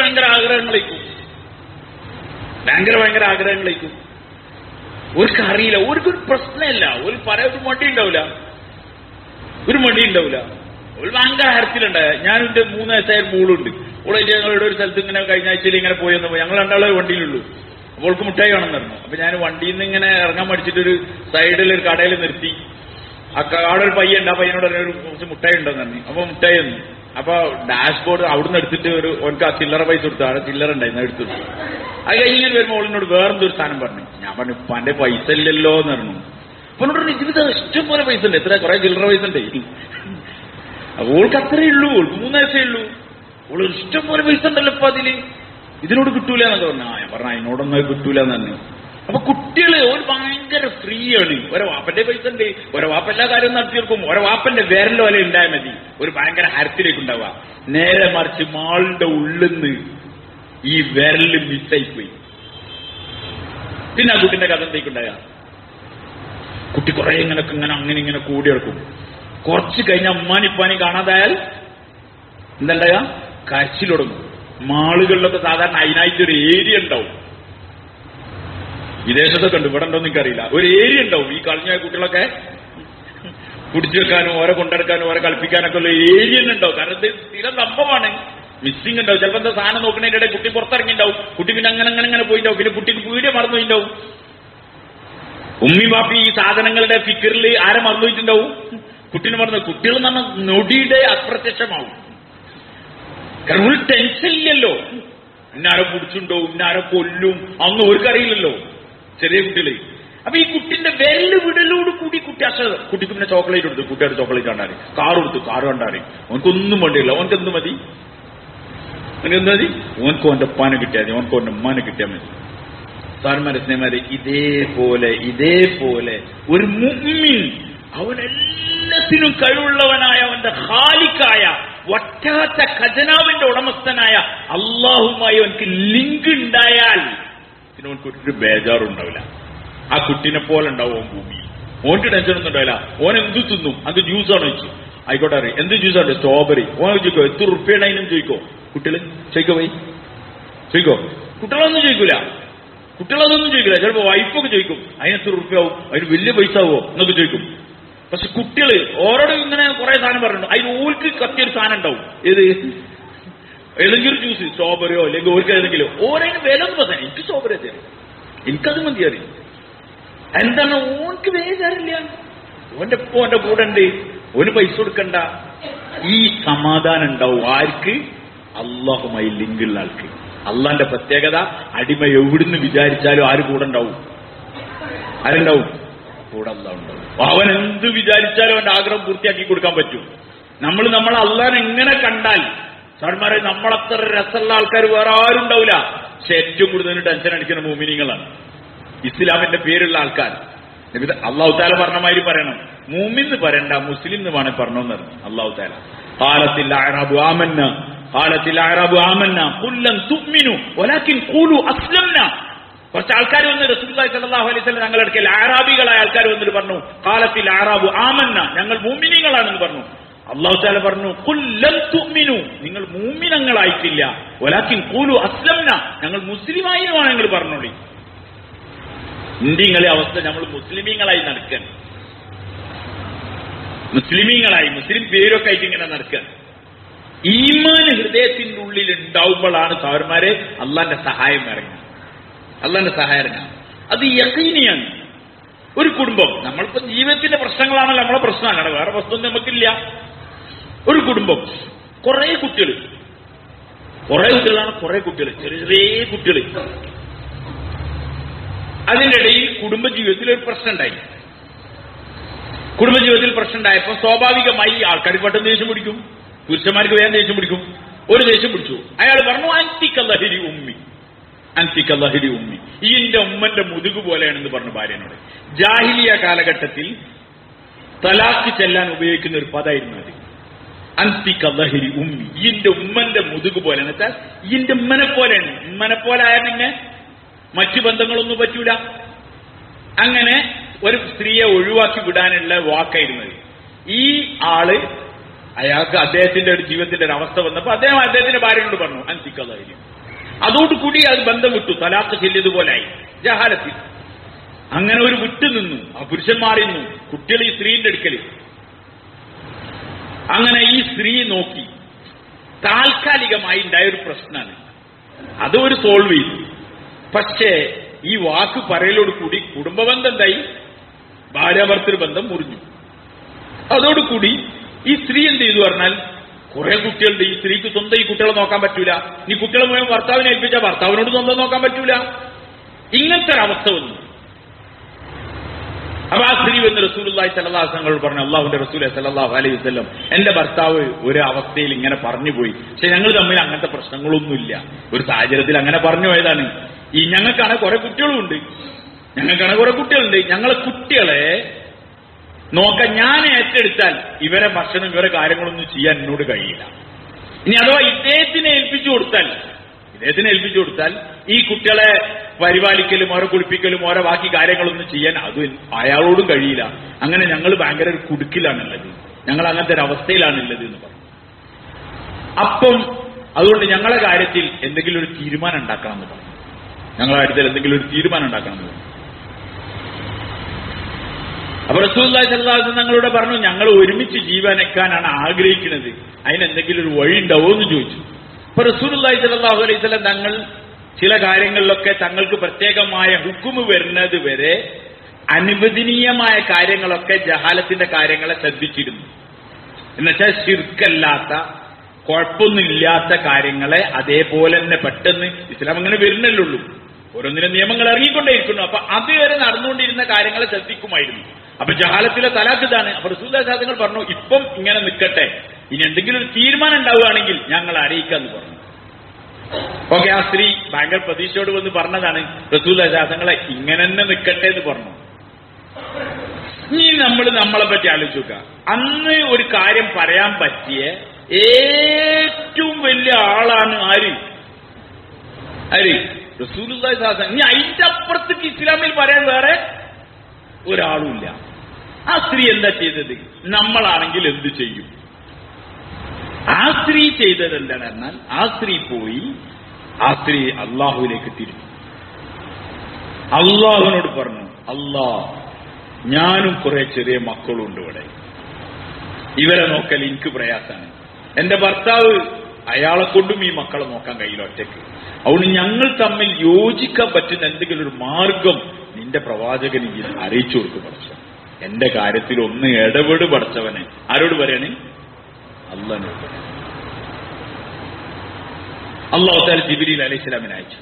ആഗ്രഹങ്ങളേക്കും. അവർക്ക് അറിയില്ല, അവർക്കൊരു പ്രശ്നമില്ല, ഒരു പറയാൻ ഒരു മടി ഉണ്ടാവില്ല. ഒരു ഭയങ്കര ഹരത്തിലുണ്ടായ. ഞാനും എന്റെ 3 വയസ്സായ മോളുണ്ട്. ഓളായിട്ട് ഞങ്ങളുടെ ഒരു സ്ഥലത്ത് ഇങ്ങനെ കഴിഞ്ഞ ആഴ്ചയിൽ ഇങ്ങനെ പോയെന്ന് പോയി. ഞങ്ങൾ 2 ആളെ വണ്ടിയിലുള്ളൂ. അപ്പോൾ അവൾക്ക് മുട്ടായി വേണമെന്ന് പറഞ്ഞു. അപ്പൊ ഞാൻ വണ്ടിയിൽ നിന്ന് ഇങ്ങനെ ഇറങ്ങാൻ മടിച്ചിട്ടൊരു സൈഡിൽ ഒരു കടയിൽ നിർത്തി. അവിടെ ഒരു പയ്യുണ്ട്, ആ പയ്യനോട് കുറച്ച് മുട്ടായി ഉണ്ടെന്ന് പറഞ്ഞു. അപ്പൊ മുട്ടായി തന്നു. അപ്പൊ ഡാഷ്ബോർഡ് അവിടുന്ന് എടുത്തിട്ട് ഓനക്ക് ആ ചില്ലറ പൈസ കൊടുത്തു. അവിടെ ചില്ലറ ഉണ്ടായിരുന്നു, എടുത്തു. അത് കഴിഞ്ഞ് വരുമ്പോൾ ഓളിനോട് വേറെന്തൊരു സാധനം പറഞ്ഞു. ഞാൻ പറഞ്ഞു, ഉപ്പാന്റെ പൈസ ഇല്ലല്ലോ എന്ന് പറഞ്ഞു. അപ്പൊ എന്നോട് പറഞ്ഞു, ജീവിതം ഇഷ്ടം പോലെ പൈസ ഉണ്ട്, എത്ര കുറെ ചില്ലറ പൈസ ഉണ്ട്. ഓൾക്ക് അത്രേ ഉള്ളൂ, ഓൾക്ക് 3 വയസ്സേ ഉള്ളൂ. ഓള് ഇഷ്ടം പോലെ പൈസ ഉണ്ടല്ലോ ഇപ്പൊ അതില്, ഇതിനോട് കിട്ടൂല എന്നൊക്കെ പറഞ്ഞു. ഞാൻ പറഞ്ഞു, അതിനോടൊന്നും കിട്ടൂല എന്ന് പറഞ്ഞു. അപ്പൊ കുട്ടികള് ഒരു ഭയങ്കര ഫ്രീ ആണ്. ഓരോ വാപ്പന്റെ പൈസ ഉണ്ട്, ഓരോ വാപ്പ എല്ലാ കാര്യവും നടത്തി തീർക്കും. ഓരോ വാപ്പന്റെ വിരൽ പോലെ ഉണ്ടായാൽ മതി, ഒരു ഭയങ്കര ഹരത്തിലേക്ക് ഉണ്ടാവുക. നേരെ മറിച്ച് മാളിന്റെ ഉള്ളിന്ന് ഈ വിരല് മിസ്സായിപ്പോയി. പിന്നെ ആ കുട്ടിന്റെ കഥ എന്തൊക്കെയുണ്ടായ കുട്ടി കുറെ ഇങ്ങനെ അങ്ങനെ ഇങ്ങനെ കൂടിയെടുക്കും. കുറച്ച് കഴിഞ്ഞ അമ്മാനിപ്പാനി കാണാതായാൽ എന്താ കരച്ചിൽ തുടങ്ങും. മാളുകളിലൊക്കെ സാധാരണ അതിനായിട്ടൊരു ഏരിയ ഉണ്ടാവും. വിദേശത്തൊക്കെ ഉണ്ട്, ഇവിടെ ഉണ്ടോന്ന് എനിക്കറിയില്ല. ഒരു ഏരിയ ഉണ്ടാവും ഈ കളഞ്ഞ കുട്ടികളൊക്കെ പിടിച്ചു വെക്കാനും ഓരെ കൊണ്ടെടുക്കാനും ഓരെ കളിപ്പിക്കാനൊക്കെ ഉള്ള ഏരിയ തന്നെ ഉണ്ടാവും. കാരണം ഇത് സ്ഥിരം സംഭവമാണ്. മിസ്സിംഗ് ഉണ്ടാവും. ചിലപ്പോൾ എന്താ സാധനം നോക്കുന്നതിന്റെ ഇടയിൽ കുട്ടി പുറത്തിറങ്ങിണ്ടാവും. കുട്ടി പിന്നെ അങ്ങനെ പോയിണ്ടാവും. പിന്നെ കുട്ടിക്ക് വീഡിയോ മറന്നു പോയിണ്ടാവും. ഉമ്മി ബാപ്പി ഈ സാധനങ്ങളുടെ ഫിക്കറിൽ ആരെ മറന്നു പോയിട്ടുണ്ടാവും? കുട്ടീനെ മറന്നു. കുട്ടികൾ എന്ന് പറഞ്ഞാൽ നൊടിയുടെ അപ്രത്യക്ഷമാവും. കാരണം ഒരു ടെൻഷൻ ഇല്ലല്ലോ. ഇന്നാരെ പിടിച്ചുണ്ടോ, ഇന്നാരെ കൊല്ലും, അന്ന് അവർക്കറിയില്ലല്ലോ ചെറിയ കുട്ടികള്. അപ്പൊ ഈ കുട്ടിന്റെ വെല്ല് വിടലോട് കൂടി കുട്ടിക്ക് പിന്നെ ചോക്ലേറ്റ് കൊടുത്തു. കുട്ടിയുടെ ചോക്ലേറ്റ് കണ്ടാറി, കാർ കൊടുത്തു, കാർ കണ്ടാറി. ഓനക്കൊന്നും വേണ്ടിയില്ല. ഓനക്ക് എന്ത് മതി? ഓനക്ക് മതി? ഓനക്ക് ഓന്റെ ഉപ്പാനെ കിട്ടിയാൽ മതി, ഓനക്ക് ഓന്റെ ഉമ്മാനെ കിട്ടിയാൽ മതി. സാർമാരെ സ്നേഹമാരെ, ഇതേപോലെ ഒരു മുഅ്മിൻ അവനെല്ലാത്തിനും കഴിവുള്ളവനായ അവന്റെ ഖാലിഖായ വറ്റാത്ത ഖജനാവിന്റെ ഉടമസ്ഥനായ അള്ളാഹുമായി അവനക്ക് ലിങ്ക് ഉണ്ടായാൽ പിന്നെ അവനക്ക് ഒരു ബേജാറുണ്ടാവില്ല. ആ കുട്ടിനെ പോലെ ഉണ്ടാവും ഓൻ ഭൂമി. ഓന്റെ ടെൻഷൻ ഒന്നും ഉണ്ടാവില്ല. ഓൻ എന്ത് തിന്നും? അത് ജ്യൂസാണ് ചോദിച്ചു. ആയിക്കോട്ടെ, അറിയാം എന്ത് ജ്യൂസാണ്? സ്ട്രോബെറി. ഓൻ ചോദിക്കോ എത്ര റുപ്യയുടെ അതിനും ചോദിക്കോ? കുട്ടികള് ചോദിക്കോ? പോയി ചോദിക്കോ? കുട്ടികളൊന്നും ചോദിക്കൂല. കുട്ടികളതൊന്നും ചോദിക്കില്ല. ചിലപ്പോൾ വൈഫൊക്കെ ചോദിക്കും അതിന് എത്ര റുപ്യാവും, അതിന് വലിയ പൈസ ആവോ എന്നൊക്കെ ചോദിക്കും. പക്ഷെ കുട്ടികള് ഓരോട് ഇങ്ങനെ കുറെ സാധനം പറഞ്ഞിട്ടുണ്ട്. അതിന് ഓർക്ക് കത്തിയൊരു സാധനം ഉണ്ടാവും. ഏതെങ്കിലും ജ്യൂസ്, സ്ട്രോബെറിയോ അല്ലെങ്കിൽ ഓർക്ക് ഏതെങ്കിലും ഓരതിന് വില ഒന്നും പറയാൻ എനിക്ക് സ്ട്രോബെറി തരും, എനിക്കത് മതി അറിയും. എന്താണ്? ഓർക്ക് ബേജാറില്ല. ഓന്റെ കൂടെ ഉണ്ട്, ഓന് പൈസ കൊടുക്കണ്ട. ഈ സമാധാനം ഉണ്ടാവും ആർക്ക്? അള്ളാഹുമായി ലിങ്കുള്ള ആൾക്ക്. അള്ളാന്റെ പ്രത്യേകത, അടിമ എവിടുന്ന് വിചാരിച്ചാലും ആര് കൂടെ ഉണ്ടാവും? ആരുണ്ടാവും? കൂടെ അള്ളാഹ് ഉണ്ടാവും. അവൻ എന്ത് വിചാരിച്ചാലും അവന്റെ ആഗ്രഹം പൂർത്തിയാക്കി കൊടുക്കാൻ പറ്റും. നമ്മൾ അള്ളാഹിനെ എങ്ങനെ കണ്ടാൽ സാർമാരെ നമ്മളത്ര രസമുള്ള ആൾക്കാർ വേറെ ആരും ഉണ്ടാവില്ല. പക്ഷെ ഏറ്റവും കൂടുതൽ ടെൻഷൻ അടിക്കുന്ന മുഅ്മിനീങ്ങളാണ്, ഇസ്ലാമിന്റെ പേരുള്ള ആൾക്കാർ. അള്ളാഹു തആല പറഞ്ഞ മാതിരി പറയണം. മുഅ്മിൻ എന്ന് പറയണ്ട, മുസ്ലിം എന്ന് വേണേ പറഞ്ഞോന്ന് പറഞ്ഞു അള്ളാഹു തആല. ഖാലത്തിൽ അഅറാബു ആമന്ന ഖാലത്തിൽ അഅറാബു ആമന്ന ഖുൽ ലൻ തുഅ്മിനു വലാകിൻ ഖൂലു അസ്ലംനാ. കുറച്ച് ആൾക്കാർ വന്ന് റസൂലുള്ളാഹി സ്വല്ലല്ലാഹു അലൈഹി വസല്ലം ഞങ്ങളുടെ അടുക്കൽ അഅറാബികളായ ആൾക്കാർ വന്നിട്ട് പറഞ്ഞു ഖാലത്തിൽ അഅറാബു ആമന്ന, ഞങ്ങൾ മുഅ്മിനീങ്ങളാണെന്ന് പറഞ്ഞു. അല്ലാഹു തആല പറഞ്ഞു ഖുൽ ലൻ തുഅ്മിനു, നിങ്ങൾ മുഅ്മിനങ്ങളായിട്ടില്ല, വലാകിൻ ഖൂലു അസ്ലംനാ, ഞങ്ങൾ മുസ്ലിമായിനുമാണ് നിങ്ങൾ പറഞ്ഞോളി. ഇന്ത്യങ്ങളെ അവസ്ഥ നമ്മൾ മുസ്ലിമീങ്ങളായി നടക്കാൻ, മുസ്ലിമീങ്ങളായി മുസ്ലിം പേരൊക്കെ ആയിട്ട് ഇങ്ങനെ നടക്കാൻ. ഈമാൻ ഹൃദയത്തിന്റെ ഉള്ളിൽ ഉണ്ടാവുമ്പോഴാണ് സഹോദരന്മാരെ അള്ളാന്റെ സഹായം ഇറങ്ങുക. അള്ളാന്റെ സഹായം ഇറങ്ങുക അത് യഖീനിയാണ്. ഒരു കുടുംബം, നമ്മളിപ്പോ ജീവിതത്തിന്റെ പ്രശ്നങ്ങളാണല്ലോ നമ്മളെ പ്രശ്നമാണ്, വേറെ പ്രശ്നമൊന്നും നമുക്കില്ല. ഒരു കുടുംബം, കുറെ കുട്ടികളാണ്, കുറെ കുട്ടികൾ, ചെറിയ കുട്ടികൾ. അതിന്റെ ഇടയിൽ കുടുംബജീവിതത്തിൽ ഒരു പ്രശ്നം ഉണ്ടായി. കുടുംബജീവിതത്തിൽ പ്രശ്നം ഉണ്ടായപ്പോൾ സ്വാഭാവികമായി ആൾക്കാർ പെട്ടെന്ന് ദേഷ്യം പിടിക്കും. പുരുഷന്മാർക്ക് വേഗം ദേഷ്യം പിടിക്കും. ഒരു ദേഷ്യം പിടിച്ചു. അയാൾ പറഞ്ഞു അൻതികല്ലഹിരി ഉമ്മി, അൻതികല്ലഹിരി ഉമ്മി, ഈ എന്റെ ഉമ്മന്റെ മുതുകു പോലെയാണെന്ന് പറഞ്ഞു ഭാര്യനോട്. ജാഹിലിയ കാലഘട്ടത്തിൽ തലാഖ് ചെല്ലാൻ ഉപയോഗിക്കുന്ന ഒരു പദമായിരുന്നു അത്. അൻതികല്ലഹിരി ഉമ്മി, ഈ എന്റെ ഉമ്മന്റെ മുതുകു പോലെ എന്ന് വെച്ചാൽ ഈ എന്റെ ഉമ്മനെ പോലെയാണ്. ഉമ്മനെ പോലെ ആയാൽ പിന്നെ മറ്റു ബന്ധങ്ങളൊന്നും പറ്റൂല. അങ്ങനെ ഒരു സ്ത്രീയെ ഒഴിവാക്കി വിടാനുള്ള വാക്കായിരുന്നത്. ഈ ആള് അയാൾക്ക് അദ്ദേഹത്തിന്റെ ഒരു ജീവിതത്തിന്റെ ഒരു അവസ്ഥ വന്നപ്പോൾ അദ്ദേഹം അദ്ദേഹത്തിന്റെ ഭാര്യയോട് പറഞ്ഞു അൻതികല്ലഹിരി. അതോടുകൂടി അത് ബന്ധം വിട്ടു, തലാഖ് ചെല്ലിയതുപോലായി ജഹാലത്തിൽ. അങ്ങനെ ഒരു വിട്ടു നിന്നു, ആ പുരുഷന്മാരിന്നു. കുട്ടികൾ ഈ സ്ത്രീന്റെ അടുക്കൽ. അങ്ങനെ ഈ സ്ത്രീ നോക്കി. താൽക്കാലികമായി ഉണ്ടായ ഒരു പ്രശ്നമാണ്, അത് ഒരു സോൾവ് ചെയ്തു. പക്ഷേ ഈ വാക്ക് പറയലോട് കൂടി കുടുംബബന്ധം എന്തായി? ഭാര്യാഭർത്തൃ ബന്ധം മുറിഞ്ഞു. അതോടുകൂടി ഈ സ്ത്രീ എന്ത് ചെയ്തു പറഞ്ഞാൽ, കുറെ കുട്ടികളുണ്ട്, ഈ സ്ത്രീക്ക് സ്വന്തം ഈ കുട്ടികളെ നോക്കാൻ പറ്റൂല. ഈ കുട്ടികളെ മുഴുവൻ ഭർത്താവിനെ ഏൽപ്പിച്ചാൽ ഭർത്താവിനോട് സ്വന്തം നോക്കാൻ പറ്റൂല. ഇങ്ങനത്തെ ഒരവസ്ഥ വന്നു. അപ്പൊ ആ സ്ത്രീ വന്ന് റസൂലുള്ളാഹി സ്വല്ലല്ലാഹു അലൈഹി വസല്ലം പറഞ്ഞു, അള്ളാഹുവിന്റെ റസൂൽ സ്വല്ലല്ലാഹു അലൈഹി വസല്ലം, എന്റെ ഭർത്താവ് ഒരു അവസ്ഥയിൽ ഇങ്ങനെ പറഞ്ഞുപോയി, പക്ഷെ ഞങ്ങൾ തമ്മിൽ അങ്ങനത്തെ പ്രശ്നങ്ങളൊന്നുമില്ല. ഒരു സാഹചര്യത്തിൽ അങ്ങനെ പറഞ്ഞു പോയതാണ്. ഈ ഞങ്ങൾക്കാണ് കുറെ കുട്ടികളുണ്ട്, ഞങ്ങളെ കുട്ടികളെ നോക്കാൻ ഞാൻ ഏറ്റെടുത്താൽ ഇവരെ ഭക്ഷണം ഇവരെ കാര്യങ്ങളൊന്നും ചെയ്യാൻ എന്നോട് കഴിയില്ല. ഇനി അഥവാ ഇദ്ദേഹത്തിനെ ഏൽപ്പിച്ചു കൊടുത്താൽ ഇദ്ദേഹത്തിന് ഏൽപ്പിച്ചു കൊടുത്താൽ ഈ കുട്ടികളെ പരിപാലിക്കലും ഓരോ കുളിപ്പിക്കലും ഓരോ ബാക്കി കാര്യങ്ങളൊന്നും ചെയ്യാൻ അത് അയാളോടും കഴിയില്ല. അങ്ങനെ ഞങ്ങൾ ഭയങ്കര ഒരു കുടുക്കിലാണുള്ളത്, ഞങ്ങൾ അങ്ങനത്തെ ഒരു അവസ്ഥയിലാണുള്ളത് എന്ന് പറഞ്ഞു. അപ്പം അതുകൊണ്ട് ഞങ്ങളെ കാര്യത്തിൽ എന്തെങ്കിലും ഒരു തീരുമാനം ഉണ്ടാക്കണം എന്ന് പറഞ്ഞു. ഞങ്ങളെ കാര്യത്തിൽ എന്തെങ്കിലും ഒരു തീരുമാനം ഉണ്ടാക്കണം എന്ന് പറഞ്ഞു. അപ്പൊ റസൂലുള്ളാഹി സ്വല്ലല്ലാഹു അലൈഹി വസല്ലം ഞങ്ങളോട് പറഞ്ഞു, ഞങ്ങൾ ഒരുമിച്ച് ജീവനക്കാനാണ് ആഗ്രഹിക്കുന്നത്, അതിനെന്തെങ്കിലും ഒരു വഴി ഉണ്ടാവോ എന്ന് ചോദിച്ചു. അപ്പൊ റസൂലുള്ളാഹി സ്വല്ലല്ലാഹു അലൈഹി വസല്ലം തങ്ങൾ ചില കാര്യങ്ങളിലൊക്കെ തങ്ങൾക്ക് പ്രത്യേകമായ ഹുക്കുമ് വരുന്നത് വരെ അനുവദനീയമായ കാര്യങ്ങളൊക്കെ ജഹാലത്തിന്റെ കാര്യങ്ങളെ ശ്രദ്ധിച്ചിരുന്നു. എന്നുവെച്ചാൽ ശിർക്കല്ലാത്ത കുഴപ്പമൊന്നുമില്ലാത്ത കാര്യങ്ങളെ അതേപോലെ തന്നെ പെട്ടെന്ന് ഇസ്ലാം അങ്ങനെ വരുന്നല്ലുള്ളൂ, ഓരോന്നിനും നിയമങ്ങൾ ഇറങ്ങിക്കൊണ്ടേയിരിക്കുന്നു. അപ്പൊ അതുവരെ നടന്നുകൊണ്ടിരുന്ന കാര്യങ്ങളെ ശ്രദ്ധിക്കുമായിരുന്നു. അപ്പൊ ജഹാലത്തിലെ തലാഖ് ഇതാണ്. അപ്പൊ റസൂലുള്ളാഹി തങ്ങൾ പറഞ്ഞു, ഇപ്പം ഇങ്ങനെ നിൽക്കട്ടെ, ഇനി എന്തെങ്കിലും ഒരു തീരുമാനം ഉണ്ടാവുകയാണെങ്കിൽ ഞങ്ങൾ അറിയിക്കാന്ന് പറഞ്ഞു. ഓക്കെ, ആ സ്ത്രീ ഭയങ്കര പ്രതീക്ഷയോട് വന്ന് പറഞ്ഞതാണ്, റസൂലുള്ളാഹി തങ്ങളെ ഇങ്ങനെ തന്നെ നിൽക്കട്ടെ എന്ന് പറഞ്ഞു. ഇനി നമ്മളെ പറ്റി ആലോചിച്ച് നോക്കുക. അന്ന് ഒരു കാര്യം പറയാൻ പറ്റിയ ഏറ്റവും വലിയ ആളാണ് ആര് റസൂലുള്ളാഹി സ്വല്ലല്ലാഹു അലൈഹി വസല്ലം. ഇനി അതിന്റെ അപ്പുറത്തേക്ക് ഇസ്ലാമിൽ പറയാൻ വേറെ ഒരാളുമില്ല. ആ സ്ത്രീ എന്താ ചെയ്തത്? നമ്മളാണെങ്കിൽ എന്ത് ചെയ്യും? ആ സ്ത്രീ ചെയ്തത് എന്താണ് എന്നാൽ, ആ സ്ത്രീ അള്ളാഹുവിലേക്ക് തിരിഞ്ഞു. അള്ളാഹുവിനോട് പറഞ്ഞു, ഞാനും കുറെ ചെറിയ മക്കളുണ്ട് ഇവിടെ, ഇവരെ നോക്കൽ എനിക്ക് പ്രയാസമാണ്. എന്റെ ഭർത്താവ്, അയാളെ കൊണ്ടും ഈ മക്കളെ നോക്കാൻ കഴിയില്ല ഒറ്റയ്ക്ക്. അതുകൊണ്ട് ഞങ്ങൾ തമ്മിൽ യോജിക്കാൻ പറ്റുന്ന എന്തെങ്കിലും ഒരു മാർഗം നിന്റെ പ്രവാചകന് അറിയിച്ചു കൊടുക്കും പഠിച്ചവൻ. എന്റെ കാര്യത്തിൽ ഒന്ന് ഇടപെട് പഠിച്ചവനെ. ആരോട് പറയണേ? അള്ളാഹിനോട് പറയണേ. അല്ലാഹു തആല ജിബ്രീൽ അലൈഹിസ്സലാമിനെ അയച്ചു.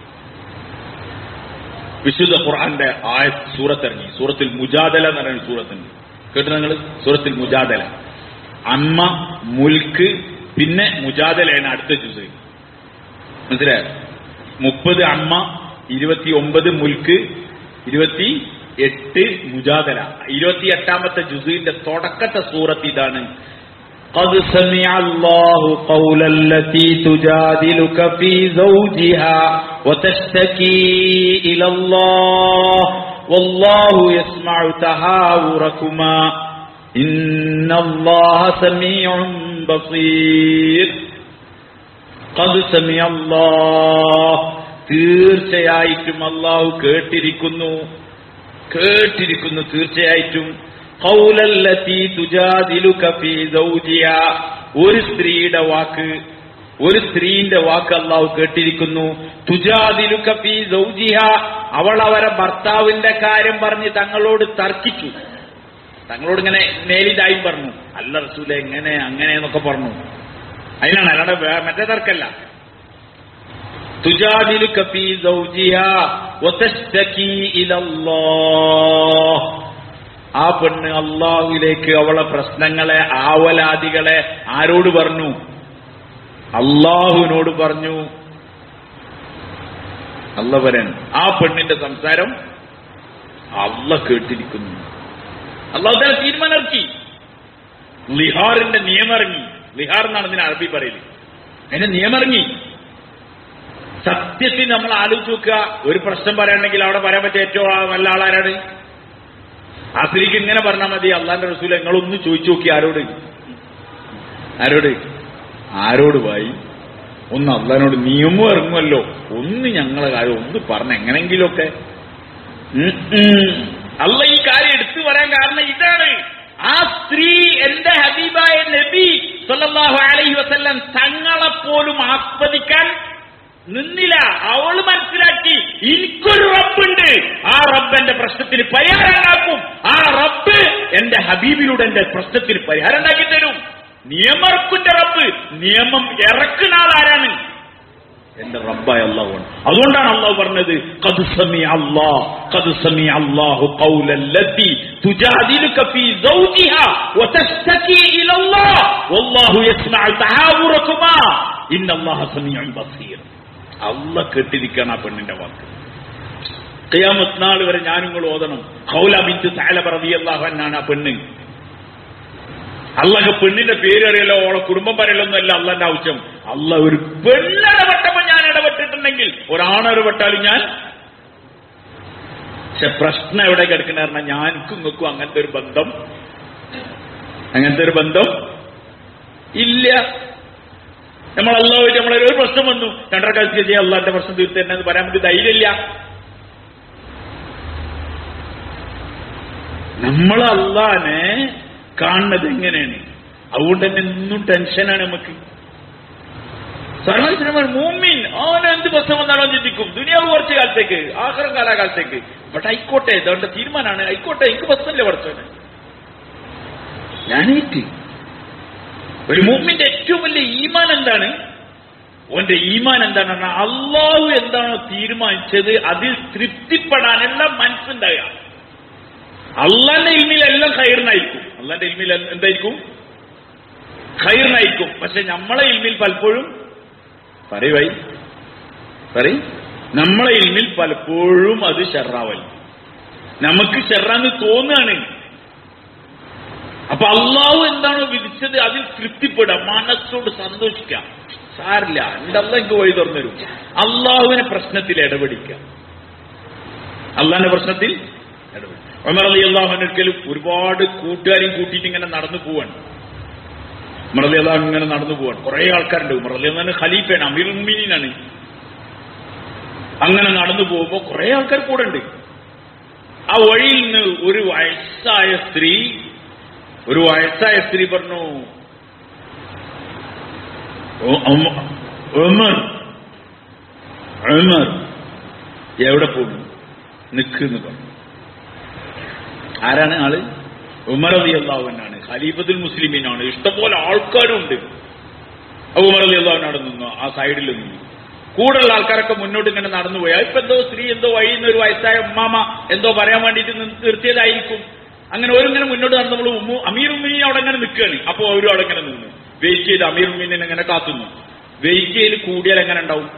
വിശുദ്ധ ഖുർആന്റെ സൂറത്ത് ഇറങ്ങി. സൂറത്തുൽ മുജാദല എന്ന് പറയുന്ന സൂറത്തുണ്ട്, കേട്ടു നിങ്ങൾ? സൂറത്തുൽ മുജാദല, അമ്മ, മുൽക്ക്, പിന്നെ മുജാദലയാണ് അടുത്ത ജുസ്. മനസ്സിലായോ? 30 അമ്മ, 29 മുൽക്ക്, 28 മുജാദല. 28ാമത്തെ ജുസിന്റെ തുടക്കത്തെ സൂറത്ത് ഇതാണ്. قد سمع الله قول التي تجادلك في زوجها وتشتكي إلى الله والله يسمع تحاوركما إن الله سميع بصير. قد سمع الله, തീർച്ചയായിട്ടും അല്ലാഹു കേട്ടിരിക്കുന്നു തീർച്ചയായിട്ടും. ഖൗലല്ലതി തുജാദിലുക ഫീ സൗജിഹാ, ഒരു സ്ത്രീയുടെ വാക്ക് അല്ലാഹു കേട്ടിരിക്കുന്നു. തുജാദിലുക ഫീ സൗജിഹാ, അവൾ അവരെ ഭർത്താവിന്റെ കാര്യം പറഞ്ഞ് തങ്ങളോട് തർക്കിച്ചു. തങ്ങളോട് ഇങ്ങനെ നേരിതായി പറഞ്ഞു, അല്ല റസൂലേ എങ്ങനെ അങ്ങനെ എന്നൊക്കെ പറഞ്ഞു. അതിനാണ്, അല്ലാതെ മറ്റേ തർക്കല്ല. തുജാദിലുക ഫീ സൗജിഹാ വതസ്തകീ ഇലല്ലാഹ്, ആ പെണ്ണ് അള്ളാഹുവിലേക്ക് അവളെ പ്രശ്നങ്ങളെ, ആവലാദികളെ ആരോട് പറഞ്ഞു? അള്ളാഹുവിനോട് പറഞ്ഞു. അല്ലാഹു പറയാൻ, ആ പെണ്ണിന്റെ സംസാരം അല്ലാഹു കേട്ടിരിക്കുന്നു. അല്ലാഹു തആല തീരുമാനം ഇറക്കി. ലിഹാറിന്റെ നിയമമിറങ്ങി. ലിഹാർ എന്നാണ് ഇതിന് അറബി പറയല്. അതിന്റെ നിയമമിറങ്ങി. സത്യത്തിൽ നമ്മൾ ആലോചിച്ച് നോക്കുക, ഒരു പ്രശ്നം പറയണമെങ്കിൽ അവിടെ പറയാൻ പറ്റിയ ഏറ്റവും നല്ല ആളാരാണ്? ആ സ്ത്രീക്ക് ഇങ്ങനെ പറഞ്ഞാൽ മതി, അള്ളാന്റെ റസൂൽ നിങ്ങളൊന്ന് ചോദിച്ചു നോക്കി. ആരോട് വായി? ഒന്ന് അള്ളാഹിനോട് നിയമം ഇറങ്ങുമല്ലോ, ഒന്ന് ഞങ്ങളെ കാര്യം ഒന്ന് പറഞ്ഞ എങ്ങനെങ്കിലുമൊക്കെ. അള്ള ഈ കാര്യം എടുത്തു പറയാൻ കാരണം ഇതാണ്. ആ സ്ത്രീ എന്റെ ഹബീബായ നബി സല്ലല്ലാഹു അലൈഹി വസല്ലം തങ്ങളെപ്പോലും ആസ്വദിക്കാൻ നിന്നില്ല. അവള് മനസ്സിലാക്കി, എനിക്കൊരു റബ്ബുണ്ട്, ആ റബ്ബ് എന്റെ പ്രശ്നത്തിന് പരിഹാരം ഉണ്ടാക്കും. ആ റബ്ബ് എന്റെ ഹബീബിലൂടെ എന്റെ പ്രശ്നത്തിന് പരിഹാരം ഉണ്ടാക്കി തരും. നിയമർക്കുന്റെ റബ്ബ്, നിയമം ഇറക്കുന്ന ആളാരാണ്? എന്റെ റബ്ബായ അല്ലാഹുവാണ്. അതുകൊണ്ടാണ് അല്ലാഹു പറഞ്ഞത്, ഖദ് സമിഅ അല്ലാഹു ഖൗലല്ലതി തുജാദിലുക ഫീ സൗജിഹാ വതസ്തകീ ഇലല്ലാഹ് വല്ലാഹു യസ്മഉ തഹാവുറകുമാ ഇന്നല്ലാഹ സമീഉൻ ബസീർ. അല്ലാഹു കേട്ടിരിക്കണം ആ പെണ്ണിന്റെ വാക്ക്. ഖിയാമത്ത് നാൾ വരെ ഞാനും നിങ്ങൾ ഓതണം. ഖൗല ബിൻത് സഅലബ റളിയല്ലാഹു അൻഹാ ആ പെണ്ണ്. അള്ളാഹ് പെണ്ണിന്റെ പേര് അറിയല്ലോ, ഓളെ കുടുംബം പറയലൊന്നും അല്ല അള്ളാന്റെ ആവശ്യം. അള്ളാഹ് ഒരു പെണ്ണിടപെട്ടപ്പോ ഞാൻ ഇടപെട്ടിട്ടുണ്ടെങ്കിൽ ഒരാണിടപെട്ടാലും ഞാൻ. പക്ഷെ പ്രശ്നം എവിടെ കിടക്കുന്ന പറഞ്ഞാൽ ഞാനും നിൽക്കും അങ്ങനത്തെ ഒരു ബന്ധം ഇല്ല. നമ്മൾ അള്ളാഹുമായിട്ട് നമ്മളൊരു പ്രശ്നം വന്നു, 2.5 കാലത്ത് ചെയ്യാൻ അള്ളാന്റെ പ്രശ്നം തീർത്ത് തന്നെ എന്ന് പറയാൻ നമുക്ക് ധൈര്യമില്ല. നമ്മൾ അള്ളാനെ കാണുന്നത് എങ്ങനെയാണ്? അതുകൊണ്ട് തന്നെ എന്നും ടെൻഷനാണ് നമുക്ക്. സർവ്വ മൂമിൻ അവന് എന്ത് പ്രശ്നം വന്നാലോ ചിന്തിക്കും, ദുനിയാവ് കുറച്ച് കാലത്തേക്ക്, ആഖിറം കാലാകാലത്തേക്ക്. ബട്ട് ആയിക്കോട്ടെ, ഇതവന്റെ തീരുമാനമാണ്, ആയിക്കോട്ടെ, എനിക്ക് പ്രശ്നമില്ല പഠിച്ചോനെ. ഞാനേറ്റ് ഒരു മൂമിന്റെ ഏറ്റവും വലിയ ഈമാൻ എന്താണ്? ഓന്റെ ഈമാൻ എന്താണ് പറഞ്ഞാൽ അള്ളാഹു എന്താണോ തീരുമാനിച്ചത് അതിൽ തൃപ്തിപ്പെടാനുള്ള മനസ്സുണ്ടാകുക. അള്ളാന്റെ ഇൽമിൽ എല്ലാം ഖൈറിനായിരിക്കും, അള്ളാന്റെ ഇൽമിൽ എന്തായിരിക്കും? ഖൈറിനായിരിക്കും. പക്ഷെ നമ്മളെ ഇൽമിൽ പലപ്പോഴും നമ്മളെ ഇൽമിൽ പലപ്പോഴും അത് ഷർറാവൽ, നമുക്ക് ഷർറാന്ന് തോന്നുകയാണ്. അപ്പൊ അള്ളാഹു എന്താണോ വിധിച്ചത് അതിൽ തൃപ്തിപ്പെടുക, മനസ്സോട് സന്തോഷിക്കുക. സാരില്ല, എന്റെ അള്ളാഹ് എനിക്ക് വഴി തുറന്നു തരും. അള്ളാഹുവിനെ പ്രശ്നത്തിൽ ഇടപെടിക്കുക, അള്ളാഹിന്റെ പ്രശ്നത്തിൽ ഇടപെടുക. ഉമർ റളിയല്ലാഹു അൻഹു ഒരിക്കലും ഒരുപാട് കൂട്ടുകാരെയും കൂട്ടിയിട്ട് ഇങ്ങനെ നടന്നു പോവാണ്. ഉമർ റളിയല്ലാഹു അൻഹു ഇങ്ങനെ നടന്നു പോവാണ്, കുറെ ആൾക്കാരുണ്ട്. ഉമർ റളിയല്ലാഹു അൻഹു ഖലീഫയാണ്, അമീറുൽ മുഅ്മിനീനാണ്. അങ്ങനെ നടന്നു പോകുമ്പോ കുറെ ആൾക്കാർ കൂടെ ഉണ്ട്. ആ വഴിയിൽ നിന്ന് ഒരു വയസ്സായ സ്ത്രീ പറഞ്ഞു, ഉമർ എവിടെ പോകുന്നു, നിൽക്കുന്നു പറഞ്ഞു. ആരാണ് ആള്? ഉമർ റളിയല്ലാഹു അൻഹു, ഖലീഫത്തുൽ മുസ്ലിമീനാണ്, ഇഷ്ടംപോലെ ആൾക്കാരും ഉണ്ട്. ഉമർ റളിയല്ലാഹു അൻഹു നിന്നു, ആ സൈഡിൽ നിന്നു. കൂടെയുള്ള ആൾക്കാരൊക്കെ മുന്നോട്ട് ഇങ്ങനെ നടന്നുപോയി. ഇപ്പൊ എന്തോ സ്ത്രീ എന്തോ വഴിയിൽ നിന്ന് ഒരു വയസ്സായ ഉമ്മാമ എന്തോ പറയാൻ വേണ്ടിയിട്ട് നിർത്തിയതായിരിക്കും. അങ്ങനെ ഓരിങ്ങനെ മുന്നോട്ട് നടന്നപ്പോൾ അമീറുൽ മുഅ്മിനീൻ അവിടെ ഇങ്ങനെ നിൽക്കുകയാണ്. അപ്പൊ അവരും അവിടെ ഇങ്ങനെ നിന്നു വെയിറ്റ് ചെയ്ത് അമീറുൽ മുഅ്മിനീൻ ഇങ്ങനെ കാത്തുന്നു. വെയിറ്റ് ചെയ്ത് കൂടിയാൽ എങ്ങനെ ഉണ്ടാവും?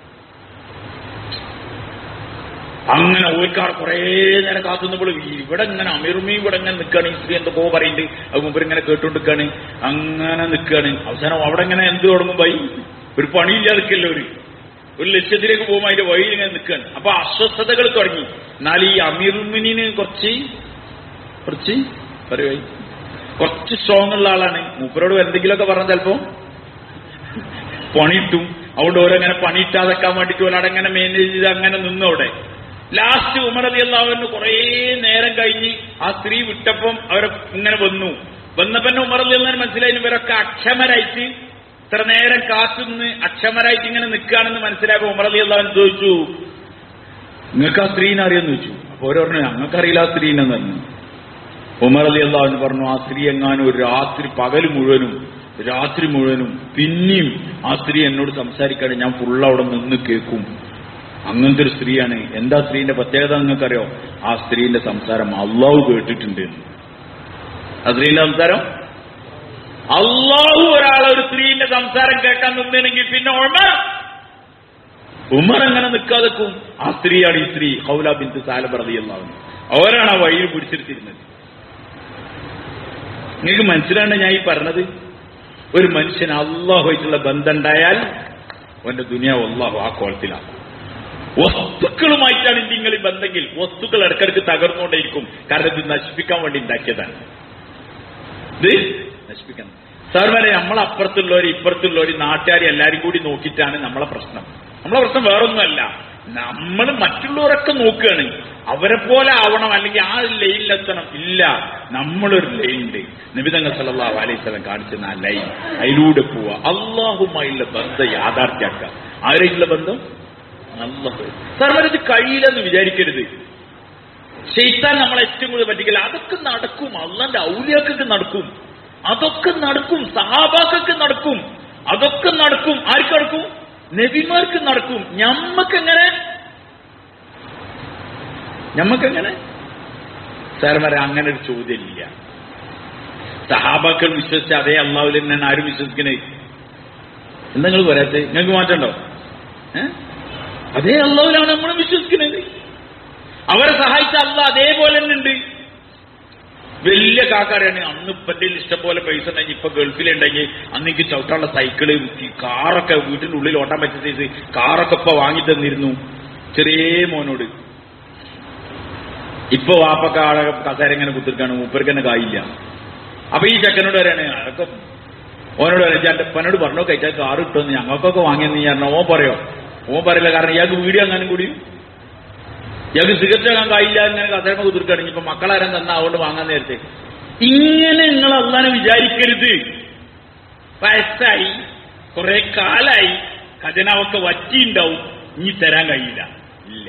അങ്ങനെ ഓർക്കാർ കുറെ നേരം കാത്തുന്നപ്പോൾ ഇവിടെ ഇങ്ങനെ അമീറുൽ മുഅ്മിനീൻ ഇവിടെ ഇങ്ങനെ നിൽക്കുകയാണ്. ഈ സ്ത്രീ എന്തൊക്കെ പറയുന്നുണ്ട്, അത് മുമ്പ് ഇങ്ങനെ കേട്ടുകൊണ്ടിരിക്കുകയാണ്. അങ്ങനെ നിൽക്കുകയാണ്. അവസാനം അവിടെ ഇങ്ങനെ എന്ത് തുടങ്ങുമ്പോ ഒരു പണിയില്ലാതെ നിൽക്കല്ലോ, ഒരു ലക്ഷ്യത്തിലേക്ക് പോകുമ്പോൾ അതിന്റെ വഴിയിൽ ഇങ്ങനെ നിൽക്കുകയാണ്. അപ്പൊ അസ്വസ്ഥതകൾ തുടങ്ങി. എന്നാൽ ഈ അമീറുൽ മുഅ്മിനീൻ കുറച്ച് സ്ട്രോങ് ഉള്ള ആളാണ്. മൂപ്പരോട് എന്തെങ്കിലുമൊക്കെ പറഞ്ഞാൽ ചിലപ്പോ പണിയിട്ടും. അതുകൊണ്ട് ഓരോങ്ങനെ പണിയിട്ടാതെക്കാൻ വേണ്ടിയിട്ട് ഒരാളെങ്ങനെ മാനേജ് ചെയ്ത് അങ്ങനെ നിന്നവിടെ. ലാസ്റ്റ് ഉമർ റളിയല്ലാഹു അൻഹു കുറെ നേരം കഴിഞ്ഞ് ആ സ്ത്രീ വിട്ടപ്പം അവരെ ഇങ്ങനെ വന്നപ്പോ ഉമർ റളിയല്ലാഹു അൻഹു മനസ്സിലായി ഇവരൊക്കെ അക്ഷമരായിട്ട് ഇത്ര നേരം കാത്തുനിന്ന് അക്ഷമരായിട്ട് ഇങ്ങനെ നിൽക്കുകയാണെന്ന് മനസ്സിലായപ്പോ ഉമർ റളിയല്ലാഹു അൻഹു ചോദിച്ചു, നിങ്ങൾക്ക് ആ സ്ത്രീനെ അറിയാന്ന് ചോദിച്ചു. അപ്പൊ ഓരോ പറഞ്ഞു ഞങ്ങൾക്കറിയില്ല ആ സ്ത്രീനെന്ന് പറഞ്ഞു. ഉമർ റളിയല്ലാഹു അൻഹു പറഞ്ഞു, ആ സ്ത്രീ എങ്ങാനും ഒരു രാത്രി മുഴുവനും പിന്നെയും ആ സ്ത്രീ എന്നോട് സംസാരിക്കാതെ ഞാൻ ഫുള്ള് അവിടെ നിന്ന് കേൾക്കും. അങ്ങനത്തെ ഒരു സ്ത്രീയാണ്. എന്താ സ്ത്രീന്റെ പ്രത്യേകത നിങ്ങൾക്കറിയോ? ആ സ്ത്രീന്റെ സംസാരം അള്ളാഹു കേട്ടിട്ടുണ്ട്. ആ സ്ത്രീന്റെ സംസാരം അള്ളാഹു ഒരു സ്ത്രീന്റെ സംസാരം കേൾക്കാൻ നിന്നെങ്കിൽ പിന്നെ ഉമർ എങ്ങനെ നിൽക്കാതെക്കും? ആ സ്ത്രീയാണ് ഈ സ്ത്രീ ഖൗല ബിൻത് സാലബ് റളിയല്ലാഹു അൻഹ. അവരാണ് ആ വഴിയിൽ പിടിച്ചെടുത്തിരുന്നത്. നിങ്ങൾക്ക് മനസ്സിലാണ് ഞാൻ ഈ പറഞ്ഞത്? ഒരു മനുഷ്യന് അള്ളാഹുമായിട്ടുള്ള ബന്ധം ഉണ്ടായാൽ അവന്റെ ദുനിയാവ് അള്ളാഹു ആ കോളത്തിലാക്കും. വസ്തുക്കളുമായിട്ടാണ് നിങ്ങൾ ഈ ബന്ധമെങ്കിൽ വസ്തുക്കൾ ഇടക്കിടക്ക് തകർന്നുകൊണ്ടേയിരിക്കും. കാരണം ഇത് നശിപ്പിക്കാൻ വേണ്ടി ഉണ്ടാക്കിയതാണ്. ഇത് നശിപ്പിക്കണം. സാർമാരെ, നമ്മളപ്പുറത്തുള്ളവർ ഇപ്പുറത്തുള്ളവർ നാട്ടുകാരെ എല്ലാവരും കൂടി നോക്കിയിട്ടാണ് നമ്മളെ പ്രശ്നം. നമ്മളെ പ്രശ്നം വേറൊന്നുമല്ല. നമ്മൾ മറ്റുള്ളവരൊക്കെ നോക്കുകയാണ് അവരെ പോലെ ആവണം, അല്ലെങ്കിൽ ആ ലൈനിലെത്തണം. ഇല്ല, നമ്മളൊരു ലൈനുണ്ട്. നബി തങ്ങൾ സല്ലല്ലാഹു അലൈഹി വസല്ലം കാണിച്ചെന്ന ആ ലൈൻ, അതിലൂടെ പോവുക. അള്ളാഹുമായുള്ള ബന്ധം യാഥാർത്ഥ്യമാക്കുക. ആരെയുള്ള ബന്ധം? അല്ലാഹു. സാർമാരത് കഴിയില്ലെന്ന് വിചാരിക്കരുത്. ശൈത്താൻ നമ്മളെ ഏറ്റവും കൂടുതൽ പറ്റിക്കില്ല. അതൊക്കെ നടക്കും. അള്ളാന്റെ ഔലിയാക്കൾക്ക് നടക്കും. അതൊക്കെ നടക്കും. സഹാബാക്കൾക്ക് നടക്കും. അതൊക്കെ നടക്കും. ആർക്ക് നടക്കും? നബിമാർക്ക് നടക്കും. ഞമ്മക്കെങ്ങനെ സാർമാരെ അങ്ങനെ ഒരു ചോദ്യമില്ല. സഹാബാക്കൾ വിശ്വസിച്ച അതേ അള്ളാഹുവിൽ തന്നെയാണ് ആരും വിശ്വസിക്കണേ. എന്താ നിങ്ങൾ പറയാത്തെ? നിങ്ങൾക്ക് മാറ്റണ്ടോ? അതേ അള്ളാഹുവിലാണ് നമ്മളും വിശ്വസിക്കുന്നത്. അവരെ സഹായിച്ച അള്ളാഹ് അതേപോലെ തന്നെ ഉണ്ട്. വലിയ കാക്കാരാണ്. അന്ന് ഇപ്പന്റെ ഇഷ്ടം പോലെ പൈസ ഉണ്ടെങ്കിൽ ഇപ്പൊ ഗൾഫിലുണ്ടെങ്കിൽ അന്ന് എനിക്ക് ചവിട്ടാനുള്ള സൈക്കിള് കാറൊക്കെ വീട്ടിന്റെ ഉള്ളിൽ ഓട്ടാൻ പറ്റിയ സൈസ് കാറൊക്കെ ഇപ്പൊ വാങ്ങി തന്നിരുന്നു ചെറിയ മോനോട്. ഇപ്പൊ വാപ്പൊക്കെ ആളെ കസേര ഇങ്ങനെ കുത്തിരിക്കാണ്, മൂപ്പർക്ക് തന്നെ കായില്ല. അപ്പൊ ഈ ചെക്കനോട് വരാണ് അതൊക്കെ ഓനോട് പറയാൻ പനോട് പറഞ്ഞോ കഴിച്ചാൽ കാറ് കിട്ടുമെന്ന് ഞങ്ങൾക്കൊക്കെ വാങ്ങിയെന്ന് ഞാൻ ഓൻ പറയോ? ഓൻ പറയില്ല. കാരണം ഇയാൾക്ക് വീഡിയോ അങ്ങാനും കൂടി ഇയാൾക്ക് സിഗരറ്റ് വാങ്ങാൻ കായില്ല, ഇങ്ങനെ കസേരമ കുതിർക്കുകയാണെങ്കിൽ ഇപ്പൊ മക്കളാരും തന്ന അതുകൊണ്ട് വാങ്ങാൻ നേരത്തെ. ഇങ്ങനെ നിങ്ങൾ അള്ളാനെ വിചാരിക്കരുത്. വയസ്സായി, കുറെ കാലായി, ഖജനാവൊക്കെ വറ്റിണ്ടാവും, ഇനി തരാൻ കഴിയില്ല. ഇല്ല.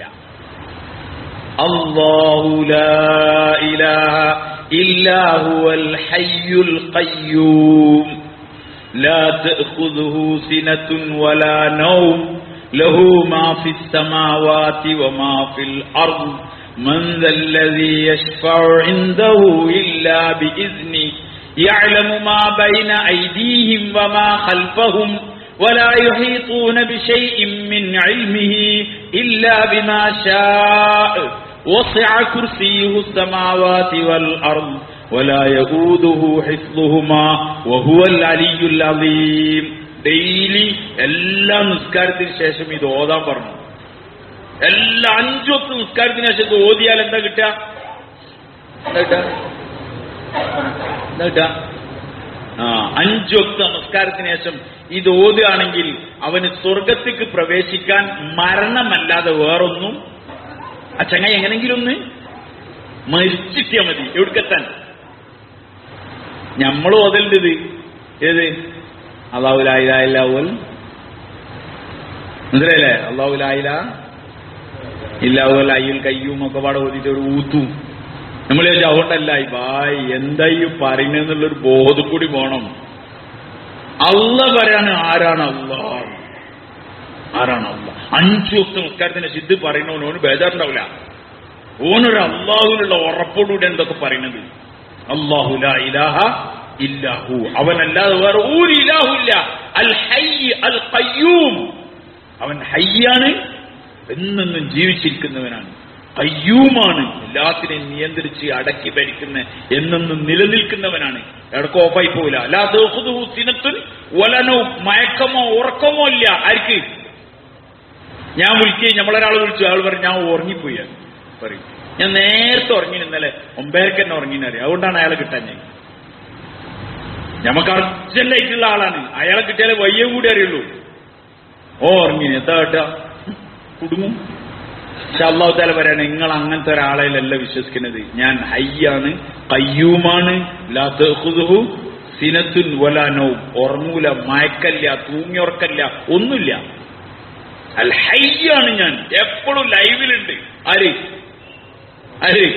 അല്ലാഹു ലാ ഇലാഹ ഇല്ലാ ഹുവൽ ഹയ്യുൽ ഖയ്യൂം ലാ തഅഖുദുഹു സിനത്തുൻ വലാ നൗം ലഹു മാ ഫിസ് സമാവാതി വമാ ഫിൽ അർദ് മൻ ദല്ലദീ യശ്ഫഉ ഇൻദഹു ഇല്ലാ ബിഇസ്നി യഅലമു മാ ബൈന ഐദീഹിം വമാ ഖൽഫഹും ولا يحيطون بشيء من علمه إلا بما شاء وسع كرسيه السماوات والأرض ولا يؤوده حفظهما وهو العلي العظيم. ഡെയിലി എല്ലാ നിസ്കാരത്തിന് ശേഷം ഇത് ഓതാൻ പറഞ്ഞു. എല്ലാ 5 വക്ത് നിസ്കാരത്തിന് ശേഷം ഇത് ഓതിയാൽ എന്താ കിട്ടുക? എന്താ 5 വക്ത് നമസ്കാരത്തിന് ശേഷം ഇത് ഓതുകയാണെങ്കിൽ അവന് സ്വർഗത്തേക്ക് പ്രവേശിക്കാൻ മരണമല്ലാതെ വേറൊന്നും. ആ ചങ്ങായി എങ്ങനെങ്കിലും ഒന്ന് മരിച്ചിട്ടിയാ മതി. എവിടക്കെത്താൻ? നമ്മൾ ഓതേണ്ടത് ഏത്? അല്ലാഹു ലാ ഇലാഹ ഇല്ലാ ഹുവൽ, മനസ്സിലായില്ലേ? അല്ലാഹു ലാ ഇലാഹ ഇല്ലാ ഹുവൽ ഹയ്യുൽ ഖയ്യൂം ഒക്കെ പാടെ ഓതിയിട്ട് ഒരു ഊത്തു. നമ്മൾ അതുകൊണ്ടല്ല ഭായ് എന്തായി പറയുന്നതെന്നുള്ളൊരു ബോധം കൂടി വേണം. അള്ളാഹ് പറയാണ് ആരാണ് അള്ളാഹ്, ആരാണ് അള്ളാഹ്. 5 വക്ത് നിസ്കാരത്തിന് സിദ്ധ് പറയുന്നവനോന് ബേജാറുണ്ടാവില്ല. ഓനൊരു അള്ളാഹുവിനുള്ള ഉറപ്പോടുകൂടെ എന്തൊക്കെ പറയുന്നത്. അല്ലാഹു ലാ ഇലാഹ ഇല്ലാഹു, അവനല്ലാതെ വേറെ ഒരു ഇലാഹുല്ല. അൽ ഹയ്യ് അൽ ഖയ്യൂം, അവൻ ഹയ്യാണ്, എന്നെന്നും ജീവിച്ചിരിക്കുന്നവനാണ്. ഖയ്യൂമാണ്, എല്ലാത്തിനെയും നിയന്ത്രിച്ച് അടക്കി ഭരിക്കുന്ന എന്നെന്നും നിലനിൽക്കുന്നവനാണ്. ഇടക്ക് ഓഫായി പോവില്ല. ലാ തഖുദുഹു സിനത്തുൻ വലാ നൗം, മയക്കമോ ഉറക്കമോ ഇല്ല. ആർക്ക്? ഞാൻ വിളിക്കുകയും നമ്മളൊരാൾ വിളിച്ചു, ആൾ പറഞ്ഞു ഞാൻ ഉറങ്ങിപ്പോയി പറയും. ഞാൻ നേരത്തെ ഉറങ്ങി, ഇന്നലെ 9:00 തന്നെ ഉറങ്ങിനറിയാം. അതുകൊണ്ടാണ് അയാളെ കിട്ടാൻ. നമുക്ക് അർജന്റായിട്ടുള്ള ആളാണ്, അയാളെ കിട്ടിയാലേ വയ്യ കൂടി അറിയുള്ളൂ. ഓ ഉറങ്ങി എന്താ കേട്ടാ കുടുങ്ങും. പക്ഷെ അല്ലാഹു തആല പറയാണ് നിങ്ങൾ അങ്ങനത്തെ ഒരാളെയല്ല വിശ്വസിക്കുന്നത്. ഞാൻ ഹയ്യാണ്, ഖയ്യൂമാണ്, ലാ തഖുദുഹു സിനത്തുൻ വലാ നൗം, ഉറങ്ങൂല, മയക്കല്ല, തൂങ്ങി ഉറക്കല്ല, ഒന്നുമില്ല. അൽ ഹയ്യാണ്, ഞാൻ എപ്പോഴും ലൈവിലുണ്ട്. ആര് ആര്?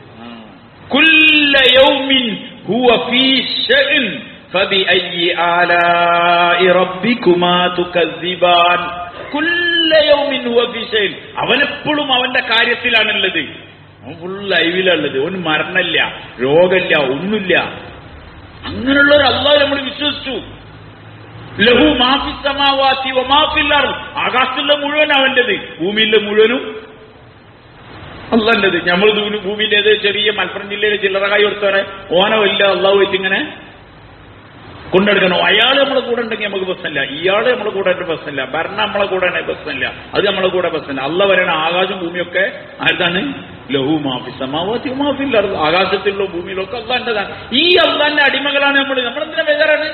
കുല്ല യൗമിൻ ഹുവ ഫീ ശഅൻ ഫബിഅയ്യി ആലാഇ റബ്ബികുമാ തുകസ്സിബാൻ. കുല്ല യൗമിൻ ഹുവ ഫീ ശഅൻ, അവനെപ്പോഴും അവന്റെ കാര്യത്തിലാണുള്ളത്. അവൻ ഫുൾ ലൈവിലുള്ളത്. അവന് മരണമില്ല, രോഗമില്ല, ഒന്നുമില്ല. അങ്ങനെയുള്ള ഒരു അല്ലാഹു നമ്മൾ വിശ്വസിച്ചു. ലഹു മാ ഫിസ് സമാവാതി വമാ ഫിൽ അർദ്, ആകാശത്തിലെ മുഴുവൻ അവന്റേത്, ഭൂമിയിലെ മുഴുവനും അള്ളാന്റേത്. നമ്മൾ ഭൂമിയിലേത് ചെറിയ മലപ്പുറം ജില്ലയിലെ ചില്ലറകായി കൊടുത്തവരെ ഓനോ ഇല്ല അള്ളാഹു വെച്ച് ഇങ്ങനെ കൊണ്ടെടുക്കണോ. അയാൾ നമ്മളെ കൂടെ ഉണ്ടെങ്കിൽ നമുക്ക് പ്രശ്നമില്ല, ഇയാൾ നമ്മളെ കൂടെ പ്രശ്നമില്ല, ഭരണം നമ്മളെ കൂടെ പ്രശ്നമില്ല, അത് നമ്മളെ കൂടെ പ്രശ്നമില്ല. അള്ളാഹ് പറയണ ആകാശം ഭൂമിയൊക്കെ ആരുതാണ്? ലഹു മാ ഫിസ് സമാവാതി വമാ ഫിൽ അർദ്, ആകാശത്തിലുള്ള ഭൂമിയിലൊക്കെ അള്ളാന്റേതാണ്. ഈ അള്ളാന്റെ അടിമകളാണ് നമ്മളെന്തിനാ ബേജാറാണ്?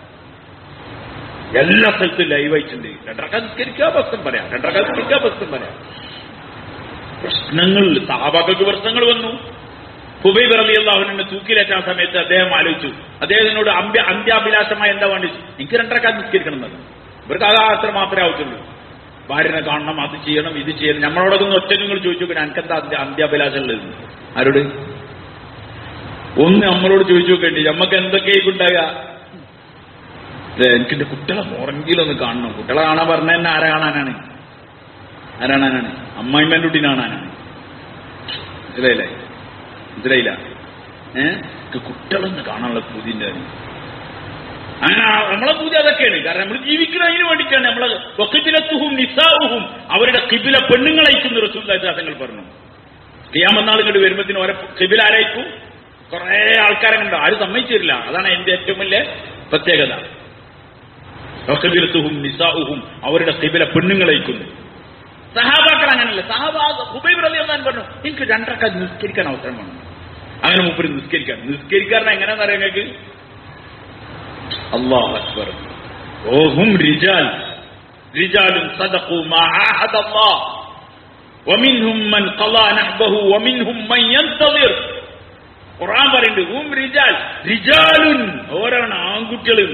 എല്ലാ സ്ഥലത്തും ലൈവായിട്ടുണ്ട്. 2 റക്അത്ത് നിസ്കരിക്കുക, പ്രശ്നം പറയാം, 2 റക്അത്ത് നിസ്കരിക്കുക, പ്രശ്നം പറയാം. പ്രശ്നങ്ങൾ, സഹാബാക്കൾക്ക് പ്രശ്നങ്ങൾ വന്നു. ഖുബൈബ് റളിയല്ലാഹു അൻഹു തൂക്കിലേറ്റാൻ സമയത്ത് അദ്ദേഹം ആലോചിച്ചു, അദ്ദേഹത്തിനോട് അന്ത്യാഭിലാഷമായി എന്താ വേണ്ടി? എനിക്ക് 2 റക്അത്ത് നിസ്കരിക്കണം എന്നത്. ഇവർക്ക് അത്ര മാത്രമേ ആവശ്യമുള്ളൂ. ഭാര്യനെ കാണണം, അത് ചെയ്യണം, ഇത് ചെയ്യണം. നമ്മളോടൊക്കെ ഒറ്റ നിങ്ങൾ ചോദിച്ചു നോക്കണം, എനിക്കെന്താ അന്ത്യാഭിലാഷം ഉള്ളത്? ആരോട്? ഒന്ന് നമ്മളോട് ചോദിച്ചു നോക്കേണ്ടി. നമ്മക്ക് എന്തൊക്കെയായിക്കുണ്ടാകുക? എനിക്കെന്റെ കുട്ടികളെ ഉറങ്ങിയിലൊന്ന് കാണണം. കുട്ടികളെ കാണാൻ പറഞ്ഞ തന്നെ ആരെ കാണാനാണ്? ആരാണാനാണ്? അമ്മായിമ്മേന്റെ കുട്ടീനെ കാണാനാണ്. മനസ്സിലായില്ല? മനസ്സിലായില്ല? കുട്ടികളൊന്ന് കാണാനുള്ള പൂതിന്റെ അങ്ങനെ നമ്മളെ പൂജ അതൊക്കെയാണ്. കാരണം നമ്മൾ ജീവിക്കുന്നതിന് വേണ്ടിയിട്ടാണ്. നമ്മളെ വഖിബിലത്തുഹും നിസാഉഹും, അവരുടെ ഖിബില പെണ്ണുങ്ങളയക്കുന്ന റസൂലുള്ളാഹി തങ്ങൾ പറഞ്ഞു. ഖിയാമത്ത് നാൾ കണ്ട് വരുമ്പത്തിന് ഓരോ ഖിബില ആരായിരിക്കും? കുറെ ആൾക്കാരുണ്ടോ, ആരും സമ്മതിച്ചില്ല. അതാണ് എന്റെ ഏറ്റവും വലിയ പ്രത്യേകത. നിസാഉഹും, അവരുടെ ഖിബല പെണ്ണുങ്ങളയിക്കുന്നു. സഹാബാക്കൾ അങ്ങനല്ല. ഹുബൈബ് റളിയല്ലാഹു അൻഹു പറഞ്ഞു, എനിക്ക് 2 റക്അത്ത് നിസ്കരിക്കാൻ അവസരം വേണം. അങ്ങനെ മൂപ്പര് നിസ്കരിക്കാരൻ എങ്ങനെയാണെന്ന് അറിയാം നിങ്ങൾക്ക്? അല്ലാഹു അക്ബർ. ഓഹും റിജാലുൻ സദഖു മാ ആഹദല്ലാഹ് വമിൻഹും മൻ ഖളാ നഹ്ബഹു വമിൻഹും മൻ യന്തദിർ. ഖുർആൻ പറയുന്നുണ്ട് റിജാലുൻ, ഓരാണ് ആൺകുട്ടികളും.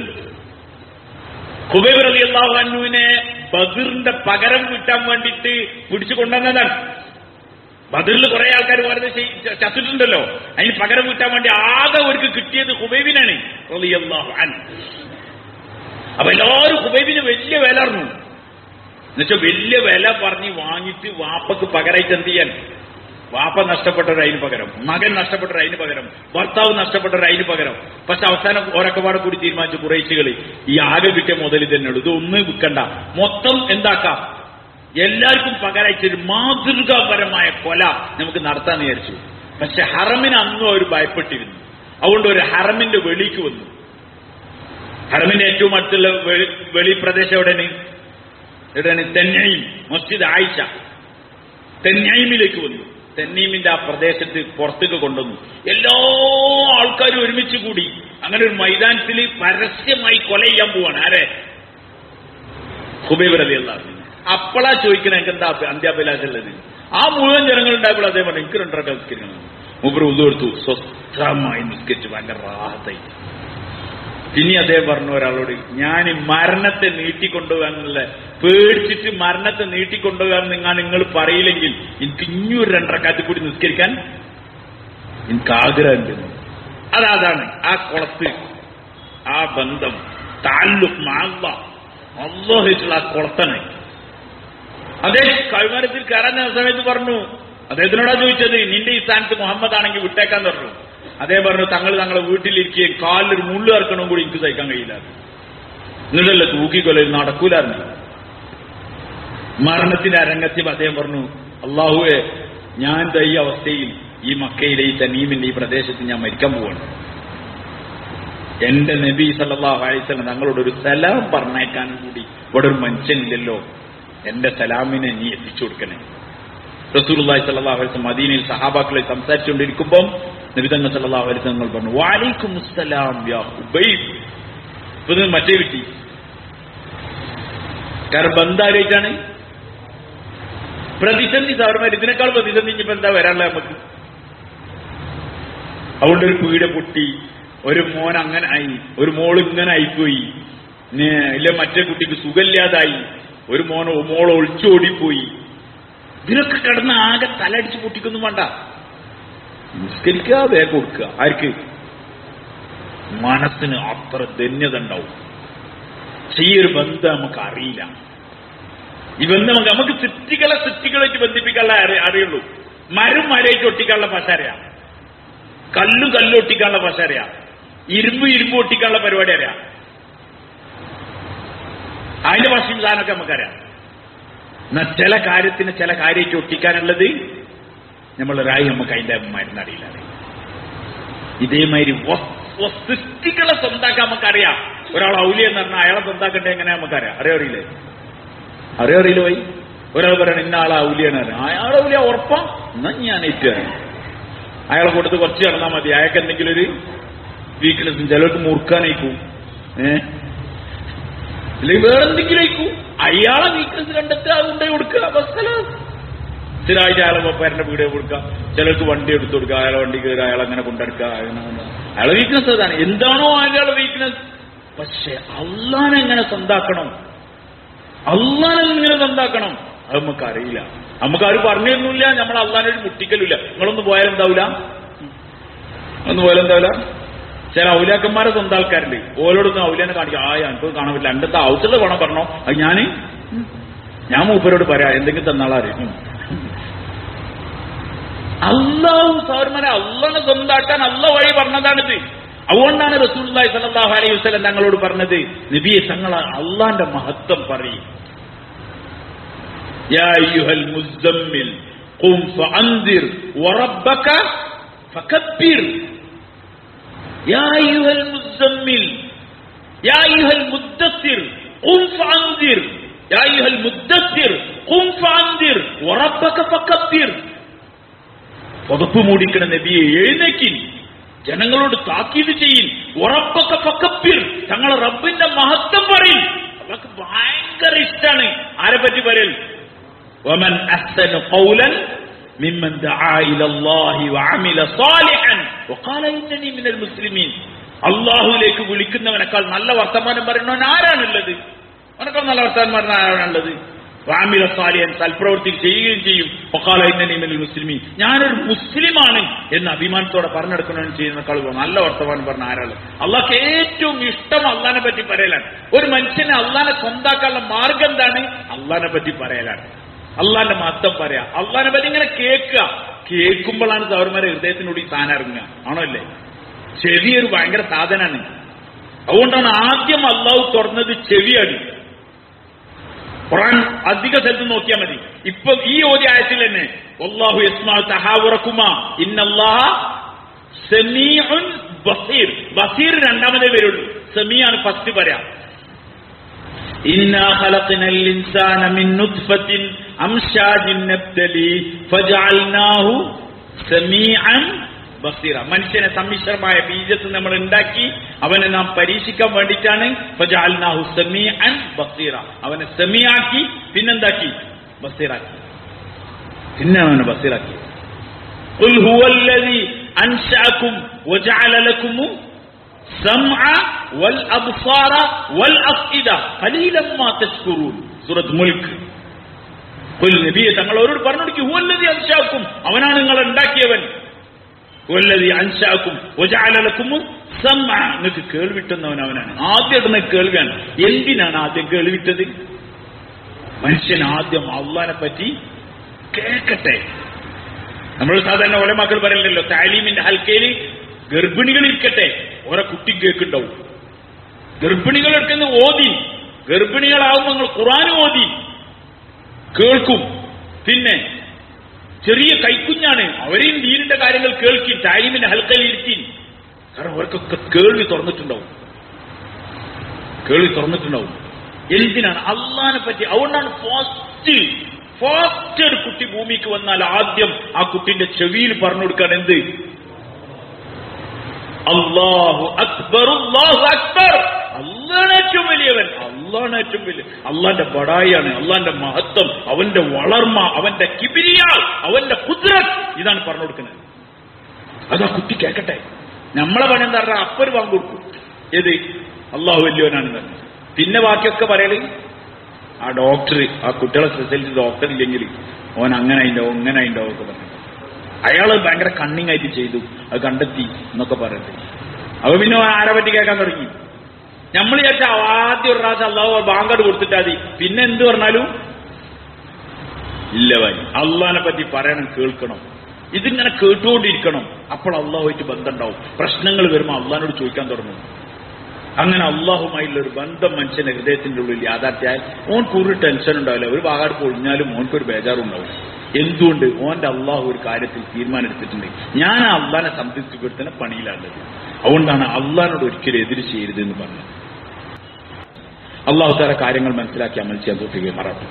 ഖുബൈബ് റളിയല്ലാഹു അൻഹുവിനെ ബദറിന്റെ പകരം കിട്ടാൻ വേണ്ടിയിട്ട് പിടിച്ചു കൊണ്ടുവന്നതാണ്. ബദറിൽ കുറെ ആൾക്കാർ വെറുതെ ചത്തിട്ടുണ്ടല്ലോ, അതിന് പകരം കിട്ടാൻ വേണ്ടി ആകെ അവർക്ക് കിട്ടിയത് ഖുബൈബിനാണ് റളിയല്ലാഹു അൻഹു. അപ്പൊ എല്ലാവരും ഖുബൈബിന് വലിയ വില അറിഞ്ഞു. എന്നുവെച്ചാൽ വലിയ വില പറഞ്ഞ് വാങ്ങിയിട്ട് വാപ്പക്ക് പകരമായിട്ട് എന്ത് ചെയ്യാൻ? വാപ്പ നഷ്ടപ്പെട്ടവർ അതിന് പകരം, മകൻ നഷ്ടപ്പെട്ടവർ അതിന് പകരം, ഭർത്താവ് നഷ്ടപ്പെട്ടവർ അതിന് പകരം. പക്ഷെ അവസാനം ഓരൊക്കെപാടെ കൂടി തീരുമാനിച്ചു കുറേശ്ശികൾ ഈ ആകെ കിട്ടിയ മുതൽ തന്നെ ഉള്ളൂ, ഇതൊന്നും വിൽക്കണ്ട, മൊത്തം എന്താക്കാം, എല്ലാവർക്കും പകരമായിട്ടൊരു മാതൃകാപരമായ കൊല നമുക്ക് നടത്താൻ വിചാരിച്ചു. പക്ഷെ ഹറമിന് അന്നും അവർ ഭയപ്പെട്ടിരുന്നു. അതുകൊണ്ട് ഒരു ഹറമിന്റെ വെളിക്ക് വന്നു. ഹറമിന്റെ ഏറ്റവും അടുത്തുള്ള വെളി പ്രദേശം എവിടെയാണ്? തെന്നീം, മസ്ജിദ് ആയിഷ. തെന്നീമിലേക്ക് വന്നു. തെന്നീമിന്റെ ആ പ്രദേശത്ത് പുറത്തേക്ക് കൊണ്ടുവന്നു. എല്ലാ ആൾക്കാരും ഒരുമിച്ച് കൂടി അങ്ങനെ ഒരു മൈതാനത്തിൽ പരസ്യമായി കൊല ചെയ്യാൻ പോവാണ്. ആരെ? ഖുബൈബ് റളിയല്ലാഹു അൻഹു. അപ്പോഴാ ചോദിക്കണേ എനിക്ക് എന്താ അന്ത്യാഭിലാഷുള്ളത്? ആ മുഴുവൻ ജനങ്ങളുണ്ടായപ്പോൾ അതേ പറഞ്ഞു എനിക്ക് 2 റക്അത്ത് നിസ്കരിക്കണം. മൂപ്പര് ഉദു എടുത്തു, സ്വസ്ഥമായി നിസ്കരിച്ചു, ഭയങ്കര റാഹത്തായി. ഇനി അദ്ദേഹം പറഞ്ഞു ഒരാളോട്, ഞാൻ മരണത്തെ നീട്ടിക്കൊണ്ടുപോകാന്നുള്ള പേടിച്ചിട്ട് മരണത്തെ നീട്ടിക്കൊണ്ടുപോകാൻ നിങ്ങൾ പറയില്ലെങ്കിൽ എനിക്ക് ഇനിയൊരു 2 റക്അത്ത് കൂടി നിസ്കരിക്കാൻ എനിക്ക് ആഗ്രഹമുണ്ട്. അതാണ് ആ കുളത്ത്, ആ ബന്ധം, താല്ലുഖ് മഅല്ലാഹ്, അല്ലാഹുവായിട്ടുള്ള ആ കുളത്താണ്. അദ്ദേഹം കൈമാരത്തിൽ കയറാൻ സമയത്ത് പറഞ്ഞു, അദ്ദേഹത്തിനോടാ ചോദിച്ചത്, നിന്റെ ഈ സ്ഥാനത്ത് മുഹമ്മദ് ആണെങ്കിൽ വിട്ടേക്കാന്ന് പറഞ്ഞു. അദ്ദേഹം പറഞ്ഞു, തങ്ങളെ വീട്ടിലിരിക്കുകയും കാലിലൊരു മുള്ളു ഇറക്കണം കൂടി എനിക്ക് സഹിക്കാൻ കഴിയില്ല, എന്നിട്ടല്ലേ തൂക്കിക്കൊല്ല നടക്കൂലായിരുന്നു. മരണത്തിന്റെ അരങ്ങത്തിൽ അദ്ദേഹം പറഞ്ഞു, അല്ലാഹുവേ, ഞാൻ ഈ അവസ്ഥയിൽ ഈ മക്കയിലെ ഈ തനീമിന്റെ ഈ പ്രദേശത്ത് ഞാൻ മരിക്കാൻ പോവാണ്. എന്റെ നബി സല്ലല്ലാഹു അലൈഹി വസല്ലം തങ്ങളോട് ഒരു സലാം പറഞ്ഞേക്കാനും കൂടി ഇവിടെ ഒരു മനുഷ്യനില്ലല്ലോ, എന്റെ സലാമിനെ നീ എത്തിച്ചു കൊടുക്കണേ. റസൂലുള്ളാഹി സ്വല്ലല്ലാഹു അലൈഹി വസല്ലം മദീനയിൽ സഹാബാക്കളെ സംസാരിച്ചുകൊണ്ടിരിക്കുമ്പോൾ നബി തങ്ങൾ സല്ലല്ലാഹു അലൈഹി വസല്ലം പറഞ്ഞു, വഅലൈക്കും അസ്സലാം യാ ഹുബൈബ്. ഇത് മറ്റേ വിട്ടി, കാരണം ബന്ധാരായിട്ടാണ് പ്രതിസന്ധി. സാറുമാർ ഇതിനേക്കാൾ പ്രതിസന്ധി ഇനിയിപ്പോ എന്താ വരാനുള്ള നമുക്ക്? അതുകൊണ്ട് ഒരു പീഡ പൊട്ടി, ഒരു മോൻ അങ്ങനെ ആയി, ഒരു മോൾ ഇങ്ങനെ ആയിപ്പോയി, ഇല്ല മറ്റേ കുട്ടിക്ക് സുഖമില്ലാതായി, ഒരു മോൾ ഒളിച്ചോടിപ്പോയി. ഇതിനൊക്കെ കിടന്ന് ആകെ തലടിച്ച് പൊട്ടിക്കൊന്നും വേണ്ട, നിസ്കരിക്കുക, വേഗം കൊടുക്കുക. ആർക്ക്? മനസ്സിന് അത്ര ധന്യത ഉണ്ടാവും. ഈ ഒരു ബന്ധം നമുക്ക് അറിയില്ല. ഈ ബന്ധം നമുക്ക് സൃഷ്ടികളായിട്ട് ബന്ധിപ്പിക്കാനുള്ള അറിയുള്ളൂ. മരമായിട്ട് ഒട്ടിക്കാനുള്ള ഭാഷ അറിയാം, കല്ലും ഒട്ടിക്കാനുള്ള ഭാഷ അറിയാം, ഇരുമ്പ് ഒട്ടിക്കാനുള്ള പരിപാടി അറിയാം. അതിന്റെ ഭാഷയും സാധനമൊക്കെ നമുക്കറിയാം. എന്നാൽ ചില കാര്യമായിട്ട് ഒട്ടിക്കാനുള്ളത് നമ്മളൊരായി നമുക്ക് അതിന്റെ മരുന്നറിയില്ല. ഇതേമാതിരി സൃഷ്ടികളെ സ്വന്താക്കാൻ നമുക്കറിയാം. ഒരാൾ ഔലിയ എന്ന് പറഞ്ഞാൽ അയാളെ സ്വന്താക്കണ്ടേ എങ്ങനെ നമുക്കറിയാം? അറിയില്ലേ പോയി ഒരാൾ പറയണം ഇന്ന ആളെ ഔലിയാണ്, അയാളെ ഔലിയ ഉറപ്പാ, എന്നാ ഞാൻ ഏറ്റുകയാണ്. അയാളെ കൊടുത്ത് കുറച്ച് കിടന്നാൽ മതി, അയാൾക്ക് എന്തെങ്കിലും ഒരു വീക്ക്നെസ്സും, ചിലർക്ക് മുറുക്കാനയക്കും, അല്ലെങ്കിൽ വേറെന്തെങ്കിലും അയക്കും. അയാളെ വീക്ക്നെസ് കണ്ടെത്തുക, അതുകൊണ്ടേ കൊടുക്കുക. സ്ഥിരമായിട്ട് അയാളെ പേരന്റെ വീട് കൊടുക്കുക, ചിലർക്ക് വണ്ടി എടുത്തു കൊടുക്കുക, അയാളെ വണ്ടി കയറുക, അയാളെങ്ങനെ കൊണ്ടെടുക്കുക. അയാളെ വീക്ക്നെസ് അതാണ്, എന്താണോ അയാളുടെ വീക്ക്നെസ്. പക്ഷെ അള്ളാനെ എങ്ങനെ സ്വന്താക്കണം, അള്ളാനെ എങ്ങനെ സ്വന്താക്കണം, അത് നമുക്കറിയില്ല. നമുക്കാരും പറഞ്ഞു തരുന്നില്ല, നമ്മൾ അള്ളാനൊരു മുട്ടിക്കലില്ല. നിങ്ങളൊന്ന് പോയാലും എന്താവില്ല, ചില ഔലിയാക്കന്മാരെ സ്വന്തം ആൾക്കാരുണ്ട്, ഓരോടൊന്നും ഔലിയാനെ കാണിക്കുക, എനിക്ക് കാണാൻ പറ്റില്ല, എന്റെ ആവശ്യമുള്ള പണം പറഞ്ഞോ, അത് ഞാൻ മൂപ്പരോട് പറയാം, എന്തെങ്കിലും തന്നാളറിയും. അള്ളാഹു സൗരന്മാരെ അള്ളാനെ സ്വന്താക്കാൻ അള്ളാഹ് വഴി പറഞ്ഞതാണിത്. അതുകൊണ്ടാണ് റസൂലുള്ളാഹി സ്വല്ലല്ലാഹു അലൈഹി വസല്ലം തങ്ങളോട് പറഞ്ഞത്, നബിയെ തങ്ങൾ അള്ളാന്റെ മഹത്വം പറയും. യാ അയ്യുഹൽ മുസ്സമ്മിൽ ഖും ഫഅൻദിർ വറബ്ബക ഫകബ്ബിർ. യാ അയ്യുഹൽ മുസമ്മിൽ യാ അയ്യുഹൽ മുദ്ദസ്സിർ ഖും ഫഅൻദിർ യാ അയ്യുഹൽ മുദ്ദസ്സിർ ഖും ഫഅൻദിർ വറബ്ബക ഫകബ്ബിർ. പുതപ്പ് മൂടിക്കണ നബിയെ എഴുന്നേക്കിൻ, ജനങ്ങളോട് താക്കീത് ചെയ്യിൻ. വറബ്ബക ഫകബ്ബിർ, തങ്ങളെ റബ്ബിന്റെ മഹത്വം പറയും. അവർക്ക് ഭയങ്കര ഇഷ്ടാണ് ആരെ പറ്റി പറയൽ. വമൻ അഹ്സനു ഖൗലൻ മിമ്മൻ ദആ ഇലല്ലാഹി വഅമില സാലിഹൻ വഖാല ഇന്നനി മിനൽ മുസ്ലിമീൻ. അല്ലാഹുവിലേക്ക് വിളിക്കുന്നവനേക്കാൾ നല്ല വർത്തമാനം പറയുന്നവൻ ആരാണുള്ളത്? അവനേക്കാൾ നല്ല വർത്തമാനം പറയുന്ന ആരാണുള്ളത്? വഅമില സാലിഹൻ, സൽപ്രവൃത്തി ചെയ്യുകയും ചെയ്യും. വഖാല ഇന്നനി മിനൽ മുസ്ലിമീൻ, ഞാനൊരു മുസ്ലിമാണ് എന്ന് അഭിമാനത്തോടെ പറഞ്ഞെടുക്കുന്നവൻ ചെയ്യുന്നതിനേക്കാൾ നല്ല വർത്തമാനം പറഞ്ഞ ആരാള്? അള്ളാഹ്ക്ക് ഏറ്റവും ഇഷ്ടം അള്ളാഹിനെ പറ്റി പറയലാണ്. ഒരു മനുഷ്യനെ അള്ളാഹിനെ സ്വന്താക്കാനുള്ള മാർഗം എന്താണ്? അള്ളാഹിനെ പറ്റി പറയലാണ്. അള്ളാഹിന്റെ മഹത്വം പറയാ, അള്ളാഹിനെ പറ്റി ഇങ്ങനെ കേൾക്കുമ്പോഴാണ് സൗരന്മാരെ ഹൃദയത്തിനൂടെ ഈ സാധനം ഇറങ്ങുക. ആണോ അല്ലേ? ചെവിയൊരു ഭയങ്കര സാധനമാണ്. അതുകൊണ്ടാണ് ആദ്യം അള്ളാഹു തുറന്നത് ചെവിയാണ്. ഖുർആൻ അധിക സ്ഥലത്ത് നോക്കിയാൽ മതി. ഇപ്പൊ ഈ ഓതി ആയത്തിൽ തന്നെ വല്ലാഹു യസ്മഉ തഹാവുറകുമാ ഇന്നല്ലാഹ സമീഉൻ ബസീർ. ബസീർ രണ്ടാമതേ വരുള്ളൂ, സമീആണ് ഫസ്റ്റ് പറയാം. ഇന്നാ ഖലഖനൽ ഇൻസാന മിൻ നുത്ഫത്തിൻ അംശാജിൻ നബ്തലി ഫജഅൽനാഹു സമീഅൻ ബസീറ. മനുഷ്യനെ സമ്മിശ്രമായ ബീജത്തിൽ നമ്മൾ ഉണ്ടാക്കി അവനെ നാം പരീക്ഷിക്കാൻ വേണ്ടിയിട്ടാണ്. ഫജഅൽനാഹു സമീഅൻ ബസീറ, അവനെ സമീആക്കി പിന്നെന്താക്കി? ബസീറാക്കി. പിന്നെ അവനെ ബസീറാക്കി. ഖുൽ ഹുവല്ലദീ അൻശഅകും വജഅല ലകും സമഅ വൽ അബ്സാറ വൽ അഫ്ഇദ ഖലീലൻ മാ തശ്കുറൂൻ. സൂറത്ത് മുൽക്ക്. ഖുൽ നബിയെ തങ്ങളോട് പറഞ്ഞു, ഹുവല്ലദീ അൻശഅകും, അവനാണ് നിങ്ങളെ ഉണ്ടാക്കിയവൻ. വല്ലദീ അൻശഅകും വജഅല ലകും സമഅ, നിങ്ങൾക്ക് കേൾവിട്ടുന്നവൻ അവനാണ്. ആദ്യം ഇടുന്ന കേൾവിയാണ്. എന്തിനാണ് ആദ്യം കേൾവിട്ടത്? മനുഷ്യൻ ആദ്യം അള്ളാഹിനെ പറ്റി കേൾക്കട്ടെ. നമ്മൾ സാധാരണ ഉലമാക്കൾ പറയില്ലല്ലോ, താലീമിന്റെ ഹൽക്കയിൽ ഗർഭിണികൾ ഇരിക്കട്ടെ, ഓരോ കുട്ടി കേൾക്കുണ്ടാവും. ഗർഭിണികൾ എടുക്കുന്ന ഓതി, ഗർഭിണികളാവുമ്പോൾ നിങ്ങൾ ഖുർആൻ ഓതി കേൾക്കും. പിന്നെ ചെറിയ കൈക്കുഞ്ഞാണ്, അവരെയും ദീനിന്റെ കാര്യങ്ങൾ കേൾക്കി, താലീമിന്റെ ഹൽക്കയിൽ ഇരുത്തി. കാരണം അവർക്കൊക്കെ കേൾവി തുറന്നിട്ടുണ്ടാവും. എന്തിനാണ്? അള്ളാഹിനെ പറ്റി. അതുകൊണ്ടാണ് ഫാസ്റ്റ് ഒരു കുട്ടി ഭൂമിക്ക് വന്നാൽ ആദ്യം ആ കുട്ടിന്റെ ചെവിയിൽ പറഞ്ഞു കൊടുക്കാൻ എന്ത്? അല്ലാഹു അക്ബർ, അല്ലാഹു അക്ബർ. അള്ളാണ് ഏറ്റവും വലിയവൻ, അള്ളാണ് ഏറ്റവും വലിയ. അള്ളാന്റെ ബടായാണ്, അള്ളാന്റെ മഹത്വം, അവന്റെ വളർമ്മ, അവന്റെ കിബിരിയ, അവന്റെ ഖുദ്റത്ത്, ഇതാണ് പറഞ്ഞു കൊടുക്കുന്നത്. അതാ കുട്ടി കേൾക്കട്ടെ. നമ്മളെ പണി എന്താ പറഞ്ഞാൽ അപ്പര് വാങ്ങി കൊടുക്കും. ഏത്? അള്ളാഹു വലിയവനാണെന്ന്. പിന്നെ ബാക്കിയൊക്കെ പറയല് ആ ഡോക്ടർ, ആ കുട്ടികളെ സ്പെഷ്യലിസ്റ്റ് ഡോക്ടർ ഇല്ലെങ്കിൽ ഓൻ അങ്ങനെ ഉണ്ടാവും ഇങ്ങനെ ഉണ്ടാവും ഒക്കെ പറഞ്ഞു. അയാൾ ഭയങ്കര കണ്ണിങ് ആയിട്ട് ചെയ്തു, അത് കണ്ടെത്തി എന്നൊക്കെ പറയട്ടെ. അവ പിന്നെ ആരെ പറ്റി കേൾക്കാൻ തുടങ്ങി. നമ്മൾ വിചാരിച്ച ആദ്യം ഒരു പ്രാവശ്യം അള്ളാഹു ബാങ്കട് കൊടുത്തിട്ടാ മതി, പിന്നെ എന്ത് പറഞ്ഞാലും ഇല്ല ഭായി. അള്ളാഹിനെ പറ്റി പറയണം, കേൾക്കണം. ഇതിങ്ങനെ കേട്ടുകൊണ്ടിരിക്കണം. അപ്പോൾ അള്ളാഹുമായിട്ട് ബന്ധം ഉണ്ടാവും. പ്രശ്നങ്ങൾ വരുമ്പോൾ അള്ളാഹിനോട് ചോദിക്കാൻ തുടങ്ങും. അങ്ങനെ അള്ളാഹുമായുള്ള ഒരു ബന്ധം മനുഷ്യന്റെ ഹൃദയത്തിന്റെ ഉള്ളിൽ യാഥാർത്ഥ്യമായാൽ ഓൻക്ക് ഒരു ടെൻഷൻ ഉണ്ടാവില്ല. ഒരു ഭാഗത്ത് പൊളിഞ്ഞാലും ഓൻക്കൊരു ബേജാറുണ്ടാവും. എന്തുകൊണ്ട്? ഓന്റെ അള്ളാഹു ഒരു കാര്യത്തിൽ തീരുമാനം എടുത്തിട്ടുണ്ട്. ഞാൻ ആ അള്ളാഹിനെ സംതൃപ്തിപ്പെടുത്തുന്ന പണിയിലാണത്. അതുകൊണ്ടാണ് അള്ളാഹിനോട് ഒരിക്കലും എതിര് ചെയ്യരുത് എന്ന് പറഞ്ഞത്. അള്ളാഹു തആല കാര്യങ്ങൾ മനസ്സിലാക്കി അമൽ ചെയ്യാൻ തോന്നുകയും മാറാട്ടെ.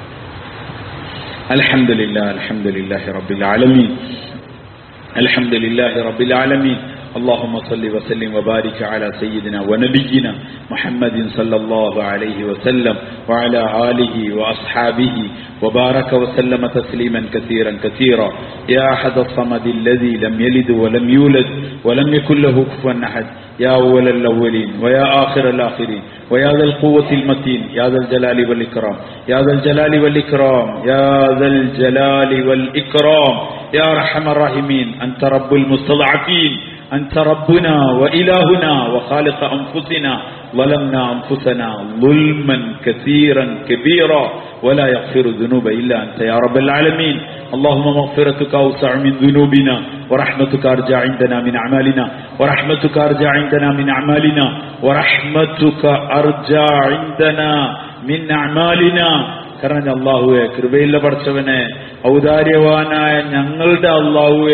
അൽഹംദുലില്ലാഹി അൽഹംദുലില്ലാഹി റബ്ബിൽ ആലമീൻ അൽഹംദുലില്ലാഹി റബ്ബിൽ ആലമീൻ. اللهم صل وسلم وبارك على سيدنا ونبينا محمد صلى الله عليه وسلم وعلى آله وأصحابه وبارك وسلم تسليما كثيرا كثيرا. يا أحد الصمد الذي لم يلد ولم يولد ولم يكن له كفوا أحد. يا أول الأولين ويا آخر الآخرين ويا ذا القوة المتين. يا ذا الجلال والإكرام. يا ذا الجلال والإكرام. يا ذا الجلال والإكرام. يا أرحم الراحمين. أنت رب المستضعفين. أنت ربنا وإلهنا وخالق أنفسنا. ظلمنا أنفسنا ظلما كثيرا كبيرا ولا يغفر الذنوب إلا أنت يا رب العالمين. اللهم مغفرتك أوسع من ذنوبنا ورحمتك أرجى عندنا من أعمالنا ورحمتك أرجى عندنا من أعمالنا ورحمتك أرجى عندنا من أعمالنا. കാരണം അല്ലാഹുവേ, കൃപയുള്ള പടച്ചവനെ, ഔദാര്യവാനായ ഞങ്ങളുടെ അല്ലാഹുവേ,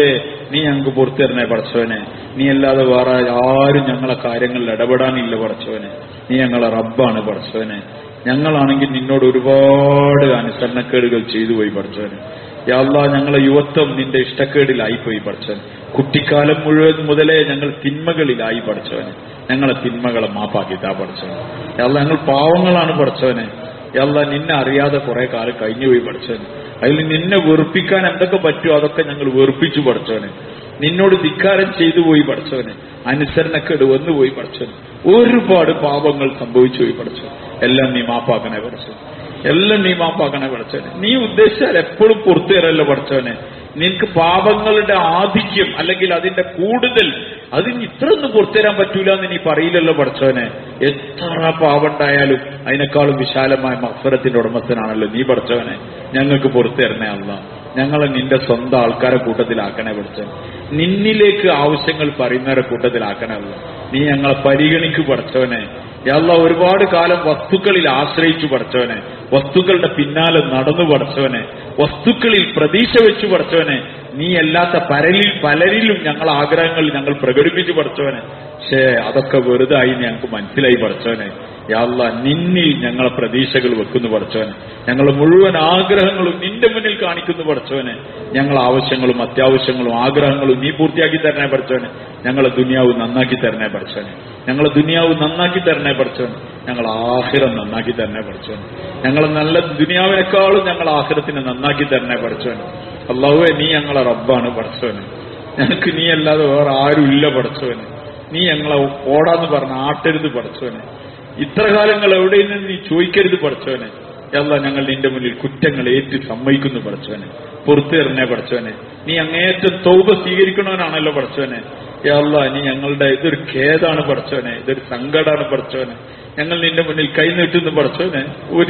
നീ ഞങ്ങൾക്ക് പുറത്തു തരണേ പടച്ചവനെ. നീ അല്ലാതെ വേറെ ആരും ഞങ്ങളെ കാര്യങ്ങളിൽ ഇടപെടാനില്ല പടച്ചവനെ. നീ ഞങ്ങളെ റബ്ബാണ് പടച്ചവനെ. ഞങ്ങളാണെങ്കിൽ നിന്നോട് ഒരുപാട് അനുസരണക്കേടുകൾ ചെയ്തു പോയി പടച്ചവനെ. യാ അല്ലാഹ്, ഞങ്ങളെ യുവത്വം നിന്റെ ഇഷ്ടക്കേടിലായിപ്പോയി പടച്ചവൻ. കുട്ടിക്കാലം മുതലേ ഞങ്ങൾ തിന്മകളിലായി പടച്ചവനെ. ഞങ്ങളെ തിന്മകളെ മാപ്പാക്കിത്താ പടച്ചവനെ. യാ അല്ലാഹ്, ഞങ്ങൾ പാവങ്ങളാണ് പടച്ചവനെ. യാ അല്ലാഹ്, നിന്നെ അറിയാതെ കുറെ കാലം കഴിഞ്ഞുപോയി പടച്ചവനെ. അതിൽ നിന്നെ വെറുപ്പിക്കാൻ എന്തൊക്കെ പറ്റുമോ അതൊക്കെ ഞങ്ങൾ വെറുപ്പിച്ചു പടച്ചവനെ. നിന്നോട് ധിക്കാരം ചെയ്തു പോയി പടച്ചവനെ. അനുസരണക്കേട് വന്നുപോയി പടച്ചവനെ. ഒരുപാട് പാപങ്ങൾ സംഭവിച്ചു പോയി പടച്ചവൻ. എല്ലാം നീ മാപ്പാക്കണേ പടച്ചവൻ. എല്ലാം നീ മാപ്പാക്കണേ പടച്ചവനെ. നീ ഉദ്ദേശിച്ചാൽ എപ്പോഴും പുറത്തു തരല്ലോ പടച്ചവനെ. നിനക്ക് പാപങ്ങളുടെ ആധിക്യം അല്ലെങ്കിൽ അതിന്റെ കൂടുതൽ അതിന് ഇത്രയൊന്നും പുറത്തു തരാൻ പറ്റൂല എന്ന് നീ പറയില്ലല്ലോ പടച്ചവനെ. എത്ര പാപമുണ്ടായാലും അതിനേക്കാളും വിശാലമായ മഗ്ഫിറത്തിന്റെ ഉടമസ്ഥനാണല്ലോ നീ പടച്ചവനെ. ഞങ്ങൾക്ക് പുറത്തു തരണേ അല്ലാഹ്. ഞങ്ങളെ നിന്റെ സ്വന്തം ആൾക്കാരെ കൂട്ടത്തിലാക്കണേ പടച്ചവൻ. നിന്നിലേക്ക് ആവശ്യങ്ങൾ പറയുന്നവരെ കൂട്ടത്തിലാക്കണേ അല്ലാഹ്. നീ ഞങ്ങളെ പരിഗണിക്കു പടച്ചവനെ. യാ അല്ലാഹ്, ഒരുപാട് കാലം വസ്തുക്കളിൽ ആശ്രയിച്ചു പടച്ചവനെ. വസ്തുക്കളുടെ പിന്നാലെ നടന്നു പടച്ചവനെ. വസ്തുക്കളിൽ പ്രതീക്ഷ വെച്ചു പടച്ചവനെ. നീ അല്ലാത്ത പലരിലും ഞങ്ങളെ ആഗ്രഹങ്ങൾ ഞങ്ങൾ പ്രകടിപ്പിച്ചു പടച്ചവനെ. പക്ഷേ അതൊക്കെ വെറുതെ ആയി ഞങ്ങൾക്ക് മനസ്സിലായി പടച്ചവനെ. യാ അല്ലാഹ്, നിന്നിൽ ഞങ്ങളെ പ്രതീക്ഷകൾ വെക്കുന്നു പടച്ചവനെ. ഞങ്ങളെ മുഴുവൻ ആഗ്രഹങ്ങളും നിന്റെ മുന്നിൽ കാണിക്കുന്നു പടച്ചവനെ. ഞങ്ങളെ ആവശ്യങ്ങളും അത്യാവശ്യങ്ങളും ആഗ്രഹങ്ങളും നീ പൂർത്തിയാക്കി തരണേ പടച്ചവനെ. ഞങ്ങളെ ദുനിയാവ് നന്നാക്കി തരണേ പടച്ചവനെ. ഞങ്ങളെ ദുനിയാവ് നന്നാക്കി തരണേ പടച്ചവനെ. ഞങ്ങളെ ആഖിറം നന്നാക്കി തരണേ പടച്ചവനെ. ഞങ്ങളെ നല്ല ദുനിയാവിനേക്കാളും ഞങ്ങളെ ആഖിറത്തിനെ നന്നാക്കി തരണേ പടച്ചവനെ. അല്ലാഹുവേ, നീ ഞങ്ങളെ റബ്ബാണ് പടച്ചവനെ. ഞങ്ങൾക്ക് നീ അല്ലാതെ വേറെ ആരും ഇല്ല പടച്ചവനെ. നീ ഞങ്ങളെ ഓടാന്ന് പറഞ്ഞ ആട്ടരുത് പടച്ചവനെ. ഇത്ര കാലങ്ങൾ എവിടെയിൽ നിന്ന് നീ ചോദിക്കരുത് പടച്ചവനെ. അല്ലാഹ്, ഞങ്ങൾ നിന്റെ മുന്നിൽ കുറ്റങ്ങൾ ഏറ്റു സമ്മതിക്കുന്നു പടച്ചവനെ. പുറത്തു തരണേ പടച്ചവനെ. നീ അങ്ങേറ്റം തൗബ സ്വീകരിക്കണവനാണല്ലോ പടച്ചവനെ. യാ അല്ലാഹ്, നീ ഞങ്ങളുടെ ഇതൊരു ഖേദാണ് പടച്ചവനെ. ഇതൊരു സങ്കടമാണ് പടച്ചവനെ. ഞങ്ങൾ നിന്റെ മുന്നിൽ കൈനീട്ടുന്നു പടച്ചവനെ.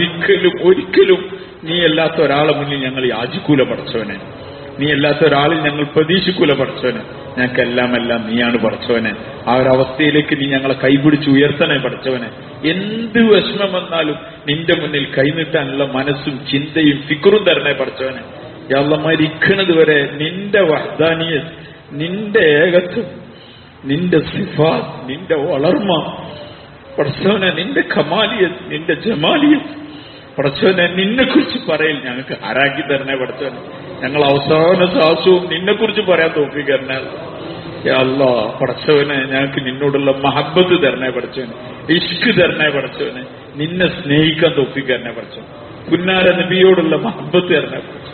ഒരിക്കലും നീ അല്ലാത്ത ഒരാളെ മുന്നിൽ ഞങ്ങൾ യാചിക്കൂല പടച്ചവനെ. നീ അല്ലാത്ത ഒരാളിൽ ഞങ്ങൾ പ്രതീക്ഷിക്കൂല പടച്ചവനെ. ഞങ്ങൾക്കെല്ലാം നീയാണ് പടച്ചവനെ. ആ ഒരവസ്ഥയിലേക്ക് നീ ഞങ്ങളെ കൈപിടിച്ച് ഉയർത്തണേ പടച്ചവനെ. എന്ത് വിഷമം വന്നാലും നിന്റെ മുന്നിൽ കൈനീട്ടാനുള്ള മനസ്സും ചിന്തയും ഫിക്റും തരണേ പടച്ചവനെ. യാ അല്ലാഹ്, മരിക്കണത് വരെ നിന്റെ വഹ്ദാനിയത്ത്, നിന്റെ ഏകത്വം, നിന്റെ സിഫാത്ത്, നിന്റെ വളർമ്മ പടച്ചവനെ, നിന്റെ ഖമാലിയത്ത്, നിന്റെ ജമാലിയത്ത് പടച്ചവനെ, നിന്നെ കുറിച്ച് പറയൽ ഞങ്ങൾക്ക് ആരാക്കി തരണേ പടച്ചവനെ. ഞങ്ങൾ അവസാന ശ്വാസവും നിന്നെ കുറിച്ച് പറയാൻ തൗഫീഖ് തരണേ യാ അല്ലാഹ്. പടച്ചവനെ, ഞങ്ങൾക്ക് നിന്നോടുള്ള മഹബ്ബത്ത് തരണേ പടച്ചവനെ. ഇഷ്ക് തരണേ പടച്ചവനെ. നിന്നെ സ്നേഹിക്കാൻ തൗഫീഖ് തരണേ പടച്ചവൻ. പുന്നാര നബിയോടുള്ള മഹബ്ബത്ത് തരണേ പടച്ചവൻ.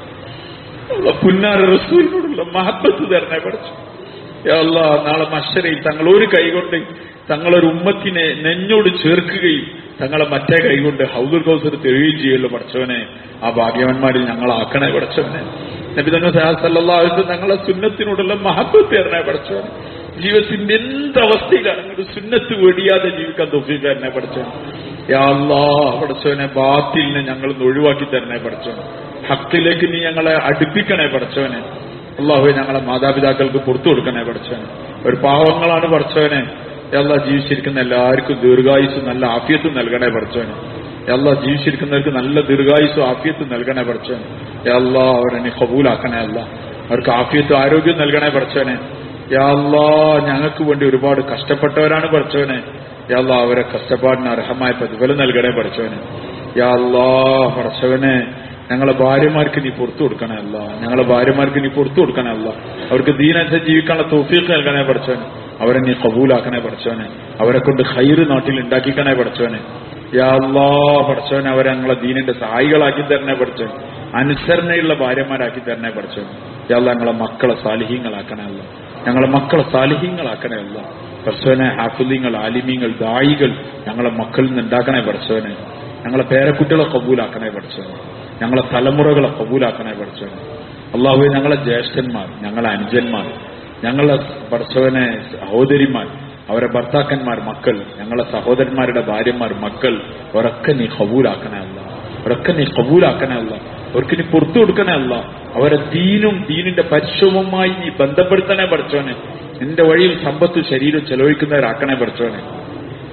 പുന്നാര റസൂലിനോടുള്ള മഹബ്ബത്ത് തരണേ പടച്ചവൻ. യാ അല്ലാഹ്, നാളെ മഹ്ശറിൽ തങ്ങൾ ഒരു കൈകൊണ്ട് തങ്ങളൊരു ഉമ്മത്തിനെ നെഞ്ഞോട് ചേർക്കുകയും തങ്ങളെ മറ്റേ കൈകൊണ്ട് ഹൗദുൽ കൗസർ തരുകയും ചെയ്യുമല്ലോ പടച്ചവനെ. ആ ഭാഗ്യവന്മാരിൽ ഞങ്ങളാക്കണേ പടച്ചവനെ. നബി തങ്ങൾ സല്ലല്ലാഹു അലൈഹി വസല്ലം തങ്ങളെ സുന്നത്തിനോടുള്ള മഹബ്ബത്ത് തരണേ പടച്ചവനെ. ജീവിതത്തിന്റെ എന്തവസ്ഥയിലാണെങ്കിലും സുന്നത്ത് വെടിയാതെ ജീവിക്കാൻ തൗഫീഖ് തരണേ പടച്ചവനെ. യാ അല്ലാഹ്, പടച്ചവനെ, ബാത്തിലിനെ ഞങ്ങൾ ഒഴിവാക്കി തരണേ പടച്ചവനെ. ഹക്കിലേക്ക് നീ ഞങ്ങളെ അടുപ്പിക്കണേ പടച്ചവനെ. അല്ലാഹുവേ, ഞങ്ങളെ മാതാപിതാക്കൾക്ക് പുറത്തു കൊടുക്കണേ പടച്ചവനെ. ഒരു പാവങ്ങളാണ് പടച്ചവനെ. അല്ലാഹ്, ജീവിച്ചിരിക്കുന്ന എല്ലാവർക്കും ദീർഘായുസ്സും നല്ല ആഫിയത്തും നൽകണേ പടച്ചവനെ. അല്ലാഹ്, ജീവിച്ചിരിക്കുന്നവർക്ക് നല്ല ദീർഘായുസ്സും ആഫിയത്തും നൽകണേ പടച്ചവനെ. അല്ലാഹ്, അവരെ നീ ഖബൂലാക്കണേ അല്ലാഹ്. അവർക്ക് ആഫിയത്തും ആരോഗ്യം നൽകണേ പടച്ചവനെ. യാ അല്ലാഹ്, ഞങ്ങൾക്ക് വേണ്ടി ഒരുപാട് കഷ്ടപ്പെട്ടവരാണ് പടച്ചവനെ. യാ അല്ലാഹ്, അവരെ കഷ്ടപ്പാടിന് അർഹമായ പ്രതിഫലം നൽകണേ പടച്ചവനെ. യാ അല്ലാഹ്, പടച്ചവനെ, ഞങ്ങളെ ഭാര്യമാർക്ക് നീ പുറത്തു കൊടുക്കണേ അല്ല. ഞങ്ങളെ ഭാര്യമാർക്ക് നീ പുറത്തു കൊടുക്കണേ അല്ല. അവർക്ക് ദീനനുസരിച്ച് ജീവിക്കാനുള്ള തൗഫീഖ് നൽകണേ പടച്ചവനെ. അവരെ നീ ഖബൂലാക്കണേ പടച്ചവനെ. അവരെ കൊണ്ട് ഖൈറ് നാട്ടിൽ ഉണ്ടാക്കിക്കണേ പടച്ചവനെ. യാ അല്ലാഹ്, പടച്ചവനെ, അവരെ ഞങ്ങളെ ദീനിന്റെ സഹായികളാക്കി തരണേ പടച്ചവൻ. അനുസരണയുള്ള ഭാര്യമാരാക്കി തരണേ പടച്ചവൻ. യാ അല്ലാഹ്, ഞങ്ങളെ മക്കളെ സാലിഹീങ്ങളാക്കണേ അല്ല. ഞങ്ങളെ മക്കളെ സാലിഹീങ്ങളാക്കണേ അല്ല. പടച്ചവനെ, ഹാഫിളീങ്ങൾ, ആലിമീങ്ങൾ, ദായികൾ ഞങ്ങളെ മക്കളിൽ നിന്ന് ഉണ്ടാക്കണേ പടച്ചവനെ. ഞങ്ങളെ പേരക്കുട്ടികളെ ഖബൂലാക്കണേ പടച്ചവനെ. ഞങ്ങളെ തലമുറകളെ ഖബൂലാക്കണേ പടച്ചവനെ. അല്ലാഹുവേ, ഞങ്ങളെ ജ്യേഷ്ഠന്മാർ, ഞങ്ങളെ അനുജന്മാർ, ഞങ്ങളെ പടച്ചവനെ സഹോദരിമാർ, അവരെ ഭർത്താക്കന്മാർ, മക്കൾ, ഞങ്ങളെ സഹോദരന്മാരുടെ ഭാര്യമാർ, മക്കൾ, അവരൊക്കെ നീ ഖബൂലാക്കണേ അല്ല. അവരൊക്കെ നീ ഖബൂലാക്കണേ അല്ല. അവർക്ക് നീ പുറത്തു കൊടുക്കണേ അല്ല. അവരെ ദീനിന്റെ പരിശ്രമവുമായി നീ ബന്ധപ്പെടുത്തണേ പടച്ചവനെ. നിന്റെ വഴിയിൽ സമ്പത്ത് ശരീരം ചെലവഴിക്കുന്നവരാക്കണേ പടച്ചവനെ.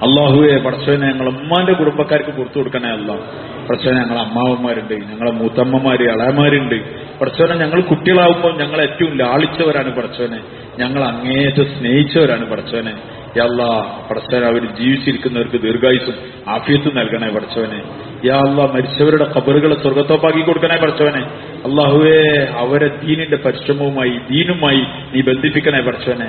അള്ളാഹുവെ പടച്ചവനെ ഞങ്ങളെ ഉമ്മാന്റെ കുടുംബക്കാർക്ക് പുറത്തു കൊടുക്കണേ അല്ല. പടച്ചവനെ ഞങ്ങളെ അമ്മാവന്മാരുണ്ട്, ഞങ്ങളെ മൂത്തമ്മമാര്, ഇളയമാരുണ്ട്. പടച്ചവനെ ഞങ്ങൾ കുട്ടികളാവുമ്പോൾ ഞങ്ങൾ ഏറ്റവും ലാളിച്ചവരാണ് പടച്ചവനെ, ഞങ്ങൾ അങ്ങേയറ്റം സ്നേഹിച്ചവരാണ് പടച്ചവനെ. യാ അല്ലാഹ് പടച്ചവനെ അവർ ജീവിച്ചിരിക്കുന്നവർക്ക് ദീർഘായുസ്സും ആഫിയത്തും നൽകണേ പടച്ചവനെ. യാ അല്ലാഹ് മരിച്ചവരുടെ ഖബറുകളെ സ്വർഗ്ഗത്തോപ്പാക്കി കൊടുക്കണേ പടച്ചവനെ. അള്ളാഹുവേ അവരെ ദീനിന്റെ പരിശ്രമവുമായി ദീനുമായി നീ ബന്ധിപ്പിക്കണേ പടച്ചവനെ.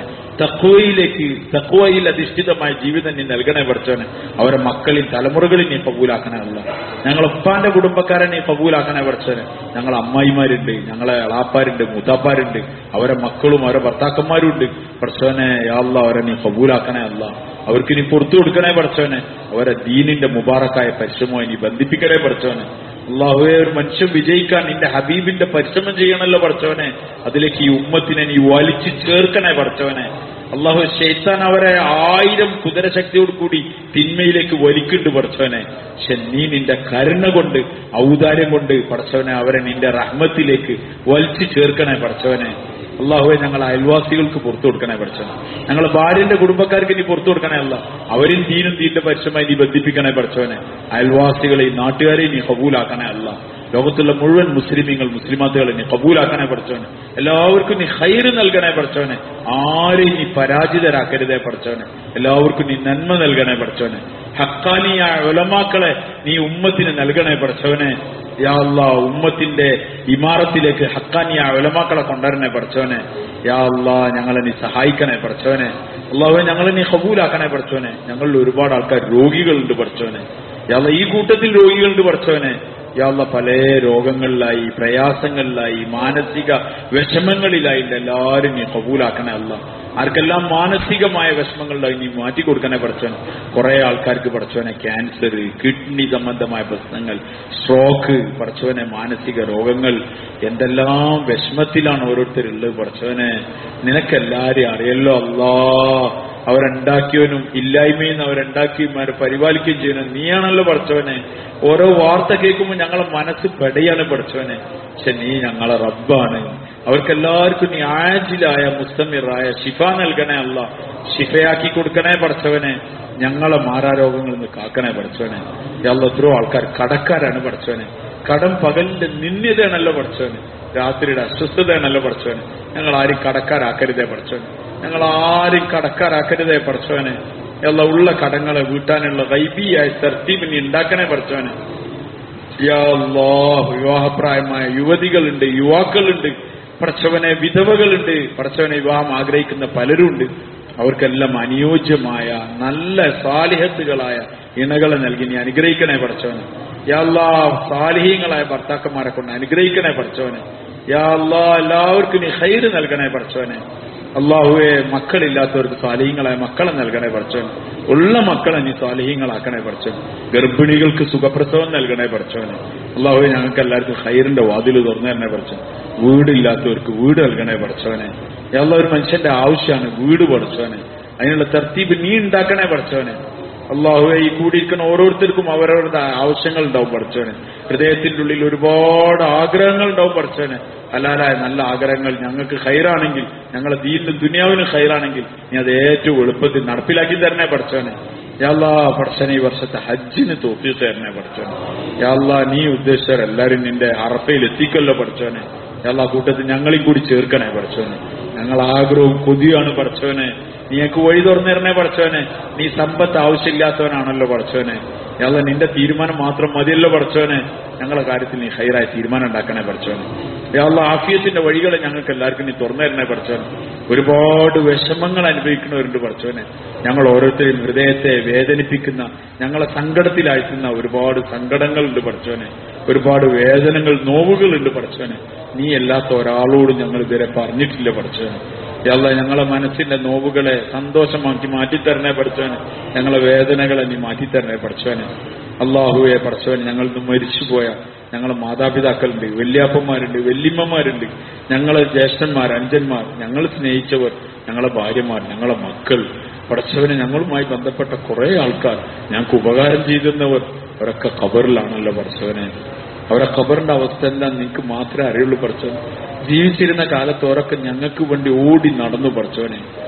തഖ്വയിൽ അധിഷ്ഠിതമായ ജീവിതം നീ നൽകണേ പടച്ചവനെ. അവരെ മക്കളിൽ തലമുറകളിൽ നീ കബൂലാക്കണേ അല്ല. ഞങ്ങളെ ഉപ്പാന്റെ കുടുംബക്കാരെ നീ കബൂലാക്കണേ പടച്ചവനെ. ഞങ്ങളെ അമ്മായിമാരുണ്ട്, ഞങ്ങളെ എളാപ്പാരുണ്ട്, മൂത്താപ്പാരുണ്ട്, അവരെ മക്കളും അവരെ ഭർത്താക്കന്മാരും ഉണ്ട് പടച്ചവനെ. യാ അല്ലാഹ് അവരെ നീ കബൂലാക്കണേ അല്ല. അവർക്ക് നീ പുറത്തു കൊടുക്കണേ പടച്ചവനെ. അവരെ ദീനിന്റെ മുബാറക്കായ പരിശ്രമമായി നീ ബന്ധിപ്പിക്കണേ പടച്ചവനെ. അള്ളാഹുവെ ഒരു മനുഷ്യൻ വിജയിക്കാൻ നിന്റെ ഹബീബിന്റെ പരിശ്രമം ചെയ്യണമല്ലോ പടച്ചവനെ. അതിലേക്ക് ഈ ഉമ്മത്തിനെ നീ വലിച്ചു ചേർക്കണേ പടച്ചവനെ. അള്ളാഹു ശൈത്താൻ അവരെ 1000 കുതിരശക്തിയോട് കൂടി തിന്മയിലേക്ക് വലിക്കുന്നുണ്ട് പടച്ചവനെ. പക്ഷെ നീ നിന്റെ കരുണ കൊണ്ട് ഔദാര്യം കൊണ്ട് പടച്ചവനെ അവരെ നിന്റെ റഹ്മത്തിലേക്ക് വലിച്ചു ചേർക്കണേ പടച്ചവനെ. അള്ളാഹുവെ ഞങ്ങളെ അയൽവാസികൾക്ക് പുറത്തു കൊടുക്കണേ പടച്ചവനെ. ഞങ്ങളെ ഭാര്യന്റെ കുടുംബക്കാർക്ക് നീ പുറത്തു കൊടുക്കണേ അല്ല. അവരും ദീനും ദീന്റെ പരിശ്രമമായി നീ ബന്ധിപ്പിക്കണേ പടച്ചവനെ. അയൽവാസികളെയും നാട്ടുകാരെയും നീ കബൂലാക്കണേ അല്ല. ലോകത്തുള്ള മുഴുവൻ മുസ്ലിമീങ്ങൾ മുസ്ലിമാത്തുകളെ നീ കബൂലാക്കണേ പടച്ചവനെ. എല്ലാവർക്കും നീ ഖൈറ് നൽകണേ പടച്ചവനെ. ആരെയും നീ പരാജിതരാക്കരുതേ പടച്ചവനെ. എല്ലാവർക്കും നീ നന്മ നൽകണേ പടച്ചവനെ. ഹക്കാനിയായ ഉലമാക്കളെ നീ ഉമ്മത്തിന് നൽകണേ പടച്ചവനെ. യാ അല്ലാഹ് ഉമ്മത്തിന്റെ ഇമാറത്തിലേക്ക് ഹക്കാനിയായ ഉലമാക്കളെ കൊണ്ടുവരണേ പടച്ചവനെ. യാ അല്ലാഹ് ഞങ്ങളെ നീ സഹായിക്കണേ പടച്ചവനെ. അല്ലാഹുവേ ഞങ്ങളെ നീ ഖബൂലാക്കണേ പടച്ചവനെ. ഞങ്ങളിൽ ഒരുപാട് ആൾക്കാർ രോഗികളുണ്ട് പടച്ചവനെ. യാ അല്ലാഹ് ഈ കൂട്ടത്തിൽ രോഗികളുണ്ട് പടച്ചവനെ. യാ അല്ലാഹ് പല രോഗങ്ങളിലായി, പ്രയാസങ്ങളിലായി, മാനസിക വിഷമങ്ങളിലായി എല്ലാവരും നീ ഖബൂലാക്കണേ അല്ലാഹ്. ആർക്കെല്ലാം മാനസികമായ വിഷമങ്ങളിലായി നീ മാറ്റിക്കൊടുക്കണേ പടച്ചവനെ. കുറെ ആൾക്കാർക്ക് പടച്ചവനെ ക്യാൻസർ, കിഡ്നി സംബന്ധമായ പ്രശ്നങ്ങൾ, സ്ട്രോക്ക് പടച്ചവനെ, മാനസിക രോഗങ്ങൾ, എന്തെല്ലാം വിഷമത്തിലാണ് ഓരോരുത്തരുള്ളത് പടച്ചവനെ. നിനക്കെല്ലാരെയും അറിയല്ലോ അല്ലാ. അവരുണ്ടാക്കിയവനും ഇല്ലായ്മയിൽ നിന്ന് അവരുണ്ടാക്കിയവന്മാരെ പരിപാലിക്കുകയും ചെയ്യുന്നത് നീയാണല്ലോ പടച്ചവനെ. ഓരോ വാർത്ത കേൾക്കുമ്പോൾ ഞങ്ങളെ മനസ്സ് പെടയാണ് പടച്ചവനെ. പക്ഷെ നീ ഞങ്ങളെ റബ്ബാണ്. അവർക്കെല്ലാവർക്കും നീ ആജിലായ മുസ്തമിറായ ശിഫ നൽകണേ അല്ല. ശിഫയാക്കി കൊടുക്കണേ പടച്ചവനെ. ഞങ്ങളെ മാറാരോഗങ്ങളിൽ നിന്ന് കാക്കണേ പടച്ചവനെ. അല്ല എത്രയോ ആൾക്കാർ കടക്കാരാണ് പടച്ചവനെ. കടം പകലിന്റെ നിന്ദ്യതയാണല്ലോ പടച്ചവനെ. രാത്രിയുടെ അസ്വസ്ഥതയാണല്ലോ പടച്ചവനെ. ഞങ്ങൾ ആരും കടക്കാരാക്കരുതേ പടച്ചവനെ. ഞങ്ങൾ ആരും കടക്കാരാക്കരുതേ പടച്ചവനെ. അല്ല ഉള്ള കടങ്ങളെ വീട്ടാനുള്ള ഗൈബിയായ തർത്തീബ് നീ ഉണ്ടാക്കണേ പടച്ചവനെ. യാ അല്ലാഹ് വിവാഹപ്രായമായ യുവതികളുണ്ട്, യുവാക്കളുണ്ട് പടച്ചവനെ, വിധവകളുണ്ട് പടച്ചവനെ. വിവാഹം ആഗ്രഹിക്കുന്ന പലരുണ്ട്. അവർക്കെല്ലാം അനുയോജ്യമായ നല്ല സാലിഹത്തുകളായ ഇണകളെ നൽകി നീ അനുഗ്രഹിക്കണേ പടച്ചവനെ. യാ അല്ലാഹ് സാലിഹീങ്ങളായ ഭർത്താക്കന്മാരെ കൊണ്ട് അനുഗ്രഹിക്കണേ പടച്ചവനെ. യാ അല്ലാഹ് എല്ലാവർക്കും നീ ഖൈറ് നൽകണേ പടച്ചവനെ. അള്ളാഹുവെ മക്കളില്ലാത്തവർക്ക് സാലിഹീങ്ങളായ മക്കളെ നൽകണേ പടച്ചവൻ. ഉള്ള മക്കളെ നീ സാലിഹീങ്ങളാക്കണേ പടച്ചവൻ. ഗർഭിണികൾക്ക് സുഖപ്രസവം നൽകണേ പടച്ചവനെ. അള്ളാഹുവെ ഞങ്ങൾക്ക് എല്ലാവർക്കും ഖൈറിന്റെ വാതിൽ തുറന്നു തരണേ പടച്ചവൻ. വീടില്ലാത്തവർക്ക് വീട് നൽകണേ പടച്ചവനെ. അല്ലാഹ് ഒരു മനുഷ്യന്റെ ആവശ്യമാണ് വീട് പടച്ചവനെ. അതിനുള്ള തർത്തീബ് നീ ഉണ്ടാക്കണേ പടച്ചവനെ. അള്ളാഹുവെ ഈ കൂടിയിരിക്കുന്ന ഓരോരുത്തർക്കും അവരവരുടെ ആവശ്യങ്ങൾ ഉണ്ടാവും പടച്ചവനെ. ഹൃദയത്തിന്റെ ഉള്ളിൽ ഒരുപാട് ആഗ്രഹങ്ങൾ ഉണ്ടാവും പടച്ചവനെ. ഹലാലായ നല്ല ആഗ്രഹങ്ങൾ ഞങ്ങൾക്ക് ഖൈറാണെങ്കിൽ, ഞങ്ങളെ ദീനിലും ദുനിയാവിനും ഖൈറാണെങ്കിൽ നീ അത് ഏറ്റവും എളുപ്പത്തിൽ നടപ്പിലാക്കി തരണേ പടച്ചവനെ. യാ അല്ലാഹ് പടച്ചവനെ ഈ വർഷത്തെ ഹജ്ജിന് തൗഫീഖ് തരണേ പടച്ചവനെ. യാ അല്ലാഹ് നീ ഉദ്ദേശിച്ചവരെല്ലാരും നിന്റെ അറഫയിൽ എത്തിക്കല്ലോ പടച്ചവനെ. യാ അല്ലാഹ് കൂട്ടത്തിൽ ഞങ്ങളെയും കൂടി ചേർക്കണേ പടച്ചവനെ. ഞങ്ങൾ ആഗ്രഹവും കൊതിയാണ് പടച്ചവനെ. നീക്ക് വഴി തുറന്നു തരണേ പടച്ചവനെ. നീ സമ്പത്ത് ആവശ്യമില്ലാത്തവനാണല്ലോ പടച്ചവനെ. യാ അല്ലാഹ് നിന്റെ തീരുമാനം മാത്രം മതിയല്ലോ പടച്ചവനെ. ഞങ്ങളെ കാര്യത്തിൽ നീ ഖൈറായ തീരുമാനം ഉണ്ടാക്കണേ പടച്ചവനെ. യാ അല്ലാഹ് ആഫിയത്തിന്റെ വഴികളെ ഞങ്ങൾക്ക് എല്ലാവർക്കും നീ തുറന്നു തരണേ പടച്ചവനെ. ഒരുപാട് വിഷമങ്ങൾ അനുഭവിക്കുന്നവരുണ്ട് പടച്ചവനെ. ഞങ്ങൾ ഓരോരുത്തരെയും ഹൃദയത്തെ വേദനിപ്പിക്കുന്ന, ഞങ്ങളെ സങ്കടത്തിലാഴ്ത്തുന്ന ഒരുപാട് സങ്കടങ്ങളുണ്ട് പടച്ചവനെ. ഒരുപാട് വേദനകൾ, നോവുകളുണ്ട് പടച്ചവനെ. നീ അല്ലാത്ത ഒരാളോടും ഞങ്ങൾ ഇതുവരെ പറഞ്ഞിട്ടില്ല പടച്ചവനെ. യാ അല്ലാഹ് ഞങ്ങളെ മനസ്സിന്റെ നോവുകളെ സന്തോഷമാക്കി മാറ്റിത്തരണേ പടച്ചവനെ. ഞങ്ങളെ വേദനകളെ നീ മാറ്റിത്തരണേ പടച്ചവനെ. അള്ളാഹുവെ പടച്ചവനെ, ഞങ്ങൾ ഇന്ന് മരിച്ചുപോയ ഞങ്ങളെ മാതാപിതാക്കളുണ്ട്, വല്യാപ്പന്മാരുണ്ട്, വല്യമ്മമാരുണ്ട്, ഞങ്ങളെ ജ്യേഷ്ഠന്മാർ, അഞ്ചന്മാർ, ഞങ്ങൾ സ്നേഹിച്ചവർ, ഞങ്ങളെ ഭാര്യമാർ, ഞങ്ങളെ മക്കൾ പടച്ചവനെ, ഞങ്ങളുമായി ബന്ധപ്പെട്ട കുറെ ആൾക്കാർ, ഞങ്ങൾക്ക് ഉപകാരം ചെയ്തിരുന്നവർ, അവരൊക്കെ ഖബറിലാണല്ലോ പടച്ചവനെ. അവരെ ഖബറിന്റെ അവസ്ഥ എന്താ നിനക്ക് മാത്രമേ അറിയുള്ളൂ പടച്ചവൻ. ജീവിച്ചിരുന്ന കാലത്ത് അവരൊക്കെ ഞങ്ങൾക്ക് വേണ്ടി ഓടി നടന്നു പടച്ചവനെ.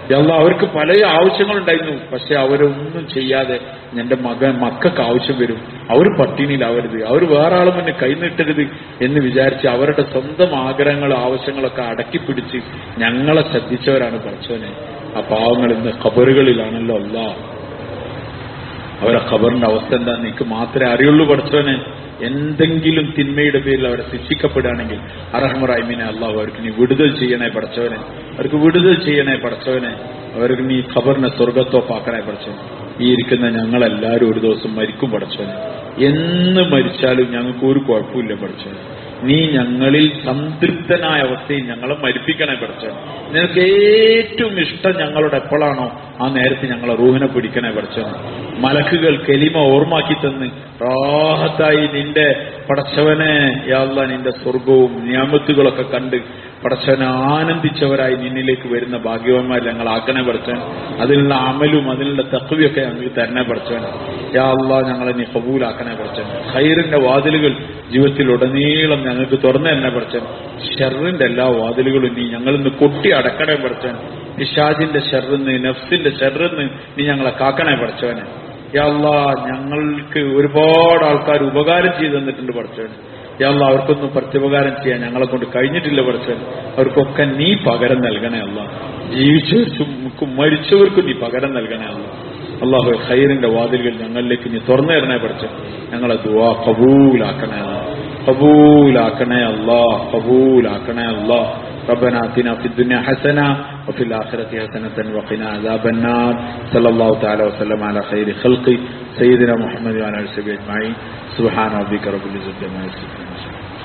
അല്ലാഹ് അവർക്ക് പല ആവശ്യങ്ങളുണ്ടായിരുന്നു. പക്ഷെ അവരൊന്നും ചെയ്യാതെ എന്റെ മക്കൾക്ക് ആവശ്യം വരും, അവർ പട്ടിണിയിലാവരുത്, അവർ വേറെ ആളും മുന്നേ കൈനീട്ടരുത് എന്ന് വിചാരിച്ച് അവരുടെ സ്വന്തം ആഗ്രഹങ്ങളും ആവശ്യങ്ങളൊക്കെ അടക്കിപ്പിടിച്ച് ഞങ്ങളെ ശ്രദ്ധിച്ചവരാണ് പടച്ചോനെ. ആ പാവങ്ങൾ ഇന്ന് ഖബറുകളിലാണല്ലോ. അല്ലാഹ് അവരെ ഖബറിന്റെ അവസ്ഥ എന്താ നിനക്ക് മാത്രമേ അറിയുള്ളൂ പടച്ചോനെ. എന്തെങ്കിലും തിന്മയുടെ പേരിൽ അവരെ ശിക്ഷിക്കപ്പെടുകയാണെങ്കിൽ അർഹമറഹീമിനെ അല്ലാഹു അവർക്ക് നീ വിടുതൽ ചെയ്യണേ പടച്ചവനെ, അവർക്ക് വിടുതൽ ചെയ്യണേ പടച്ചവനെ, അവർക്ക് നീ ഖബറിനെ സ്വർഗത്തോപ്പാക്കണേ പടച്ചവനെ. ഈ ഇരിക്കുന്ന ഞങ്ങളെല്ലാവരും ഒരു ദിവസം മരിക്കും പടച്ചവനെ. എന്ന് മരിച്ചാലും ഞങ്ങൾക്ക് ഒരു കുഴപ്പമില്ല പടച്ചവനെ. നീ ഞങ്ങളിൽ സംതൃപ്തനായ അവസ്ഥയിൽ ഞങ്ങളെ മരിപ്പിക്കണേ പടച്ചവനെ. നിനക്ക് ഏറ്റവും ഇഷ്ടം ഞങ്ങളോട് എപ്പോഴാണോ ആ നേരത്തെ ഞങ്ങളെ റൂഹിനെ പിടിക്കണേ പടച്ചവനെ. മലക്കുകൾ കലിമ ഓർമ്മാക്കി തന്ന് റാഹത്തായി നിന്റെ പടച്ചവനെ യാ അല്ലാഹ് നിന്റെ സ്വർഗവും നിയാമത്തുകളൊക്കെ കണ്ട് പടച്ചവനെ ആനന്ദിച്ചവരായി നിന്നിലേക്ക് വരുന്ന ഭാഗ്യവാന്മാർ ഞങ്ങൾ ആക്കണേ പടച്ചവൻ. അതിനുള്ള അമലും അതിനുള്ള തഖ്വയൊക്കെ ഞങ്ങൾക്ക് തരണേ പടച്ചവൻ. യാ അല്ലാഹ് ഞങ്ങളെ നീ ഖബൂലാക്കണേ പടച്ചവൻ. ഖൈറിന്റെ വാതിലുകൾ ജീവിതത്തിലുടനീളം ഞങ്ങൾക്ക് തുറന്നു തന്നെ പടച്ചവൻ. ഷർറിന്റെ എല്ലാ വാതിലുകളും നീ ഞങ്ങളിന്ന് കൊട്ടി അടക്കണേ പടച്ചവൻ. പിശാചിന്റെ ഷർറിന്ന് നഫ്സിന്റെ ഷർറിന്ന് നീ ഞങ്ങളെ കാക്കണേ പടച്ചവനെ. യാ അല്ലാഹ് ഞങ്ങൾക്ക് ഒരുപാട് ആൾക്കാർ ഉപകാരം ചെയ്തു തന്നിട്ടുണ്ട് പടച്ചവൻ. യാ അല്ലാഹ് അവർക്കൊന്നും പ്രത്യുപകാരം ചെയ്യാൻ ഞങ്ങളെ കൊണ്ട് കഴിഞ്ഞിട്ടില്ല പടച്ചവൻ. അവർക്കൊക്കെ നീ പകരം നൽകണേ അല്ലാഹ്. ജീവിച്ചവർക്കും മരിച്ചവർക്കും നീ പകരം നൽകണേ അല്ലാഹ്. അല്ലാഹു ഖൈറിന്റെ വാതിലുകൾ ഞങ്ങളിലേക്ക് നീ തുറന്നു തരണേ പടച്ചവൻ. ഞങ്ങളെ ദുആ ഖബൂലാക്കണേ അല്ലാഹ്, ഖബൂലാക്കണേ അല്ലാഹ്, ഖബൂലാക്കണേ അല്ലാഹ്. ربنا آتنا في الدنيا حسنة وفي الآخرة حسنة وقنا عذاب النار. صلى الله تعالى وسلم على خير خلقه سيدنا محمد وعلى آله وصحبه أجمعين. سبحان ربك رب العزة عما يصفون.